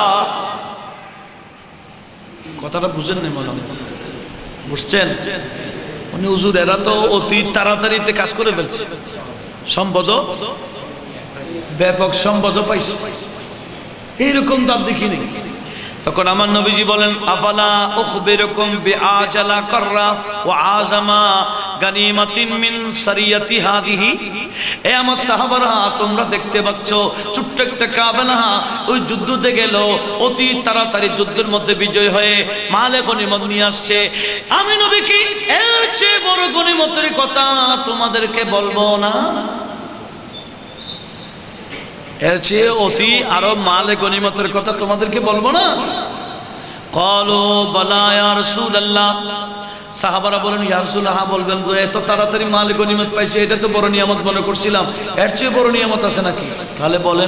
কথাটা বুঝেন না মনে হয়? বুঝছেন? উনি হুজুর এরা তো অতি তাড়াতাড়িতে কাজ করে ফেলছে, সম্পদ ব্যাপক সম্পদ পাইছে, এইরকম তো আর দেখিনি। তখন আমার নবীজি বলেন, আফালা উখবিরুকুম বিআজালা কাররা ওয়া আযামা গানিমাতিন মিন সারিয়াতি হাদিহি। এ আমার সাহাবারা, তোমরা দেখতে পাচ্ছ ছোট্ট একটা কাফেলা ওই যুদ্ধতে গেল, অতি তাড়াতাড়ি যুদ্ধের মধ্যে বিজয় হয়ে মালে গনিমত নিয়ে আসছে। আমি নবী কি এর চেয়ে বড় গনিমতের কথা তোমাদেরকে বলবো না? এর চেয়ে অতি আরো মালে গনিমতের কথা তোমাদেরকে বলবো না? ক্বালু বালা ইয়া রাসূলুল্লাহ। সাহাবারা বলেন, ইয়া রাসূলুল্লাহ, বলবেন তো, এত তাড়াতাড়ি মালে গনিমত পাইছে, এটা তো বড় নিয়ামত মনে করছিলাম, এর চেয়ে বড় নিয়ামত আছে নাকি? তাহলে বলেন।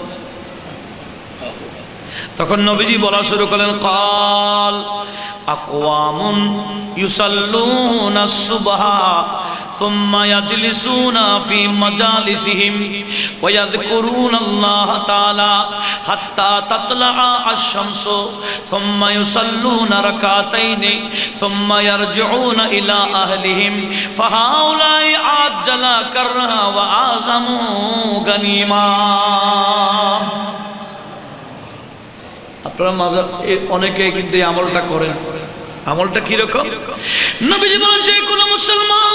তখন নবীজি বলা শুরু করলেন, ক্বাল আকওয়ামুন ইউসাল্লুনা সুবহা সুম্মা ইয়াজলিসুনা ফি মাজালিসিহিম ওয়া ইয়াযকুরুনা আল্লাহ তাআলা হাত্তা তাতলাআ আশ-শামসু সুম্মা ইউসাল্লুনা রাকাতাইনি সুম্মা ইয়ারজিউনা ইলা আহলিহিম ফাহাউলাই আজ্জালা কারহা ওয়া আযামু গানিমা। আপনারা মাঝে অনেকে কিন্তু এই আমলটা করেন। আমলটা কিরকম? নবীজি বলেন, যে কোনো মুসলমান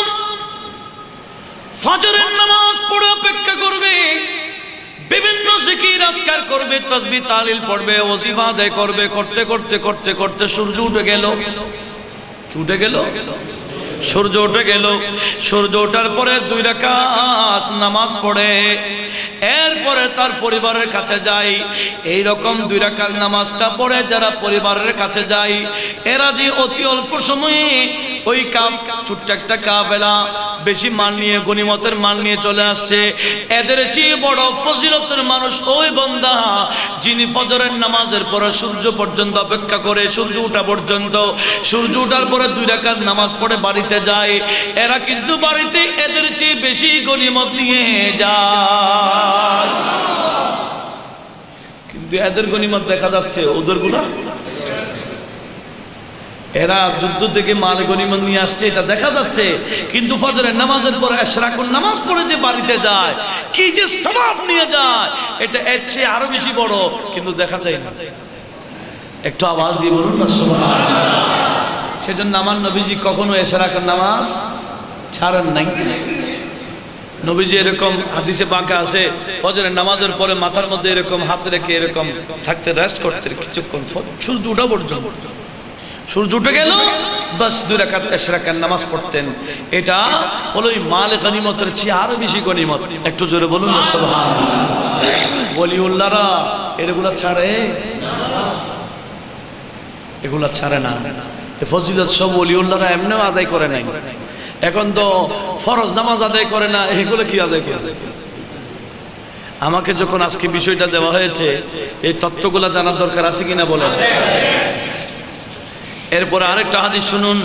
ফজরের নামাজ পড়ে অপেক্ষা করবে, বিভিন্ন জিকির আজকার করবে, তাসবিহ তাহলিল পড়বে, ওয়াজিফা আদায় করবে, করতে করতে করতে করতে সূর্য উঠে গেল। কি উঠে গেল? সূর্য উঠে গেল। সূর্য ওঠার পরে দুই রাকাত নামাজ পড়ে, এরপরে তার পরিবারের কাছে যায়। এই রকম দুই রাকাত নামাজটা পড়ে যারা পরিবারের কাছে যায়, এরা যে অতি অল্প সময়ে ওই কাম ছোট্ট একটা কাফেলা বেশি মান নিয়ে, গনিমতের মান নিয়ে চলে আসছে, এদের চেয়ে বড় ফজিলতের মানুষ ওই বান্দা যিনি ফজরের নামাজের পরে সূর্য পর্যন্ত অপেক্ষা করে, সূর্য ওঠা পর্যন্ত। সূর্য ওঠার পরে দুই রাকাত নামাজ পড়ে বাড়িতে যায়, এরা কিন্তু বাড়িতে এদের চেয়ে বেশি গনিমত নিয়ে যায়। কিন্তু এদের গনিমত দেখা যাচ্ছে, ওদের গুলা এরা যুদ্ধ থেকে মাল গনিমত নিয়ে আসছে, এটা দেখা যাচ্ছে। কিন্তু ফজরের নামাজের পরে ইশরাকুন নামাজ পড়ে যে বাড়িতে যায়, কি যে সওয়াব নিয়ে যায়, এটা এর চেয়ে আরো বেশি বড়, কিন্তু দেখা যায় না। একটু আওয়াজ দিয়ে বলুন না সুবহানাল্লাহ। সেজন্য আমার নবীজি কখনো ইশরাকুন নামাজ ছাড়েন নাই। নবীজি এরকম হাদিসে পাকে আছে, ফজরের নামাজের পরে মাথার মধ্যে এরকম হাত রেখে এরকম থাকতে, রেস্ট করতে কিছুক্ষণ, সূর্য ওঠা পর্যন্ত। সূর্য উঠে গেল, বাস দুই রাকাত ইশরাকের নামাজ পড়তেন। এটা হলো ওই মাল গনিমতের চেয়ে আরো বেশি গনিমত। একটু জোরে বলুন না সুবহানাল্লাহ। ওলিউল্লাহরা এগুলা ছাড়ে? এগুলা ছাড়ে না। এই ফজিলত সব ওলিউল্লাহরা এমনিও আদায় করে নাই। এখন তো ফরজ নামাজ আদায় করে না, এগুলো কি আদায় করে? আমাকে যখন আজকে বিষয়টা দেওয়া হয়েছে, এই তত্ত্বগুলা জানার দরকার আছে কিনা বলেন। এরপর আরেকটা হাদিস শুনুন।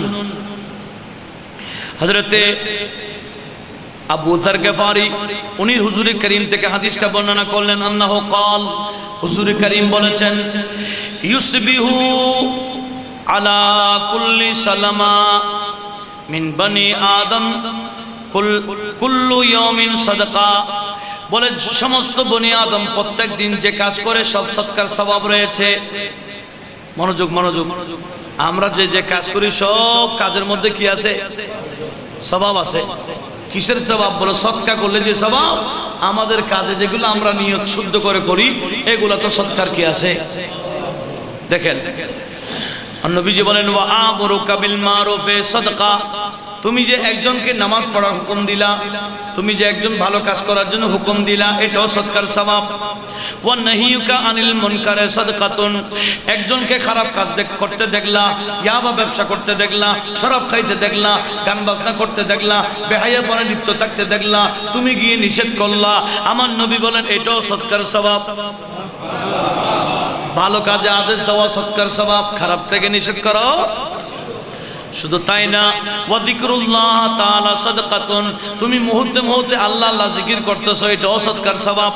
হযরতে আবু যার গফারি উনি হুজুরে করিম থেকে হাদিসটা বর্ণনা করলেন, আন্নাহু ক্বাল, হুজুরে করিম বলেছেন, ইউসবিহু আলা কুল্লি সালামা মিন বনি আদম কুল্লু ইয়াউমিন সাদাকা। বলে সমস্ত বনি আদম প্রত্যেক দিন যে কাজ করে সব সৎকার সওয়াব রয়েছে। মনোযোগ মনোযোগ। আমরা যে যে কাজ করি সব কাজের মধ্যে কি আছে? সওয়াব আছে। কিসের সওয়াব? বলে সদকা করলে যে সওয়াব, আমাদের কাজে যেগুলো আমরা নিয়ত শুদ্ধ করে করি এগুলো তো সদকার কি আছে। দেখেন নবীজি বলেন, ওয়া আমরুকা বিল মারুফে সাদকা। তুমি যে একজনকে নামাজ পড়ার হুকুম দিলা, তুমি যে একজন ভালো কাজ করার জন্য হুকুম দিলা, এটাও সদকার সওয়াব। ওয়া নাহিয়ুকা আনিল মুনকারে সাদকাতুন। একজনকে খারাপ কাজ করতে দেখলা, ইয়াবা ব্যবসা করতে দেখলা, শরাব খাইতে দেখলা, গান বাজনা করতে দেখলা, বেহায়াপনে লিপ্ত থাকতে দেখলা, তুমি গিয়ে নিষেধ করলা, আমার নবী বলেন এটাও সদকার সওয়াব। ভালো কাজে আদেশ দেওয়া সৎকার সওয়াব, খারাপ থেকে নিষেধ করো। শুধু তাই না, ওয়া যিকরুল্লাহ তাআলা সাদাকাতুন, তুমি মুহূর্তে মুহূর্তে আল্লাহ আল্লাহ জিকির করতেছো, এটাও সৎকার সওয়াব।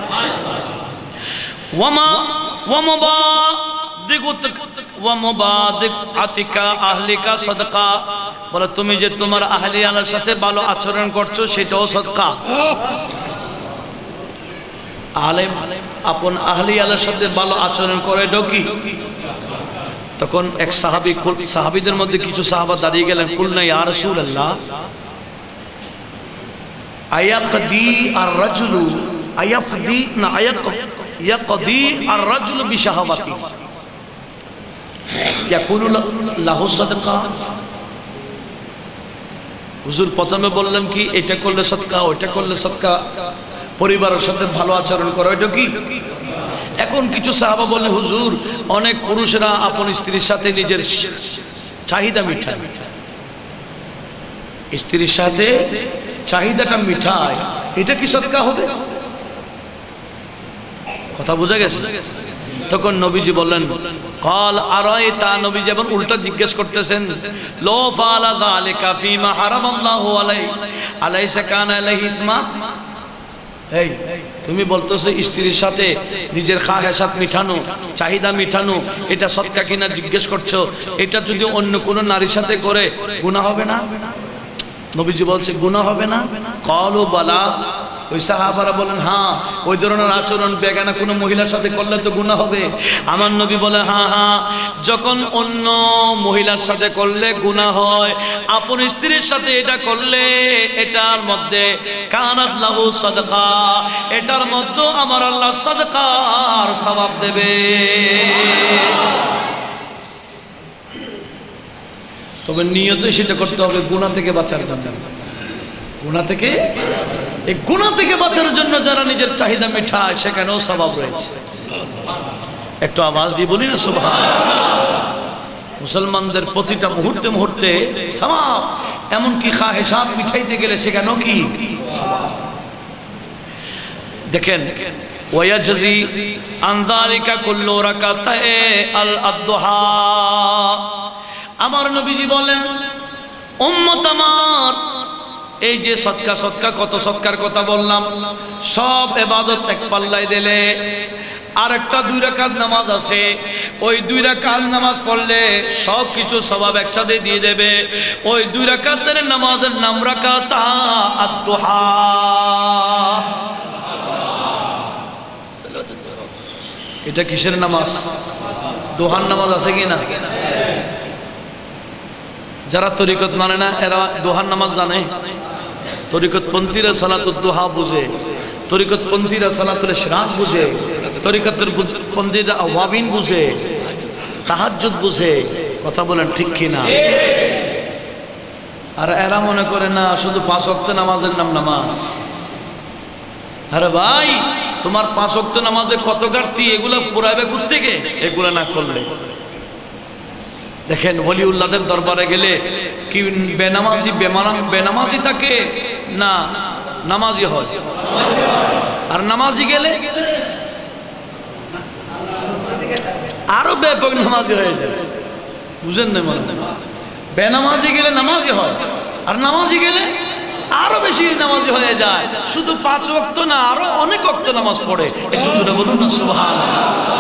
ওয়ামা ওয়ামবা দিগুত ওয়া মুবাদিক আতিকা আহলিকা সাদাকা, বলে তুমি যে তোমার আহলি আলার সাথে ভালো আচরণ করছো সেটাও সদকা। আলেম আপন আহলি আলার সাথে ভালো আচরণ করে ঢোকি। তখন এক সাহাবী, সাহাবীদের মধ্যে কিছু সাহাবা দাঁড়িয়ে গেলেন, কুলনা ইয়া রাসূলুল্লাহ আয়াকদি আর রাজুলু আয়াফদি না আয়াক ইয়াকদি আর রাজুলু বিশাহাওয়াতি ইয়াকুলু লাহু সাদকা। হুজুর প্রথমে বললেন কি এটা করলে সদকা, ওইটা করলে সদকা, পরিবারের সাথে ভালো আচরণ করো, এটা কি? এখন কিছু সাহাবা বললেন, হুজুর অনেক পুরুষরা আপন স্ত্রীর সাথে নিজের চাহিদা মিঠায়, স্ত্রীর সাথে চাহিদাটা মিঠায়, এটা কি সদকা হবে? কথা বোঝা গেছে? তখন নবীজি বললেন, ক্বাল আরাইতা, নবীজি এবার উল্টা জিজ্ঞেস করতেছেন, লো ফালা যালিকা ফীমা হারামাল্লাহু আলাইহি আলাইসা কানা আলাইহি ইসমা। এই তুমি বলতেছো স্ত্রীর সাথে নিজের খাহেসাত মিঠানো, চাহিদা মিঠানো, এটা সদকা কিনা জিজ্ঞেস করছো, এটা যদি অন্য কোনো নারীর সাথে করে গুনাহ হবে না? নবীজি বলছে গুনাহ হবে না? ক্বালু বালা, ওই সাহাবারা বলেন হ্যাঁ, ওই ধরনের আচরণ বেগানা কোনো মহিলার সাথে করলে তো গুনাহ হবে। আমার নবী বলে হ্যাঁ হ্যাঁ, যখন অন্য মহিলার সাথে করলে গুনাহ হয়, আপন স্ত্রীর সাথে এটা করলে এটার মধ্যে কানাত লাহু সাদকা, এটার মধ্যে আমার আল্লাহ সাদকার সওয়াব দেবে। তবে নিয়তই সেটা করতে হবে গুনাহ থেকে বাঁচার জন্য। গুনাহ থেকে, এই গুনাহ থেকে বাঁচার জন্য যারা নিজের চাহিদা মেটায় সেখানেও সওয়াব রয়েছে। একটু আওয়াজ দিয়ে বলি না সুবহানাল্লাহ। মুসলমানদের প্রতিটা মুহূর্তে মুহূর্তে সওয়াব, এমনকি খাহেসাত মিটাইতে গেলে সেখানেও কি সওয়াব। দেখেন, ওয়ায়াজজি আন যালিকা কুল্লু রাকাতায়ে আল আদহা, আমার নবীজি বলেন উম্মত আমার, এই যে সদকা সদকা কত সদকার কথা বললাম, সব ইবাদত এক পাল্লায় দিলে আর একটা দুই রাকাত নামাজ আছে, ওই দুই রাকাত নামাজ পড়লে সব কিছু সওয়াব একসাথে দিয়ে দেবে। ওই দুই রাকাতের নামাজের নাম রাকাতা আদ-দুহা। এটা কিসের নামাজ? দোহার নামাজ আছে কি না? যারা তরিকত মানে না এরা দোহার নামাজ জানে। তরিকতপন্থীরা সালাতুদ দুহা বুঝে, তরিকতপন্থীরা সালাতুল ইশরাক বুঝে, তরিকতের পন্থীরা আওয়াবিন বুঝে, তাহাজ্জুদ বুঝে। কথা বলেন ঠিক কি না? আর এরা মনে করে না শুধু পাঁচ ওয়াক্ত নামাজের নাম নামাজ। আরে ভাই, তোমার পাঁচ ওয়াক্ত নামাজে কত ঘাটতি, এগুলো পুরাবে কোত্থেকে? এগুলো না করলে দেখেন ওলিউল্লাহদের দরবারে গেলে কি বেনামাজি বেমানাম বেনামাজি থাকে না নামাজি হয়? আর নামাজি গেলে আরো ব্যাপক নামাজি হয়ে যায়। বুঝেন না? মানে বেনামাজি গেলে নামাজি হয়, আর নামাজি গেলে আরো বেশি নামাজি হয়ে যায়। শুধু পাঁচ ওয়াক্ত না, আরো অনেক ওয়াক্ত নামাজ পড়ে। একটু জোরে বলুন না সুবহানাল্লাহ।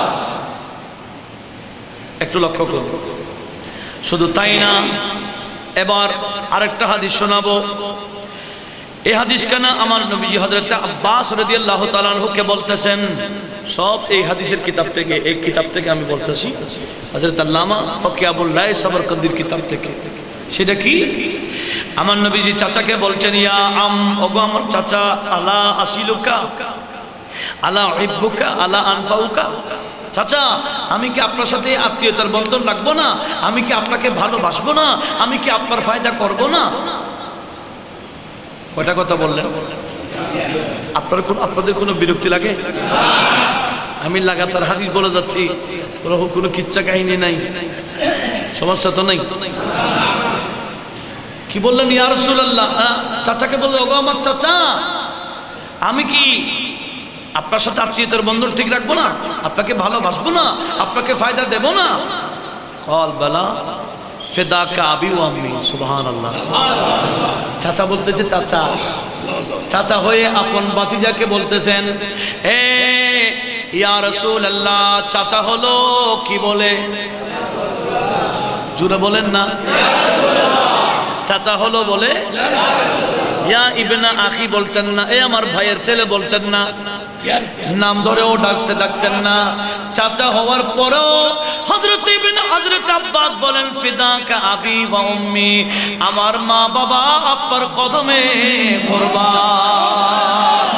একটু লক্ষ্য করুন। শুধু তাই না, এবার আরেকটা হাদিস শোনাবো। এই হাদিস কেনা আমার নবীজি হযরত আব্বাস রাদিয়াল্লাহু তাআলা আনহুকে বলতেছেন, সব এই হাদিসের কিতাব থেকে, এই কিতাব থেকে আমি বলতেছি, হযরত আল্লামা ফকি আবুল্লাহ সাবরকান্দির কিতাব থেকে। সেটা কি? আমার নবীজি চাচাকে বলছেন, ইয়া আম, ওগো আমার চাচা, আলা আসিলুকা আলা উহিব্বুকা আলা আনফাউকা। চাচা, আমি কি আপনার সাথে আত্মীয়তার বন্ধন রাখবো না? আমি কি আপনাকে ভালোবাসবো না? আমি কি আপনার ফায়দা করব না? কয়টা কথা বললেন? আপনার আপনাদের কোনো বিরক্তি লাগে? আমি লাগাতার হাদিস বলে যাচ্ছি, ওরকম কোনো কিচ্ছা কাহিনী নাই, সমস্যা তো নাই। কি বললেন? ইয়া রাসূলুল্লাহ। চাচাকে বললেন, ওগো আমার চাচা, আমি কি আপনার সাথে আত্মীয়তার বন্ধন ঠিক রাখবো না? আপনাকে ভালোবাসবো না? আপনাকে ফায়দা দেব না? কল বালা ফিদাকা আবি ওয়া আম্মি। সুবহানাল্লাহ। চাচা বলতেছে চাচা, চাচা হয়ে আপন ভাতিজাকে বলতেছেন, এ ইয়া রাসূলুল্লাহ, চাচা হলো কি বলে? জোরে বলেন না। চাচা হলো বলে ইয়া ইবনা আখি বলতেন না, এ আমার ভাইয়ের ছেলে বলতেন না, নাম ধরেও ডাকতে ডাকতেন না। চাচা হওয়ার পরেও হযরত ইবনে হযরত আব্বাস বলেন ফিদাকা আবি ওয়া উম্মি, আমার মা বাবা আপনার কদমে কুরবান।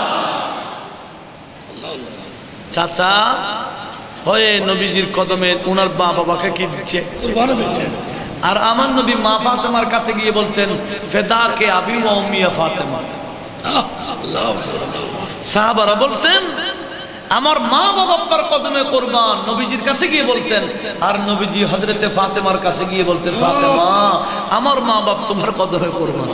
চাচা হয়ে নবীজির কদমে ওনার মা বাবাকে কি দিচ্ছে? কুরবান দিচ্ছে। আর আমার নবী মা ফাতেমার কাছে গিয়ে বলতেন ফিদাকে আবি ওয়া উম্মি ইয়া ফাতেমা। সাহাবারা বলতেন আমার মা বাবা আপনার কদমে কুরবান, নবীজির কাছে গিয়ে বলতেন। আর নবীজি হযরতে ফাতেমার কাছে গিয়ে বলতেন ফাতেমা আমার মা বাপ তোমার কদমে কুরবান।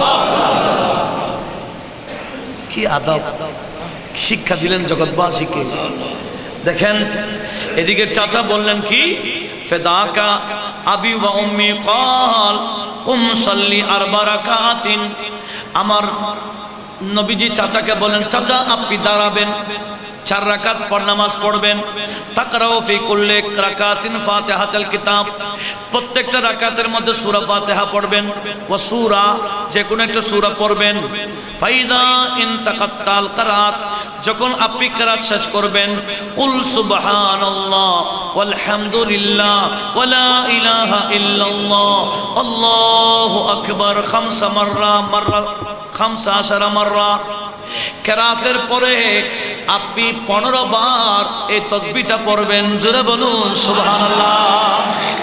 কি আদব, শিক্ষা দিলেন জগৎবাসীকে। দেখেন এদিকে চাচা বললেন কি ফিদাকা আবি ওয়া উম্মি ক্বাল কুম সাল্লি আরবা রাকাতিন। আমার নবীজি চাচাকে বলেন চাচা আপনি দাঁড়াবেন, চার রাকাত পর নামাজ পড়বেন। তাকরাউ ফি কুল্লি রাকাতিন ফাতিহাতুল কিতাব, প্রত্যেকটা রাকাতের মধ্যে সূরা ফাতিহা পড়বেন। ওয়া সূরা, যে কোনো একটা সূরা পড়বেন। ফাইদা ইনতাকাতাল কিরাত, যখন আপনি কিরাত শেষ করবেন কুল সুবহানাল্লাহ ওয়াল হামদুলিল্লাহ ওয়া লা ইলাহা ইল্লাল্লাহ আল্লাহু আকবার খামসা মাররা মাররা খামসা আশারা মাররা। কিরাতের পরে আপনি পনেরো বার এই তাসবিহটা পড়বেন। জোরে বলুন সুবহানাল্লাহ।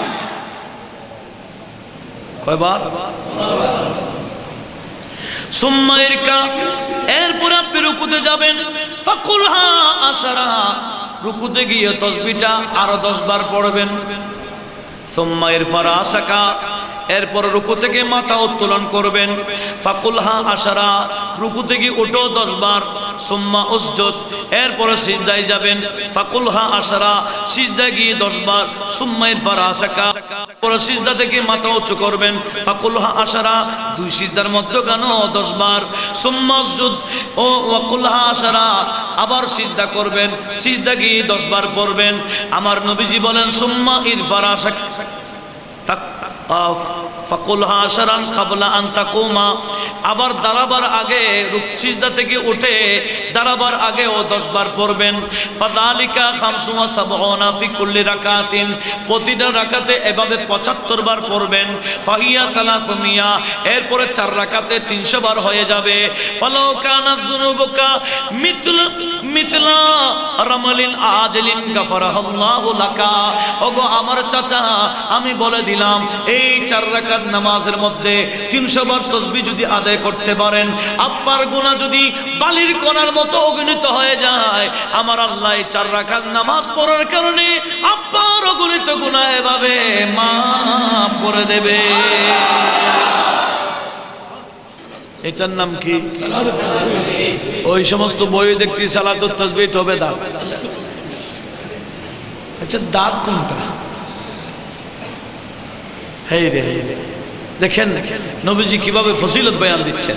কয়বার? সুম্মা ইরকা, এরপর আপনি রুকুতে যাবেন। ফাকুলহা আশারা, রুকুতে গিয়ে তাসবিহটা আরো দশ বার পড়বেন। সুম্মা ইরফা রাসাকা, এরপর রুকু থেকে মাথা উত্তোলন করবেন। ফাকুলহা আশারা, রুকু থেকে উঠো দশ বার। সুম্মা উসজুদ, এরপর সিজদায় যাবেন। ফাকুলহা আশারা, সিজদায় গিয়ে দশ বার। সুম্মা ইরফা রাসাকা, পর সিজদা থেকে মাথা উঁচু করবেন। ফাকুলহা আশারা, দুই সিজদার মধ্যে কেন দশ বার। সুম্মা উসজুদ ও ওয়াকুলহা আশারা, আবার সিজদা করবেন, সিজদা গিয়ে দশ বার পড়বেন। আমার নবীজি বলেন সুম্মা ইরফা রাসাকা ফাকুলহা আশারান ক্বাবলা আন তাকুমা, আবার দাঁড়াবার আগে সিজদা থেকে উঠে দাঁড়াবার আগে ও দশ বার পড়বেন। ফাযালিকা খামসু ওয়া সাবউনা ফি কুল্লি রাকাতিন, প্রতিটা রাকাতে এভাবে পঁচাত্তর বার পড়বেন। ফাহিয়া সালাসুমিয়া, এরপরে চার রাকাতে তিনশো বার হয়ে যাবে। ফালাউ কানাত যুনুবুকা মিসলা মিসলা রামালিন আজলিন গাফারাহুল্লাহু লাকা। ওগো আমার চাচা, আমি বলে দিলাম এই চার রাকাত নামাজের মধ্যে তিনশো বার তাসবিহ যদি আদায় করতে পারেন, আপনার গুনাহ যদি বালির কণার মতো অগণিত হয়ে যায়, আমার আল্লাহ এই চার রাকাত নামাজ পড়ার কারণে আপনার অগণিত গুনাহ এভাবে মাফ করে দেবে। এটার নাম কি? ওই সমস্ত বই দেখতে সালাতুত তাসবিহ হবে দাঁত। আচ্ছা দাঁত কোনটা? হে রে হে রে, দেখেন নবীজি কিভাবে ফজিলত বয়ান দিচ্ছেন।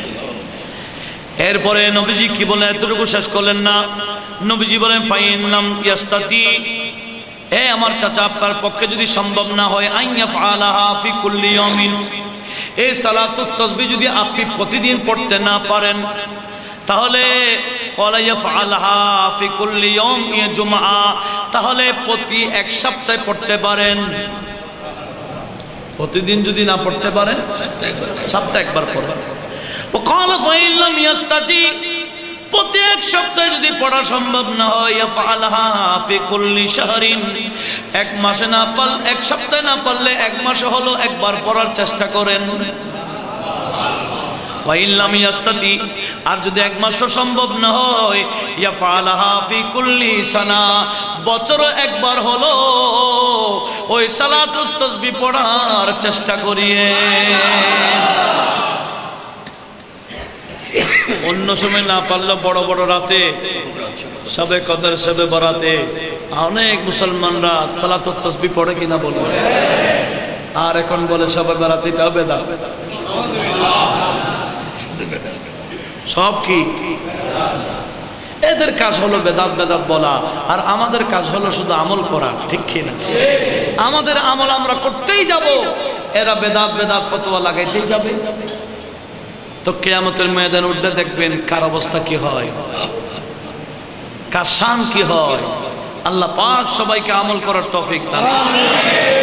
এরপরে নবীজি কি বলেন, এতটুকু শেষ করলেন না। নবীজি বলেন ফাইন লাম ইয়াস্তাতি, এ আমার চাচা আপনার পক্ষে যদি সম্ভব না হয় আইয়া ফালাহা ফি কুল্লি ইয়ামিন, এই সালাতুত তাসবিহ যদি আপনি প্রতিদিন পড়তে না পারেন, তাহলে ওয়ালা ফালাহা ফি কুল্লি ইয়াম ইয়া জুমআ, তাহলে প্রতি এক সপ্তাহে পড়তে পারেন। প্রতিদিন যদি না পড়তে পারেন সপ্তাহে একবার পড়বেন। ওয়াকাল ফাইন লাম ইয়াস্তাতি, প্রতি এক সপ্তাহে যদি পড়া সম্ভব না হয় ইয়াফআলহা ফি কুল্লি শাহরিন, এক মাসে না পারলে, এক সপ্তাহে না পারলে এক মাসে হলো একবার পড়ার চেষ্টা করেন। ওয়াইন লাম ইয়াস্তাতি, আর যদি এক মাসও সম্ভব না হয় ইয়াফআলহা ফি কুল্লি সানা, বছরে একবার হলো ওই সালাতুত তাসবিহ পড়ার চেষ্টা করিয়ে। অন্য সময় না পারলে বড় বড় রাতে সবে কদর সবে বরাতে অনেক মুসলমানরা সালাতুত তাসবিহ পড়ে কিনা বলে, আর এখন বলে সবে বরাতে তাও বেদাত। সব কি এদের কাজ হলো বেদাত বেদাত বলা, আর আমাদের কাজ হলো শুধু আমল করা, ঠিক কি না? আমাদের আমল আমরা করতেই যাব, এরা বেদাত বেদাত ফতোয়া লাগাইতেই যাবে। তো কিয়ামতের ময়দানে উঠলে দেখবেন কার অবস্থা কি হয়, কার শান কি হয়। আল্লাহ পাক সবাইকে আমল করার তৌফিক দান করুন।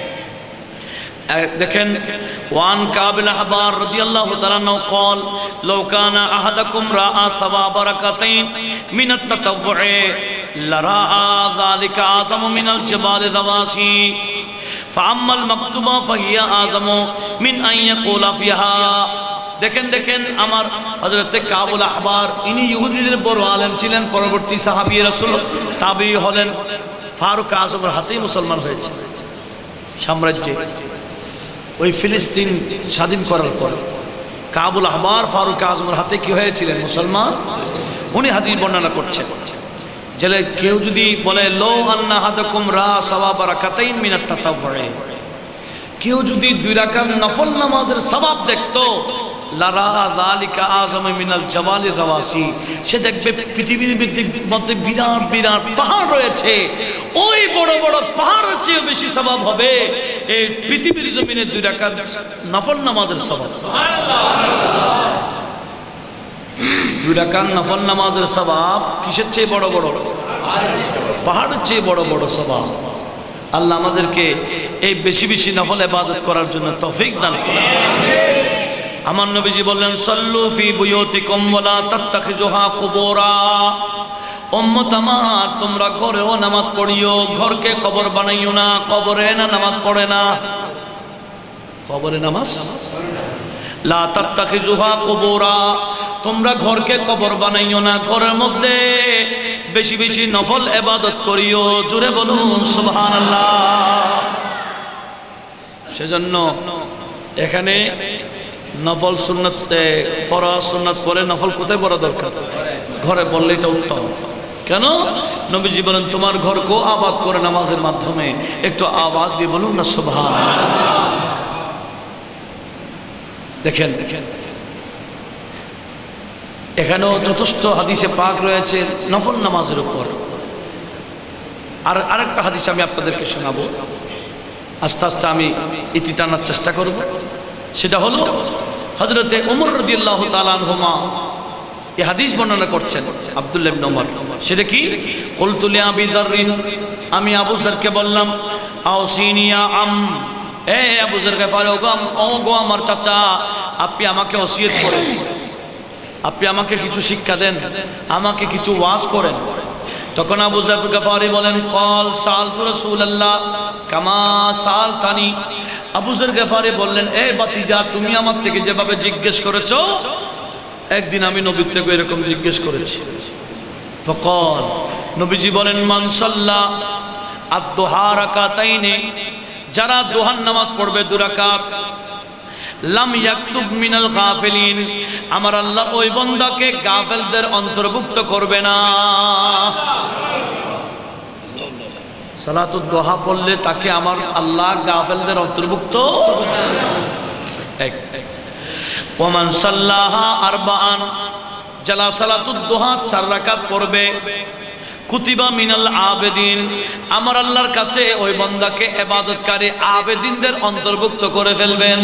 দেখেন ওয়ান কাবিল আহবার রাদিয়াল্লাহু তাআলা আনহু قال لو كان احدكم راى ثواب ركعتين من التطوع لراى ذلك اعظم من الجبال الرواسي فاما المكتوبه فهي اعظم من ان يقول فيها। দেখেন দেখেন আমার হযরত কাবুল আহবার, ইনি ইহুদিদের বড় আলেম ছিলেন, পরবর্তী সাহাবী রাসূল তাবী হলেন, ফারুক আজমের হাতেই মুসলমান হয়েছে সাম্রাজ্যে। ওই ফিলিস্তিন স্বাধীন করার পর কাবুল আহবার ফারুক আজমের হাতে কি হয়েছিলেন? মুসলমান। উনি হাদিস বর্ণনা করছেন যে কেউ যদি বলে লো আন্না হাদাকুম রা সাওয়াব রাকাতাইন মিনাত তাতাওয়ুই, কেউ যদি দুই রাকাত নফল নামাজের সওয়াব দেখতো, লারা যালিকা আযম মিনাল জাওয়ালির রাওয়াসি, সে দেখবে পৃথিবীর মধ্যে বিরাট বিরাট পাহাড় রয়েছে, ওই বড় বড় পাহাড়ের চেয়ে বেশি সওয়াব হবে এই পৃথিবীর জমিনে দুই রাকাত নফল নামাজের সওয়াব। সুবহানাল্লাহ। দুই রাকাত নফল নামাজের সওয়াব কিসের চেয়ে বড় বড়? পাহাড়ের চেয়ে বড় বড় সওয়াব। আল্লাহ আমাদেরকে এই বেশি বেশি নফল ইবাদত করার জন্য তৌফিক দান করুন। আমার নবীজি বললেন সাল্লু ফি বুয়ুতিকুম ওয়ালা তাত্তাখিজুহা কুবুরা। উম্মত আমার, তোমরা ঘরেও নামাজ পড়িও, ঘরকে কবর বানাইও না। কবরে না নামাজ পড়ে না, কবরে নামাজ লা তাত্তাখিজুহা কুবুরা, তোমরা ঘরকে কবর বানাইও না, ঘরের মধ্যে বেশি বেশি নফল ইবাদত করিও। জোরে বলুন সুবহানাল্লাহ। সেজন্য এখানে নফল সুন্নাত ফরজ সুন্নাত পড়ে নফল কোথায় পড়া দরকার? ঘরে পড়লে এটা উত্তম। কেন? নবীজি বলেন তোমার ঘরকেও আবাদ করে নামাজের মাধ্যমে। একটু আওয়াজ দিয়ে বলুন না সুবহানাল্লাহ। দেখেন দেখেন এখানেও যথেষ্ট হাদিসে পাক রয়েছে নফল নামাজের উপর। আর আরেকটা হাদিস আমি আপনাদেরকে শোনাবো, আস্তে আস্তে আমি ইতি টানার চেষ্টা করব। সেটা হলো হযরতে ওমর রাদিয়াল্লাহু তাআলা আনহুমা এই হাদিস বর্ণনা করছেন, আব্দুল্লাহ ইবনে ওমর। সেটা কি? কুলতু লি আবি যাররিন, আমি আবু যারকে বললাম, আওসিনি ইয়া আম, এ আবু যার গফারি, ও গো আমার চাচা, আপনি আমাকে ওসিয়ত করেন, আপনি আমাকে কিছু শিক্ষা দেন, আমাকে কিছু ওয়াজ করেন। তখন আবু যার গফারি বলেন, ক্বাল সালতু রাসূলুল্লাহ কামা সালতানি। আবু যার গফারি বললেন, এ বাতিজা, তুমি আমার থেকে যেভাবে জিজ্ঞেস করেছো, একদিন আমি নবীর থেকে এরকম জিজ্ঞেস করেছি। ফাকাল, নবীজি বলেন, মান সাল্লা আদ-দুহা রাকাতাইনি, যারা দুহার নামাজ পড়বে দুই রাকাত, লাম ইয়াকতুব মিনাল গাফিলিন, আমার আল্লাহ ওই বান্দাকে গাফেলদের অন্তর্ভুক্ত করবে না। সালাতুদ দুহা পড়লে তাকে আমার আল্লাহ গাফেলদের অন্তর্ভুক্ত। এক ওমান সাল্লাহা আরবাআন, যারা সালাতুদ দুহা চার রাকাত পড়বে, কুতিবা মিনাল আবেদিন, আমার আল্লাহর কাছে ওই বান্দাকে ইবাদতকারী আবেদিনদের অন্তর্ভুক্ত করে ফেলবেন।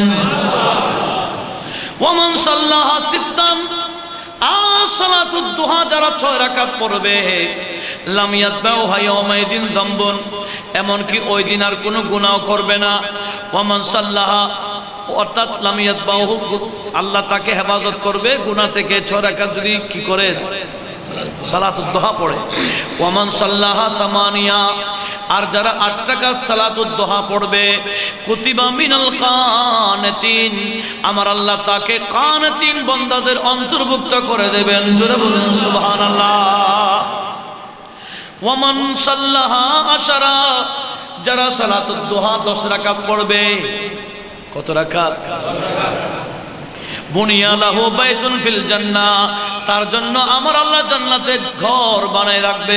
ওমান সাল্লাহা সিত্তান, আর সালাতুদ দুহা যারা ছয় রাকাত পড়বে, লাম ইয়াতবাউহা ইয়াওমাইদিন যামবুন, এমন কি ওই দিন আর কোনো গুনাহ করবে না। ওমান সাল্লাহা, অর্থাৎ লাম ইয়াতবাউহু, আল্লাহ তাকে হেফাজত করবে গুনাহ থেকে। ছয় রাকাত যদি কি করে সালাতুদ দুহা পড়ে। ওমান সাল্লাহা সামানিয়া, আর যারা আট রাকাত সালাতুদ দুহা পড়বে, কুতিবা মিনাল কানিতিন, আমার আল্লাহ তাকে কানিতিন বান্দাদের অন্তর্ভুক্ত করে দেবেন। জোরে বলুন সুবহানাল্লাহ। ওমান সাল্লাহা আশারা, যারা সালাতুদ দুহা দশ রাকাত পড়বে, কত রাকাত? বুনিয়া লাহু বাইতুন ফিল জান্নাহ, তার জন্য আমার আল্লাহ জান্নাতে ঘর বানায় রাখবে।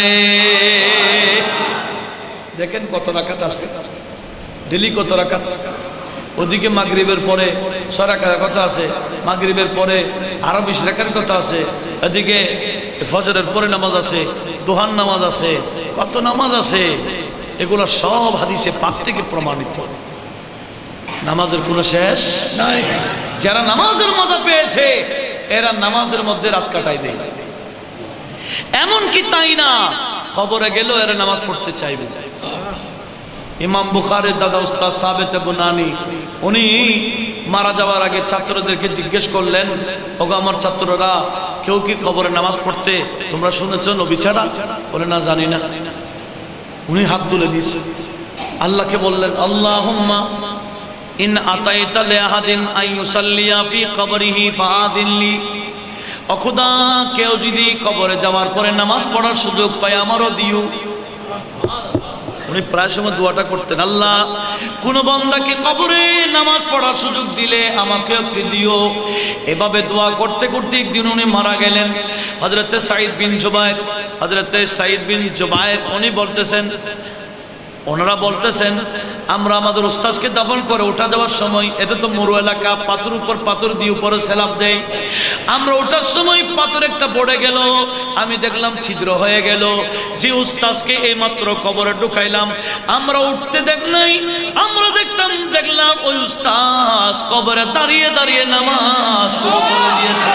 দেখেন কত রাকাত আছে, ডেলি কত রাকাত। ওদিকে মাগরিবের পরে ছয় রাকাতের কথা আছে, মাগরিবের পরে আরো বিশ রাকাতের কথা আছে, এদিকে ফজরের পরে নামাজ আছে, দুহার নামাজ আছে, কত নামাজ আছে। এগুলো সব হাদিসে পাক থেকে প্রমাণিত। নামাজের কোনো শেষ নাই। যারা নামাজের মজা পেয়েছে এরা নামাজের মধ্যে রাত কাটাই দেয়। এমনকি তাই না, কবরে গেল এরা নামাজ পড়তে চাইবে। ইমাম বুখারীর দাদা উস্তাদ সাবেত বুনানি, উনি মারা যাওয়ার আগে ছাত্রদেরকে জিজ্ঞেস করলেন, ওগো আমার ছাত্ররা, কেউ কি কবরে নামাজ পড়তে তোমরা শুনেছ নবী ছাড়া? বলে না, জানি না। উনি হাত তুলে দিয়েছেন, আল্লাহকে বললেন, আল্লাহুম্মা ইন আতাইতা লিআহাদিন আন ইউসাল্লিয়া ফি কবরিহি ফাআযিনলি। ও খোদা, কেউ যদি কবরে যাওয়ার পরে নামাজ পড়ার সুযোগ পায় আমারও দিও। উনি প্রায় সময় দোয়াটা করতেন, আল্লাহ কোন বান্দাকে কবরে নামাজ পড়ার সুযোগ দিলে আমাকে একটু দিও। এভাবে দোয়া করতে করতে একদিন উনি মারা গেলেন। হযরতে সাঈদ বিন জুবায়ের, হযরতে সাঈদ বিন জুবায়ের উনি বলতেছেন, ওনারা বলতেছেন, আমরা আমাদের উস্তাদকে দাফন করে উঠা যাওয়ার সময়, এটা তো মরু এলাকা, পাথর উপর পাথর দিয়ে উপরে সেলাম দেয়, আমরা ওঠার সময় পাথর একটা পড়ে গেল, আমি দেখলাম ছিদ্র হয়ে গেল। যে উস্তাদকে এইমাত্র কবরে ঢুকাইলাম, আমরা উঠতে দেখ নাই, আমরা দেখতাম দেখলাম ওই উস্তাদ কবরে দাঁড়িয়ে দাঁড়িয়ে নামাজ শুরু করে দিয়েছে।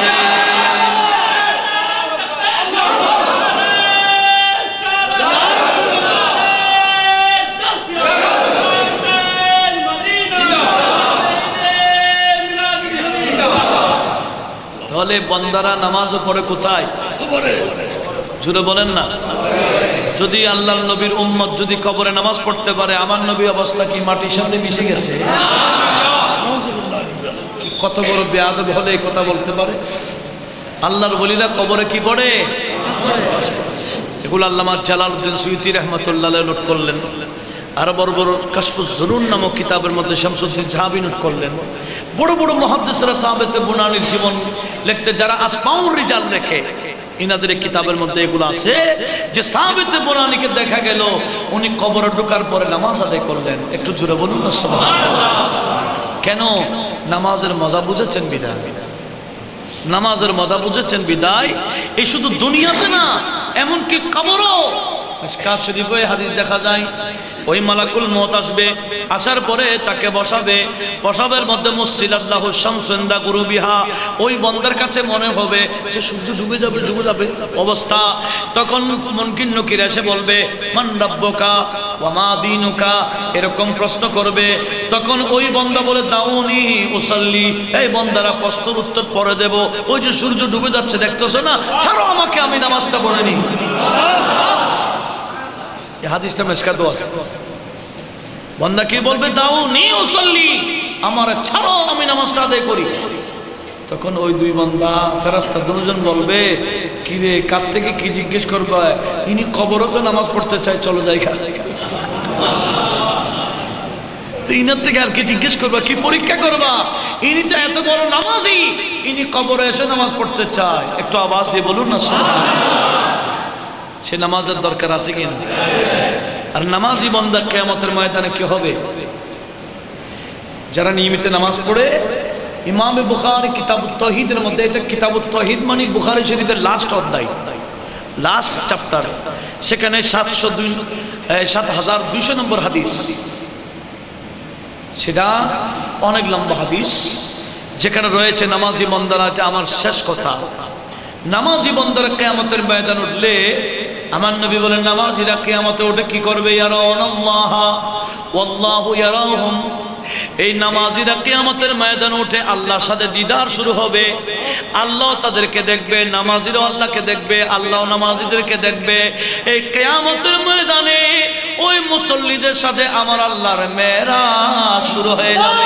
তাহলে বান্দারা নামাজও পড়ে কোথায়? জুড়ে বলেন না। যদি আল্লাহর নবীর উম্মত যদি কবরে নামাজ পড়তে পারে, আমার নবী অবস্থা কি মাটির সাথে মিশে গেছে? কত বড় বেয়াদব হলে এই কথা বলতে পারে? আল্লাহর ওলিরা কবরে কি পড়ে? এগুলো আল্লামা জালালউদ্দিন সুয়ুতী রাহমাতুল্লাহ আলাইহি নোট করলেন। আরো বড় বড় কাশফুজ জুনুন নামক কিতাবের মধ্যে শামসুদ্দিন জাহাবি নোট করলেন। বড় বড় মুহাদ্দিসরা সাহাবায়ে বুনানির জীবন লিখতে যারা আসমাউর রিজাল লেখে, ইনাদের কিতাবের মধ্যে এগুলো আছে যে সাহাবায়ে বুনানিকে দেখা গেল উনি কবরে ঢোকার পরে নামাজ আদায় করলেন। একটু জোরে বলুন না সুবহানাল্লাহ। কেন? নামাজের মজা বুঝেছেন বিদায়। নামাজের মজা বুঝেছেন বিদায়। এই শুধু দুনিয়াতে না, এমনকি কবরও। মিশকাত শরীফে হাদিস দেখা যায়, ওই মালাকুল মউত আসবে, আসার পরে তাকে বসাবে, বসাবের মধ্যে মুসিলাল্লাহু শামসু ইনদা গুরুবিহা, ওই বান্দার কাছে মনে হবে যে সূর্য ডুবে যাবে ডুবে যাবে অবস্থা। তখন মুনকির নকির এসে বলবে, মান রাব্বুকা ওয়া মা দীনুকা, এরকম প্রশ্ন করবে। তখন ওই বান্দা বলে, দাউনি উসাল্লি, এই বান্দারা প্রশ্নের উত্তর পরে দেব, ওই যে সূর্য ডুবে যাচ্ছে দেখতেছো না, ছাড়ো আমাকে, আমি নামাজটা পড়ে নিই। এই হাদিসটা মিশকাতে আছে। বান্দা কি বলবে, দাউনি উসাল্লি, আমার ছাড়ো আমি নামাজটা আদায় করি। তখন ওই দুই বান্দা ফেরেশতা দুজন বলবে, কি রে, কার থেকে কি জিজ্ঞেস করবে? ইনি কবরতে নামাজ পড়তে চায়, চলো জায়গা। তো ইনার থেকে আর কি জিজ্ঞেস করবা, কি পরীক্ষা করবা? ইনি তো এত বড় নামাজি, ইনি কবরে এসে নামাজ পড়তে চায়। একটু আওয়াজ দিয়ে বলুন না সুবহানাল্লাহ। সে নামাজের দরকার আছে কিনা? আর নামাজি বান্দা কিয়ামতের ময়দানে কি হবে? যারা নিয়মিত নামাজ পড়ে। ইমাম বুখারী কিতাবুত তাওহীদের মধ্যে, এটা কিতাবুত তাওহীদ মানে বুখারী শরীফের লাস্ট অধ্যায়, লাস্ট চ্যাপ্টার, সেখানে সাতশো দুই সাত হাজার দুইশো নম্বর হাদিস, সেটা অনেক লম্বা হাদিস, যেখানে রয়েছে নামাজি বান্দারা, এটা আমার শেষ কথা, নামাজি বান্দারা কিয়ামতের ময়দান উঠলে আমার নবী বলেন, নামাজিরা কিয়ামতে উঠে কি করবে? ইয়ারাউনাল্লাহ ওয়াল্লাহু ইয়ারাহুম। এই নামাজিরা কিয়ামতের ময়দানে উঠে আল্লাহর সাথে দিদার শুরু হবে। আল্লাহ তাদেরকে দেখবে, নামাজিরাও আল্লাহকে দেখবে, আল্লাহ নামাজিদেরকে দেখবে। এই কিয়ামতের ময়দানে ওই মুসল্লিদের সাথে আমার আল্লাহর মেরাজ শুরু হয়ে যাবে।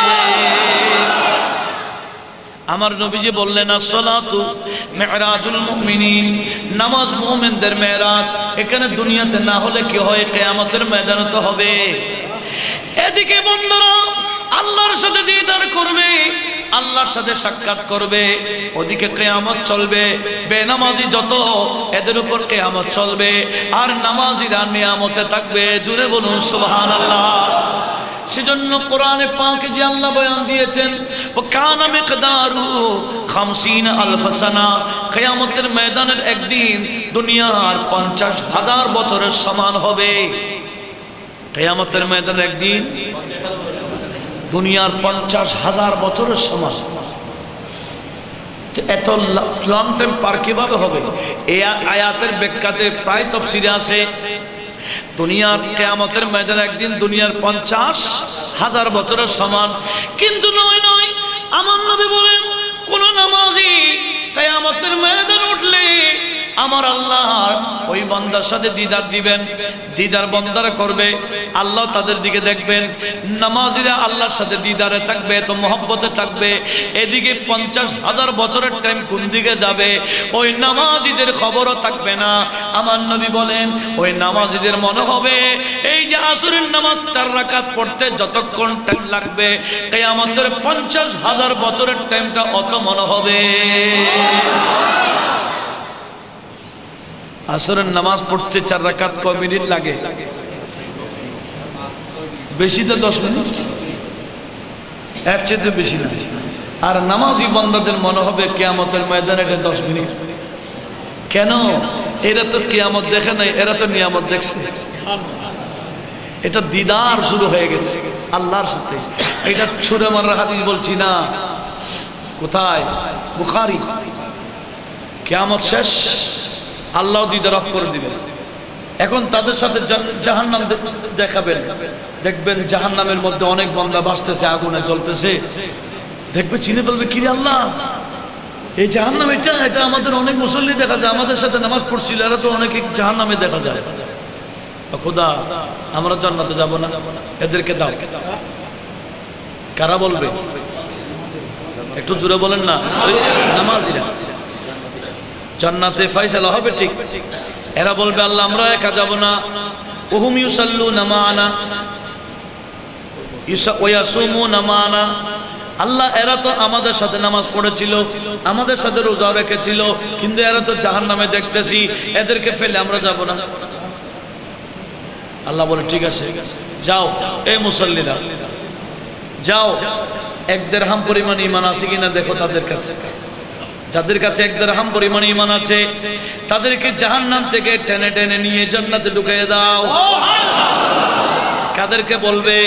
আমার নবীজি বললেন, আসসালাতু মিরাজুল মুমিনিন, নামাজ মুমিনদের মেরাজ। এখানে দুনিয়াতে না হলে কি হয়? কিয়ামতের ময়দানে তো হবে। এদিকে বান্দারা আল্লাহর সাথে দিদার করবে, আল্লাহ আল্লাহর সাথে সাক্ষাৎ করবে, ওদিকে কিয়ামত চলবে। বেনামাজি যত এদের উপর কিয়ামত চলবে, আর নামাজিরা নিয়ামতে থাকবে। জুড়ে বলুন সুবহানাল্লাহ। সেজন্য কোরআনে পাকে যে আল্লাহ বয়ান দিয়েছেন, ও কানা মিকদারু খামসিন আলফ সানা, কিয়ামতের ময়দানের একদিন দুনিয়ার পঞ্চাশ হাজার বছরের সমান হবে। কিয়ামতের ময়দানের একদিন দুনিয়ার পঞ্চাশ হাজার বছরের সমান। এত লং টাইম পার কিভাবে হবে? এই আয়াতের ব্যাখ্যাতে প্রায় তাফসীরে আছে, দুনিয়ার কিয়ামতের ময়দানে একদিন দুনিয়ার পঞ্চাশ হাজার বছরের সমান। কিন্তু নয় নয়, আমার নবী বলেন, কোন নামাজি কিয়ামতের ময়দানে উঠলে আমার আল্লাহ ওই বান্দার সাথে দিদার দিবেন, দিদার বান্দারা করবে, আল্লাহ তাদের দিকে দেখবেন। নামাজিরা আল্লাহর সাথে দিদারে থাকবে, তো মহব্বতে থাকবে। এদিকে পঞ্চাশ হাজার বছরের টাইম কোন দিকে যাবে ওই নামাজিদের খবরও থাকবে না। আমার নবী বলেন, ওই নামাজিদের মনে হবে এই যে আসরের নামাজ চার রাকাত পড়তে যতক্ষণ টাইম লাগবে, কিয়ামতের পঞ্চাশ হাজার বছরের টাইমটা অত মনে হবে। আসরের নামাজ পড়তে চার রাকাত কয় মিনিট লাগে? বেশি তো দশ মিনিট, এর চেয়ে বেশি না। আর নামাজি বান্দাদের মনে হবে কিয়ামতের ময়দানে এটা দশ মিনিট। কেন? এরা তো কিয়ামত দেখে নাই, এরা তো নিয়ামত দেখছে। এটা দিদার শুরু হয়ে গেছে আল্লাহর সাথে। এটা ছুড়ে মারার হাদিস বলছি না, কোথায়? বুখারী। কিয়ামত শেষ, আল্লাহ দিদার অফ করে দিবেন। এখন তাদের সাথে জাহান্নাম দেখাবেন, দেখবেন জাহান্নামের মধ্যে অনেক বান্দা ভাসতেছে, আগুনে জ্বলতেছে। দেখবে, চিনে ফেলবে, কিরে আল্লাহ, এই জাহান্নাম এটা এটা আমাদের অনেক মুসল্লি দেখা যায়, আমাদের সাথে নামাজ পড়ছিল, এরা তো অনেকে জাহান্নামে দেখা যায়। খোদা, আমরা জান্নাতে যাব না, এদেরকে দাও। কারা বলবে? একটু জোরে বলেন না। নামাজিরা জান্নাতে ফায়সালা হবে, ঠিক। এরা বলবে, আল্লাহ আমরা একা যাব না। উহুম ইউসাল্লুনা মা'ানা ওয়া ইয়াসুমুনা মা'ানা, আল্লাহ এরা তো আমাদের সাথে নামাজ পড়েছিল, আমাদের সাথে রোজা রেখেছিল, কিন্তু এরা তো জাহান্নামে দেখতেছি, এদেরকে ফেলে আমরা যাব না। আল্লাহ বলে, ঠিক আছে, যাও। এই মুসল্লিরা যাও, এক দেড়হাম পরিমাণ ঈমান আছে কিনা দেখো তাদের কাছে। যাদের কাছে এক দেড়হাম পরিমাণ ঈমান আছে, তাদেরকে জাহান্নাম থেকে টেনে টেনে নিয়ে জান্নাতে ঢুকিয়ে দাও। কাদেরকে বলবে?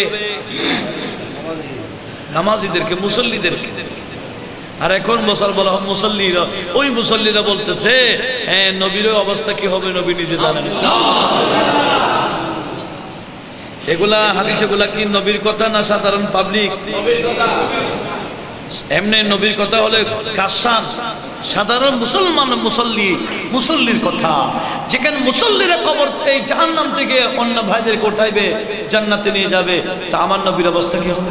নামাজিদেরকে, মুসল্লিদেরকে। আর এখন বসার বলা মুসল্লিরা, ওই মুসল্লিরা বলতেছে, হ্যাঁ নবীর অবস্থা কি হবে নবী নিজে জানেন। এগুলা হাদিস, এগুলা কি নবীর কথা না সাধারণ পাবলিক? এমনি নবীর কথা হলে কাসান, সাধারণ মুসলমান মুসল্লি মুসল্লির কথা। যেখানে মুসল্লিরা কবর এই জাহান্নাম থেকে অন্য ভাইদেরকে উঠাইবে, জান্নাতে নিয়ে যাবে, তা আমার নবীর অবস্থা কি হবে?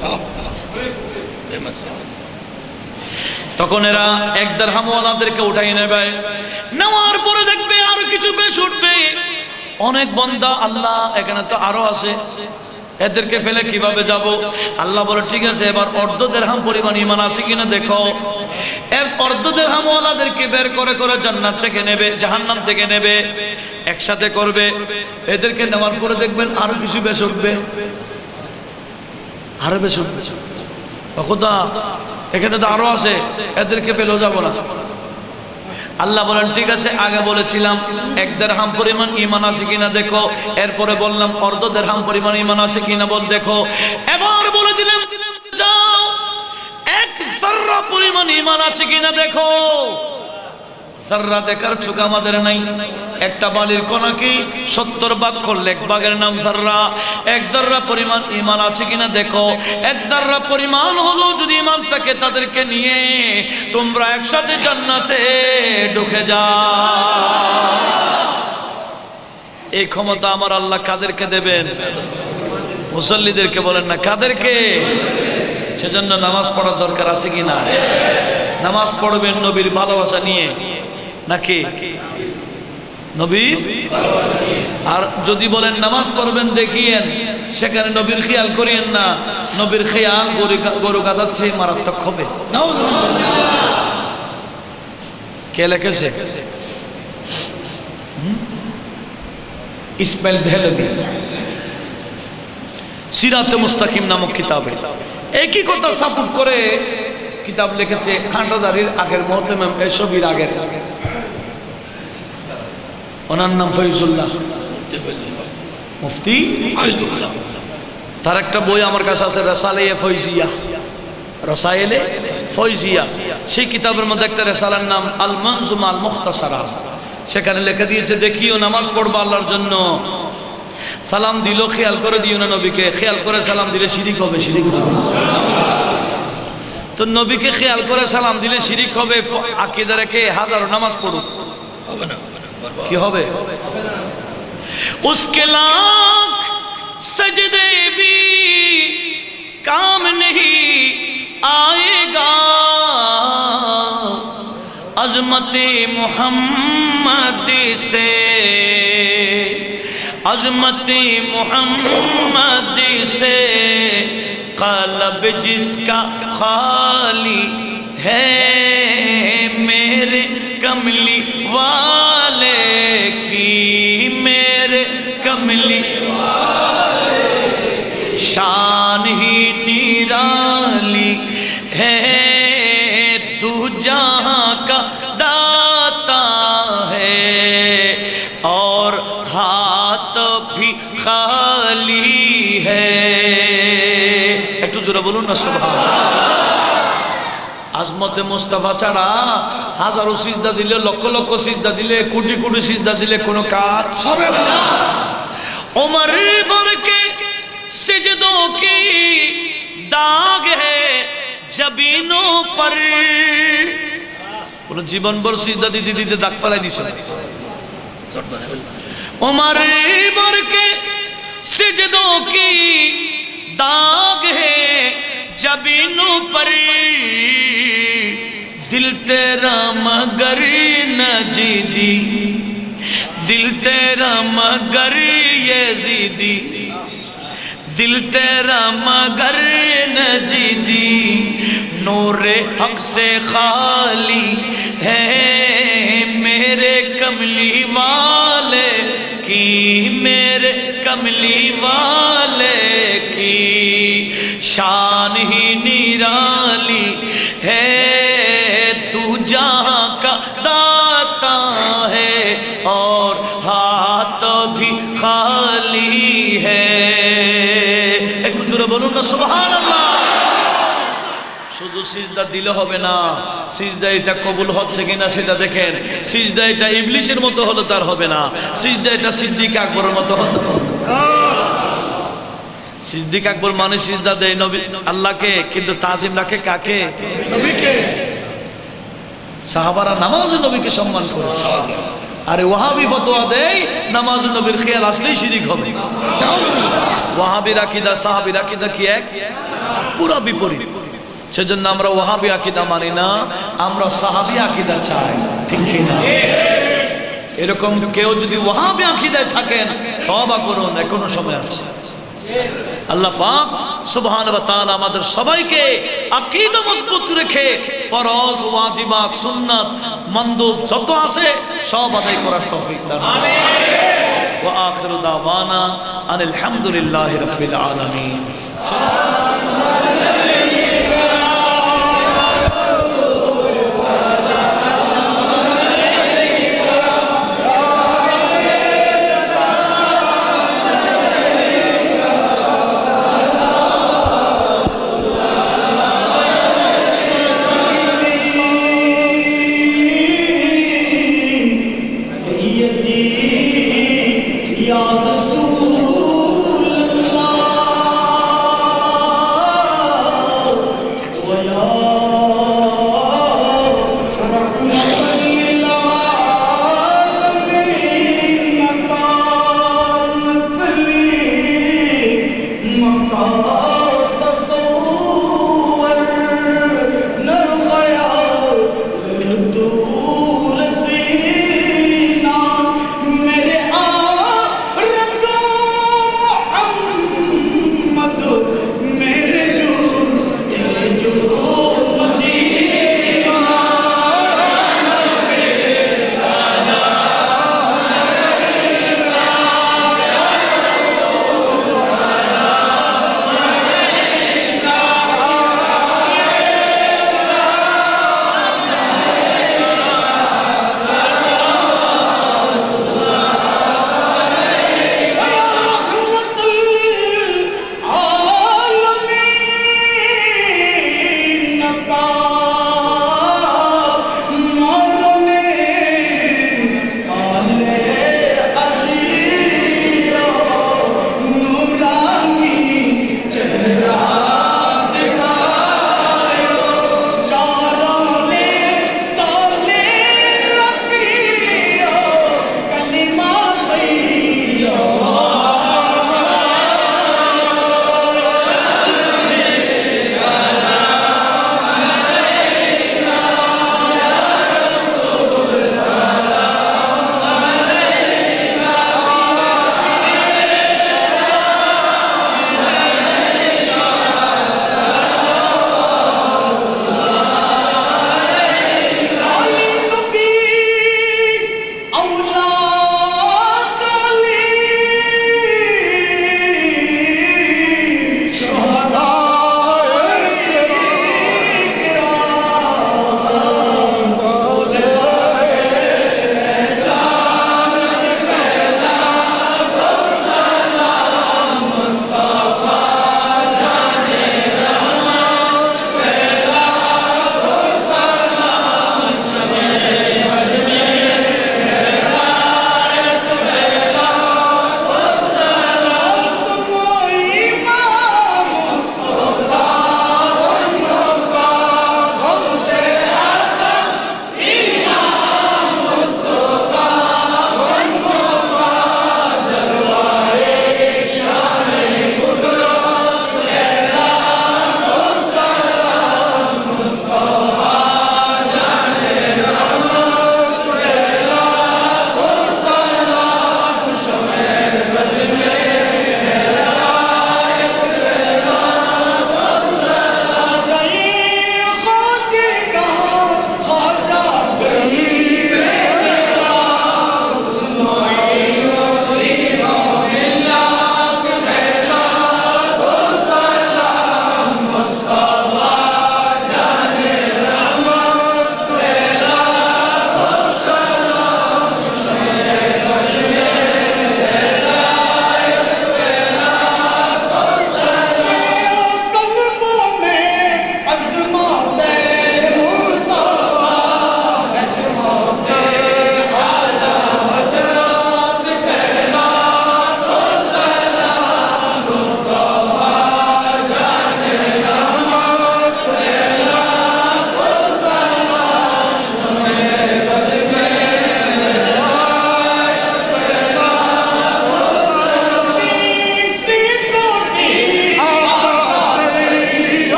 তখন এরা এক দেড়হামওয়ালাদেরকে উঠাই নেবে, নেওয়ার পরে দেখবে আরো কিছু বেশ উঠবে, অনেক বান্দা। আল্লাহ এখানে তো আরো আছে, এদেরকে ফেলে কিভাবে যাব? আল্লাহ বলে, ঠিক আছে, এবার অর্ধ দেড়হাম পরিমাণ ঈমান আছে কিনা দেখো। এর অর্ধ দেড়হামওয়ালাদেরকে বের করে করে জান্নাত থেকে নেবে, জাহান্নাম থেকে নেবে, একসাথে করবে। এদেরকে নেওয়ার পরে দেখবেন আরো কিছু বেশ উঠবে, আরো বেশ উঠবে। খোদা, এখানে তো আরো আছে, এদেরকে ফেলেও যাব না। আল্লাহ বলেন, ঠিক আছে, আগে বলেছিলাম এক দেড়হাম পরিমাণ ঈমান আছে কিনা দেখো, এরপরে বললাম অর্ধ দেড়হাম পরিমাণ ঈমান আছে কিনা বল দেখো। এবার বলে দিলাম, যাও এক যাররা পরিমাণ ঈমান আছে কিনা দেখো। যাররা দেখার চোখ আমাদের নাই। একটা বালির কণাকে সত্তর ভাগ করলে এক ভাগের নাম যাররা। এক যাররা পরিমাণ ঈমান আছে কিনা দেখো। এক যাররা পরিমাণ হলো যদি ঈমান থাকে, তাদেরকে নিয়ে তোমরা একসাথে জান্নাতে ঢুকে যাও। এই ক্ষমতা আমার আল্লাহ কাদেরকে দেবেন? মুসল্লিদেরকে বলেন না, কাদেরকে? সেজন্য নামাজ পড়ার দরকার আছে কিনা? নামাজ পড়বেন নবীর ভালোবাসা নিয়ে নাকি? নবীর আর যদি বলেন নামাজ পড়বেন দেখিয়েন, সেখানে নবীর খেয়াল করিয়েন না। নবীর খেয়াল গরু গাদাচ্ছে মারাত্মক হবে। কে লিখেছে? ইসমাইল দেহলভী সিরাতে মুস্তাকিম নামক কিতাবে একই কথা সাপোর্ট করে কিতাব লিখেছে হাটহাজারীর আগের মুহতামিম এসবির আগের, ওনার নাম ফয়জুল্লাহ মুফতি ফয়জুল্লাহ। তার একটা বই আমার কাছে আছে, রাসাইলে ফয়জিয়া, রাসাইলে ফয়জিয়া। সেই কিতাবের মধ্যে একটা রেসালার নাম আল মানজুমা আল মুখতাসারা। সেখানে লেখা দিয়েছে, দেখিও নামাজ পড়বা আল্লাহর জন্য, সালাম দিল খেয়াল করে দিও না নবীকে, খেয়াল করে সালাম দিলে শিরিক হবে, শিরিক হবে। তো নবীকে খেয়াল করে সালাম দিলে শিরিক হবে, আকীদা রেখে হাজারো নামাজ পড়ুক হবে না, কি হবে? उसके लाख सजदे भी काम नहीं आएगा, अज़मते मोहम्मद से अज़मते मोहम्मद से क़ल्ब जिसका खाली है, मेरे कमली वाले की, मेरे कमली वाले शान ही निराली है, तू जहाँ का दाता है और हाथ भी खाली है। একটু জোরে বলুন না সুবহানাল্লাহ। আজমতে মুস্তাফা ছাড়া হাজারো সিজদা দিলে, লক্ষ লক্ষ সিজদা দিলে, কোটি কোটি সিজদা দিলে কোনো কাজ হবে না। उमर भर के सिजदों की दाग है जबीनों पर, बोलो जीवन भर सिजदा दीदी दीदी दाग फैलाई दिस। उमर भर के सिजदों की दाग है जबीनों पर, दिल तेरा मगर न जीदी, दिल तेरा मगर यजीदी, दिल तेरा मगर न जीदी, नूरे हक से खाली है, मेरे कमली वाले की, मेरे कमली वाले की शान ही निराली है, तू जहाँ का दाता है और हाथ भी खाली है। একটু জোরে বলুন না সুবহানাল্লাহ। শুধু সিজদা দিলে হবে না, সিজদা এটা কবুল হচ্ছে কিনা সেটা দেখেন। সিজদা এটা ইবলিসের মতো হলো তার হবে না, সিজদা এটা সিদ্দিক আকবরের মতো হতো। সিদ্দিক আকবর মানে সিজদা দেয় নবী আল্লাহকে, কিন্তু তাজিম রাখে কাকে? নবীকে। সাহাবারা নামাজে নবীকে সম্মান করেছে, আরে ওয়াহাবি ফতোয়া দেয় নামাজে নবীর খেয়াল আসলেই শিরিক হবে। ওয়াহাবির আকীদা সাহাবীর আকীদা কি এক? পুরো বিপরীত। সেজন্য আমরা ওয়াহাবি আকীদা মানি না, আমরা সাহাবী আকীদা চাই, ঠিক কি না? এরকম কেউ যদি ওয়াহাবি আকীদায় থাকেন তওবা করুন, এখনো সময় আছে। আল্লাহ পাক সুবহানাহু ওয়া তাআলা আমাদের সবাইকে আকীদা মজবুত রেখে ফরজ ওয়াজিবাত সুন্নাত মানদুব যত আছে সব আদায় করার তৌফিক দান করুন। আমিন। ওয়া আখিরু দাওয়ানা আনিল হামদুলিল্লাহি রাব্বিল আলামিন। या रसूल अल्लाह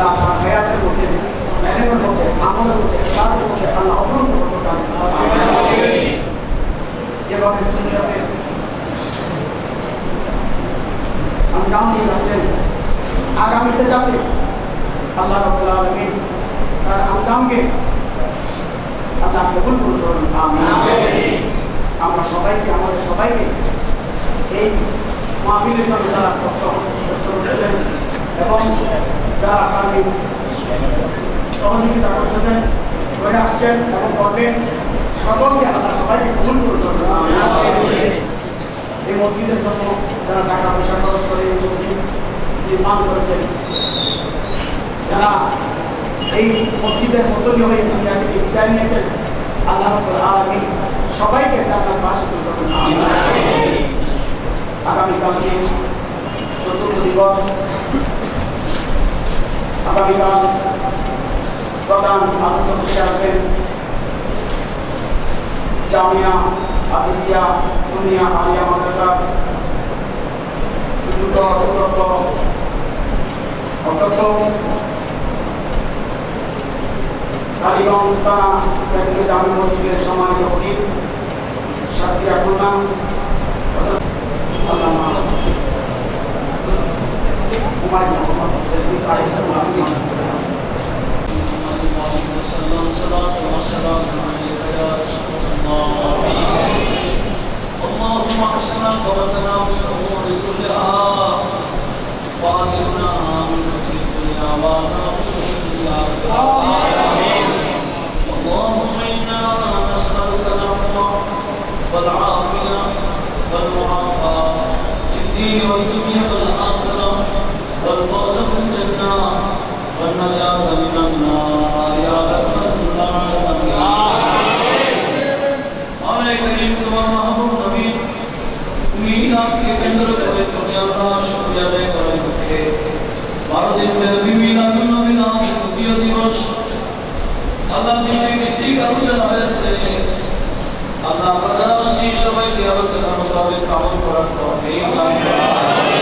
আল্লাহ আপনার হায়াতের মধ্যে এলেমের মধ্যে আমলের মধ্যে কাজের মধ্যে আল্লাহ অফুরন্ত করতে যেভাবে সুনিয়াতে আঞ্জাম দিয়ে যাচ্ছেন আগামীতে যাবে আল্লাহ রাব্বুল আলামিন তার আঞ্জামকে আল্লাহ কবুল করুন আমিন। আমরা সবাইকে আমাদের সবাইকে এই মাহফিলের জন্য যারা কষ্ট কষ্ট করতেছেন এবং যারা সার্বিক সহযোগিতা করতেছেন করে আসছেন এবং করবেন সকলকে আল্লাহ সবাইকে কবুল করুন আমিন। এই মসজিদের জন্য যারা টাকা পয়সা খরচ করে এই মসজিদ নির্মাণ করেছেন, যারা এই মসজিদের মুসল্লি হয়ে দুনিয়াকে বিদায় নিয়েছেন, আল্লাহ রাব্বুল আলামিন সবাইকে জান্নাত বাসী করুন আমিন। আগামীকালকে চতুর্থ দিবস, আগামীকাল প্রধান আলোচক হিসেবে আসবেন জামিয়া আজিজিয়া সুন্নিয়া আলিয়া মাদ্রাসা সুযোগ্য সুদক্ষ অধ্যক্ষ কালীগঞ্জ থানা কেন্দ্রীয় জামে মসজিদের সম্মানিত খতিব সাকিরা খুলনা আল্লামা হুমায়ুন মোহাম্মদ সাহেব اللهم احسن عاقبتنا في الامور كلها واجرنا من خزي الدنيا وعذاب الآخرة. اللهم انا نسالك العفو والعافيه والمعافاه في الدين والدنيا والاخره والفوز بالجنه والنجاه من النار يا رب العالمين. آمين كريم محمود नबी मीना के केंद्र করে তুমি আমরা শুকরিয়া আদায় করার পক্ষে বারো দিন ব্যাপী মিলাদুন নবী নামের তৃতীয় দিবস আল্লাহ যিনি ভিত্তিক আলোচনা হয়েছে, আল্লাহ আমাদের সেই সবাইকে আলোচনা মোতাবেক আমল করার তৌফিক দান করুন।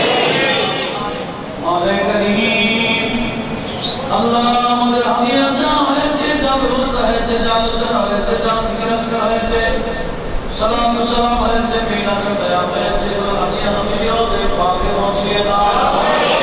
আমিন করিম। আল্লাহ আমাদের হাদিয়া যা হয়েছে, যা ব্যবস্থা হয়েছে, যা আলোচনা হয়েছে, যা জিকির আসকার হয়েছে, সালাম সালাম হয়েছে, মিলাদুল বয়ান হয়েছে, হাদিয়া নবী রোজে পাকে পৌঁছিয়ে দাও।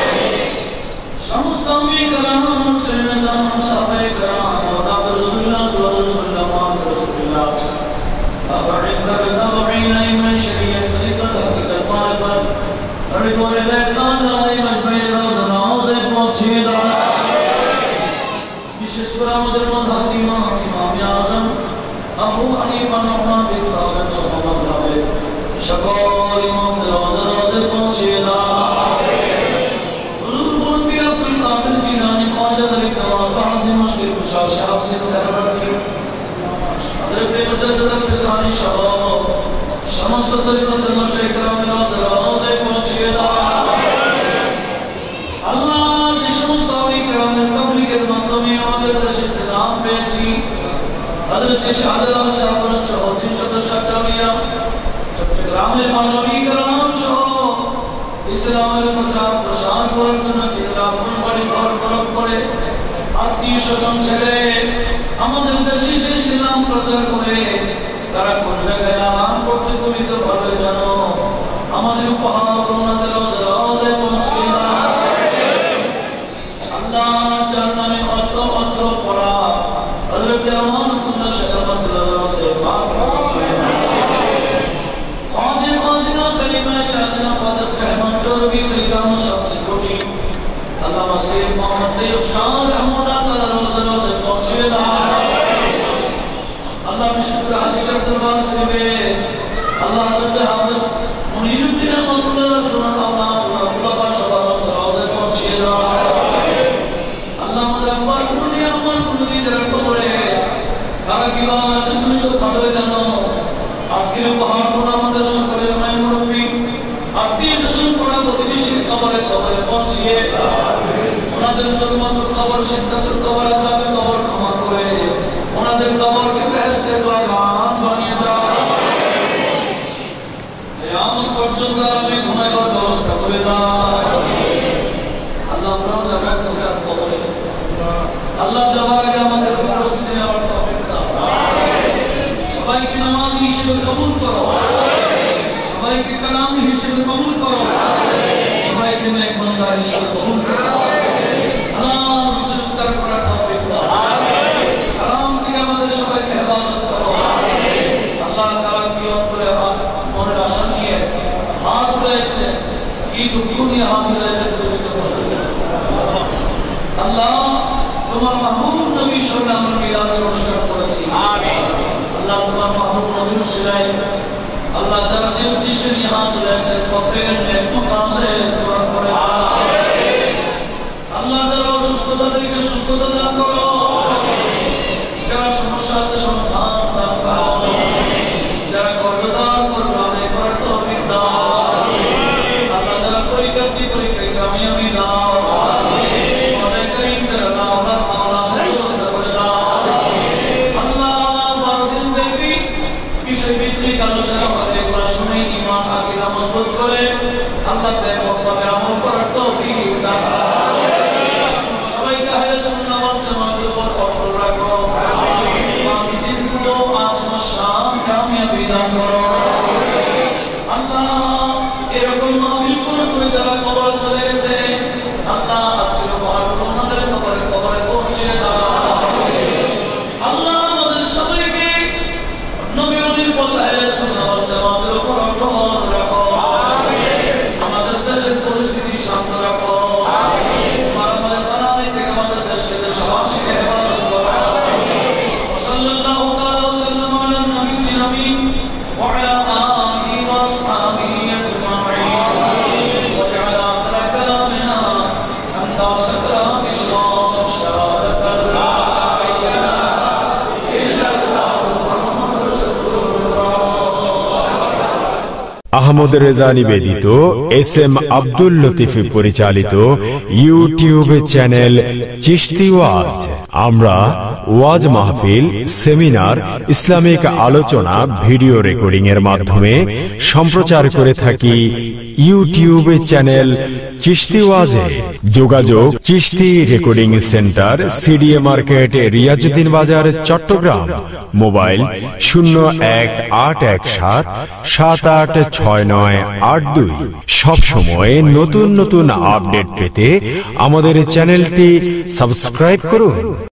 সমস্ত আম্বিয়া-کرام মুসলিমান সাহাবায়ে-کرام ওয়া রাসূলুল্লাহ সাল্লাল্লাহু আলাইহি ওয়াসাল্লাম তাবাঈন তাবাঈন ইমান শরীয়ত তরিকত হাকিকত মারিফত রিদওয়ান তাআলা মাজমাঈ রওজে পৌঁছিয়ে দাও। বিশেষ করে আমাদের মাযহাব ইমাম ইমাম আযম আবু হানিফা নুমান বিন সালাত সাহাবায়ে সকল ইমামদের রওজে পৌঁছিয়ে দাও। সমস্ত তরিকতের মাশায়েখদের রওজায় পৌঁছিয়ে দাও। আল্লাহ যে সমস্ত আউলিয়া-کرامের তাবলীগের মাধ্যমে আমাদের দেশে ইসলাম পেয়েছি, হযরত শাহজালাল শাহপুর সহ তিনশত ষাট আউলিয়া, চট্টগ্রামের মাওলানা-کرام সহ ইসলামের প্রচার প্রসার করার জন্য যারা বাড়ি ঘর খরচ করে আত্মীয় স্বজন ছেড়ে আমাদের দেশে যে ইসলাম প্রচার করে তারা কোন জায়গায় আরাম করছে তুমি তো ভালো জানো। আমাদের উপহার ওনাদের রওজায় পৌঁছিয়ে দাও। আল্লাহ যার নামে অত অত পড়া হযরত আমানুল্লাহ শাহরাবাতুল্লাহ রওজায় পাক পৌঁছিয়ে দাও। খাজে খাজিনা কালিমা শাহাদাত ওয়াদাত রহমান চৌরবি সৈয়দাম শামসুল কোটি আল্লামা সৈয়দ মোহাম্মদ তৈয়ব শাহ রহমাতুল্লাহ তাআলা রওজায় পৌঁছিয়ে দাও। আল্লাহ বিশেষ করে হাদিসের দরবার শরীফে আল্লাহ হযরত হাফেজ মুনিরউদ্দিন রহমাতুল্লাহ সুবহানাল্লাহ আল্লাহ ফুলাবা সবার রওজায় পৌঁছিয়ে দাও। আল্লাহ আমাদের আব্বার কুরুনি আম্মার কুরুনি যারা কবরে তারা কিভাবে আছেন তুমি তো ভালো জানো। আজকের উপহার কোন আমাদের সকলের মায়ের মুরব্বী আত্মীয় স্বজন পড়া প্রতিবেশীর কবরে কবরে পৌঁছিয়ে ওনাদের সকল কবর সিদ্ধাসুর কবর আযাবে কবর ক্ষমা করে ওনাদের কবরকে বেহেশতের বাগান বানিয়ে দাও। কিয়ামত পর্যন্ত আমি ঘুমাইবার ব্যবস্থা করে দাও। আল্লাহ আমরা যারা কবরে আল্লাহ যাওয়ার আগে আমাদের প্রস্তুতি নেওয়ার তৌফিক দাও। সবাইকে নামাজি হিসেবে কবুল করো, সবাইকে কালামি হিসেবে কবুল করো, সবাইকে নেক বান্দা হিসেবে কবুল করো। আল্লাহ রসুলকার করার তৌফিক দাও। হারাম থেকে আমাদের সবাইকে হেফাজত করো। আল্লাহ তাআলা কি অন্তরে মনের আশা নিয়ে হাত রয়েছে, কি দুঃখ নিয়ে হাত রয়েছে, আল্লাহ তোমার মাহবুব নবী সাল্লাল্লাহু আলাইহি ওয়াসাল্লামের অনুসরণ করেছি। আমিন। আল্লাহ তোমার মাহবুব নবীর উসিলায় আল্লাহ যারা যে উদ্দেশ্যে নিয়ে হাত রয়েছে প্রত্যেকের নেক মুকামে পূরণ করে দাও। আল্লাহ যারা অসুস্থতাদেরকে সুস্থতা দান করো, যারা সমস্যাতে সমাধান দান করো, যারা কর্মদান করবে অনেক করার তৌফিক দাও। আল্লাহ যারা পরীক্ষার্থী পরীক্ষায় কামিয়াবি দাও। আহমদ রেজা নিবেদিত এস এম আব্দুল লতিফ পরিচালিত ইউটিউব চ্যানেল চিশতি ওয়াজ। আমরা ওয়াজ মাহফিল, সেমিনার, ইসলামিক আলোচনা ভিডিও রেকর্ডিং এর মাধ্যমে সম্প্রচার করে থাকি ইউটিউব চ্যানেল চিশতি ওয়াজে। যোগাযোগ Chishti recording centre, CDA market, Riazuddin Bazar, Chittagong. Mobile শূন্য এক আট এক সাত সাত আট ছয় নয় আট দুই। সব সময় নতুন নতুন আপডেট পেতে আমাদের চ্যানেলটি সাবস্ক্রাইব করুন।